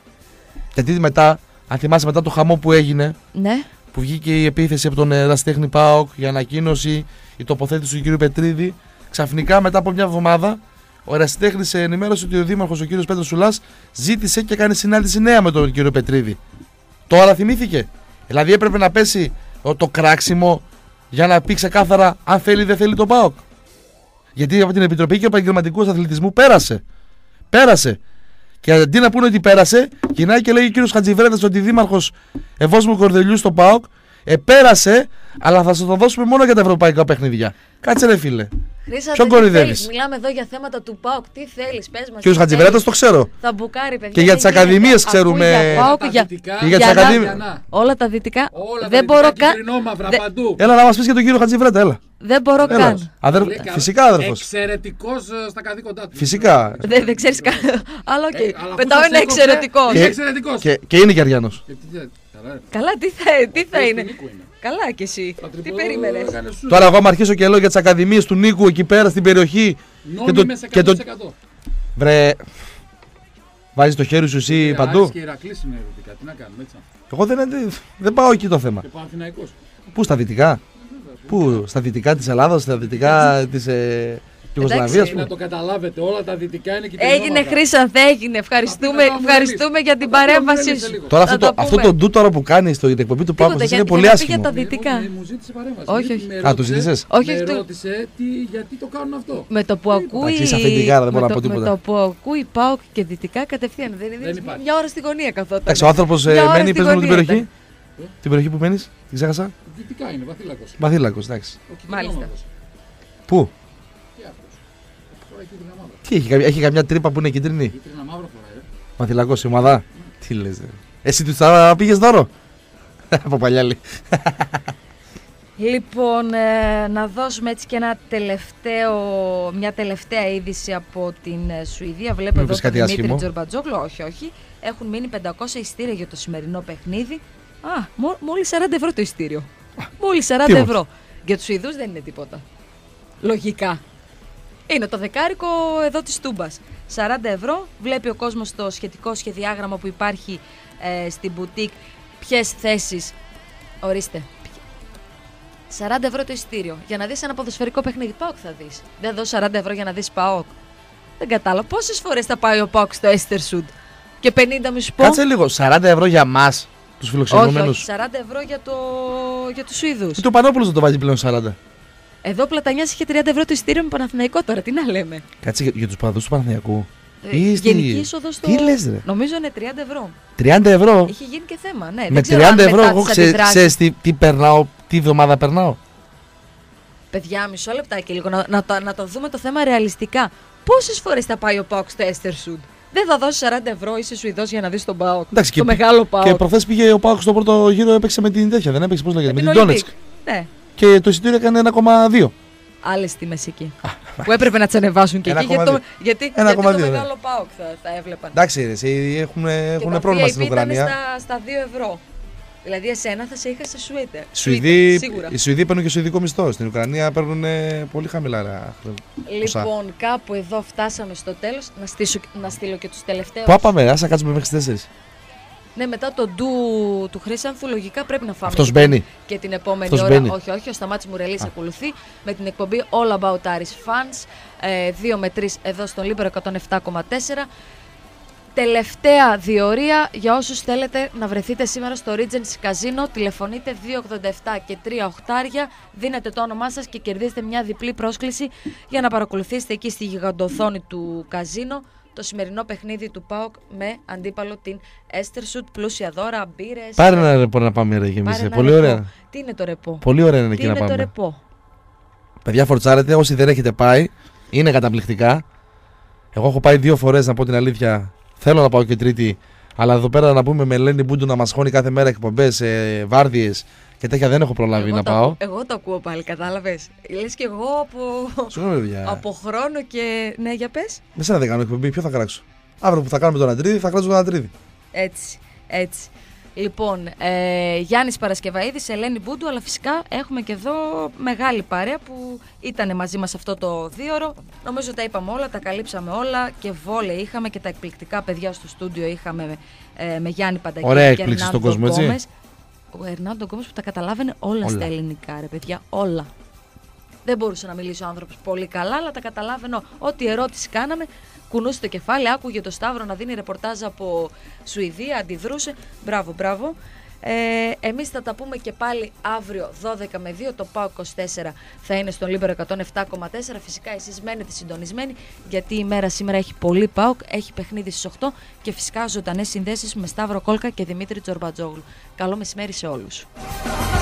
Γιατί μετά, αν θυμάσαι μετά το χαμό που έγινε, ναι. που βγήκε η επίθεση από τον ερασιτέχνη ΠΑΟΚ για ανακοίνωση, η τοποθέτηση του κ. Πετρίδη, ξαφνικά μετά από μια εβδομάδα ο ερασιτέχνης ενημέρωσε ότι ο δήμαρχος ο κ. Πέτρος Σουλάς ζήτησε και κάνει συνάντηση νέα με τον κ. Πετρίδη. Τώρα θυμήθηκε. Δηλαδή έπρεπε να πέσει το κράξιμο για να πει ξεκάθαρα αν θέλει ή δεν θέλει τον ΠΑΟΚ. Γιατί από την Επιτροπή και Επαγγελματικού Αθλητισμού πέρασε. Πέρασε. Και αντί να πούνε ότι πέρασε, γυρνάει και λέει ο κύριος Χατζιβρέτας ότι δήμαρχος Ευόσμου Κορδελιού στο ΠΑΟΚ ε, πέρασε, αλλά θα σας το δώσουμε μόνο για τα ευρωπαϊκά παιχνίδια. Κάτσε ρε φίλε. Χρήσα, ποιον κορυδεύεις? Μιλάμε εδώ για θέματα του ΠΑΟΚ. Τι θέλεις, πες μας. Κύριος Χατζιβρέτας το ξέρω. Θα μπουκάρει, παιδιά. Και για τις ακαδημίες ξέρουμε. Για ΠΑΟΚ, για... Και για τις ακαδημίες. Όλα τα δυτικά. Όλα δεν τα μπορώ δυτικά καν. Δε... παντού. Έλα να μας πεις για τον κύριο Χατζιβρέτα, έλα. Δεν μπορώ έλα. καν. Αδερ... Φυσικά αδερφός. Εξαιρετικός στα καθήκοντά του. Φυσικά. Δεν, δεν ξέρεις καν. Αλλά οκ. Ε, Πετάω είναι εξαιρετικός. Και, και, και είναι και Αριανός. Καλά, τι θα, τι θα είναι. Καλά κι εσύ. Τι περίμενες. Τώρα εγώ άμα αρχίσω και λέω για τις ακαδημίες του Νίκου εκεί πέρα στην περιοχή. Νόμιμες εκατό τοις εκατό. Βρε. Βάζεις το χέρι σου εσύ παντού. Και Ηρακλής είναι δυτικά. Τι να κάνουμε έτσι. Εγώ δεν, δεν πάω εκεί το θέμα. Και Παναθηναϊκός. Πού στα δυτικά. Πού στα δυτικά της Ελλάδας, στα δυτικά της ε, Ιουγκοσλαβίας. Να το καταλάβετε, όλα τα δυτικά είναι και έγινε Χρήσανθ, έγινε. Ευχαριστούμε, ευχαριστούμε για την παρέμβασή σου. Τώρα αυτό το, αυτό το ντου τώρα που κάνει στην εκπομπή του Πάκου είναι πολύ άσχημο. Για τα δυτικά. Μου ζήτησε παρέμβαση. Όχι, όχι. Α, του ζήτησες? Όχι, με ρώτησε τι, γιατί το κάνουν αυτό. Με το που ακούει. Με το που ακούει ΠΑΟΚ και δυτικά κατευθείαν. Δεν είναι μια ώρα στη γωνία καθόταν. Εντάξει, ο άνθρωπος μένει, πες μου την περιοχή. Την περιοχή που μένεις, την ξέχασα. Δυτικά είναι, Βαθύλακος. Βαθύλακος, εντάξει. Μάλιστα. Πού? Τι έχει, έχει καμιά τρύπα που είναι κίτρινη? Κίτρινα μαύρα φοράει. Βαθυλακός, η ομάδα. Τι λες? Εσύ του θα πήγες δώρο? Από παλιά λέει. Λοιπόν, ε, να δώσουμε έτσι και ένα τελευταίο, μια τελευταία είδηση από την ε, Σουηδία. Βλέπω εδώ τον Δημήτρη Τζορμπατζόγλου. Όχι, όχι. Έχουν μείνει πεντακόσια εισιτήρια για το σημερινό παιχνίδι. Α, μο, μόλις σαράντα ευρώ το εισιτήριο. Μόλις σαράντα ευρώ. Για τους Σουηδούς δεν είναι τίποτα. Λογικά. Είναι το δεκάρικο εδώ της Τούμπας. σαράντα ευρώ. Βλέπει ο κόσμος το σχετικό σχεδιάγραμμα που υπάρχει ε, στην μπουτίκ. Ποιες θέσεις. Ορίστε. σαράντα ευρώ το εισιτήριο. Για να δεις ένα ποδοσφαιρικό παιχνίδι. ΠΑΟΚ θα δεις. Δεν δώσω σαράντα ευρώ για να δεις ΠΑΟΚ. Δεν κατάλαβα. Πόσες φορές θα πάει ο ΠΑΟΚ στο Έστερσουντ. Και πενήντα μη σου πω. Κάτσε λίγο. σαράντα ευρώ για μας, τους φιλοξενούμενους. Όχι, όχι, σαράντα ευρώ για, το... για τους Σουηδούς. Και ο Πανόπουλος δεν το βάζει πλέον σαράντα. Εδώ ο Πλατανιάς είχε τριάντα ευρώ το εισιτήριο με Παναθηναϊκό τώρα. Τι να λέμε. Κάτσε για, για τους παδούς του Παναθηναϊκού. Ε, γενική είσοδο στο. Τι λες, ρε. Νομίζω είναι τριάντα ευρώ. τριάντα ευρώ. Είχε γίνει και θέμα, ναι. Με τριάντα ευρώ, εγώ ξέρεις τι, τι περνάω, τι εβδομάδα περνάω. Παιδιά, μισό λεπτάκι λίγο να, να, το, να το δούμε το θέμα ρεαλιστικά. Πόσες φορές θα πάει ο ΠΑΟΚ στο Έστερσουντ. Δεν θα δώσει σαράντα ευρώ, είσαι Σουηδός για να δεις τον ΠΑΟΚ. Εντάξει, το και, μεγάλο ΠΑΟΚ. Και προχθές πήγε ο ΠΑΟΚ στο πρώτο γύρο, έπαιξε με την τέτοια, δεν έπαιξε, πώς λέγεται, με την Ντόνετσκ. Ναι. Και το εισιτήριο έκανε ένα κόμμα δύο. Άλλες τιμές εκεί. Που έπρεπε να τις ανεβάσουν και εκεί. Γιατί, το, γιατί, γιατί το μεγάλο ΠΑΟΚ θα, θα έβλεπαν. Εντάξει, έχουν, έχουν πρόβλημα στην Ουκρανία. Ήταν στα, στα δύο ευρώ. Δηλαδή, εσένα θα σε είχα σε Σουήτε. Σουηδοί, οι Σουηδοί παίρνουν και σουηδικό μισθό. Στην Ουκρανία παίρνουν πολύ χαμηλά. Λοιπόν, κάπου εδώ φτάσαμε στο τέλος. Να, στήσω, να στείλω και τους τελευταίους. Πού πάμε, άσα κάτσουμε μέχρι τις τέσσερις. Ναι, μετά το ντου του Χρήσανθου λογικά πρέπει να φάμε. Αυτός μπαίνει. Και την επόμενη Αυτός ώρα. Μπαίνει. Όχι, όχι, ο Σταμάτης Μουρελής ακολουθεί με την εκπομπή All About Aris Fans. Ε, δύο με τρεις εδώ στον Λίμπερο εκατόν επτά κόμμα τέσσερα. Τελευταία διορία για όσους θέλετε να βρεθείτε σήμερα στο Regency Casino. Τηλεφωνείτε δύο ογδόντα επτά και τρία οχτάρια. Δίνετε το όνομά σας και κερδίζετε μια διπλή πρόσκληση για να παρακολουθήσετε εκεί στη γιγαντοθόνη του καζίνο το σημερινό παιχνίδι του ΠΑΟΚ με αντίπαλο την Έστερσουντ. Πλούσια δώρα, μπύρες. Πάρε ένα ρεπό να πάμε ρε γεμίσε. Πολύ ρεπό. ωραία. Τι είναι το ρεπό. Πολύ ωραία είναι Τι εκεί είναι να πάμε. Το ρεπό. Παιδιά, φορτσάρετε όσοι δεν έχετε πάει. Είναι καταπληκτικά. Εγώ έχω πάει δύο φορές να πω την αλήθεια. Θέλω να πάω και τρίτη. Αλλά εδώ πέρα να πούμε με Ελένη Μπούντου να μας χώνει κάθε μέρα εκπομπές, ε, βάρδιες και τέτοια δεν έχω προλάβει εγώ να το, πάω. Εγώ το ακούω πάλι, κατάλαβες. Λες και εγώ από, Συγγνώμη, από χρόνο και. Ναι, για πες. Με σένα δεν κάνω εκπομπή, ποιο θα κράξω. Αύριο που θα κάνουμε τον Αντρίδη, θα κράξω τον Αντρίδη. Έτσι, έτσι. Λοιπόν, ε, Γιάννης Παρασκευαίδης, Ελένη Μπούντου, αλλά φυσικά έχουμε και εδώ μεγάλη παρέα που ήταν μαζί μας αυτό το δίωρο. Νομίζω τα είπαμε όλα, τα καλύψαμε όλα και βόλεϊ είχαμε και τα εκπληκτικά παιδιά στο στούντιο είχαμε ε, με Γιάννη Παντακή. Ωραία έκπληξη στον κόσμο, έτσι. Ο Ερνάντο Γκόμες που τα καταλάβαινε όλα, όλα στα ελληνικά, ρε παιδιά, όλα. Δεν μπορούσε να μιλήσει ο άνθρωπος πολύ καλά, αλλά τα καταλάβαινε. Ό,τι ερώτηση κάναμε, κουνούσε το κεφάλι, άκουγε το Σταύρο να δίνει ρεπορτάζ από Σουηδία, αντιδρούσε. Μπράβο, μπράβο. Ε, εμείς θα τα πούμε και πάλι αύριο δώδεκα με δύο. Το ΠΑΟΚ είκοσι τέσσερα θα είναι στον Λίμπερο εκατόν επτά κόμμα τέσσερα. Φυσικά εσείς μένετε συντονισμένοι, γιατί η μέρα σήμερα έχει πολύ ΠΑΟΚ, έχει παιχνίδι στις οκτώ και φυσικά ζωντανές συνδέσεις με Σταύρο Κόλκα και Δημήτρη Τζορμπατζόγλου. Καλό μεσημέρι σε όλους.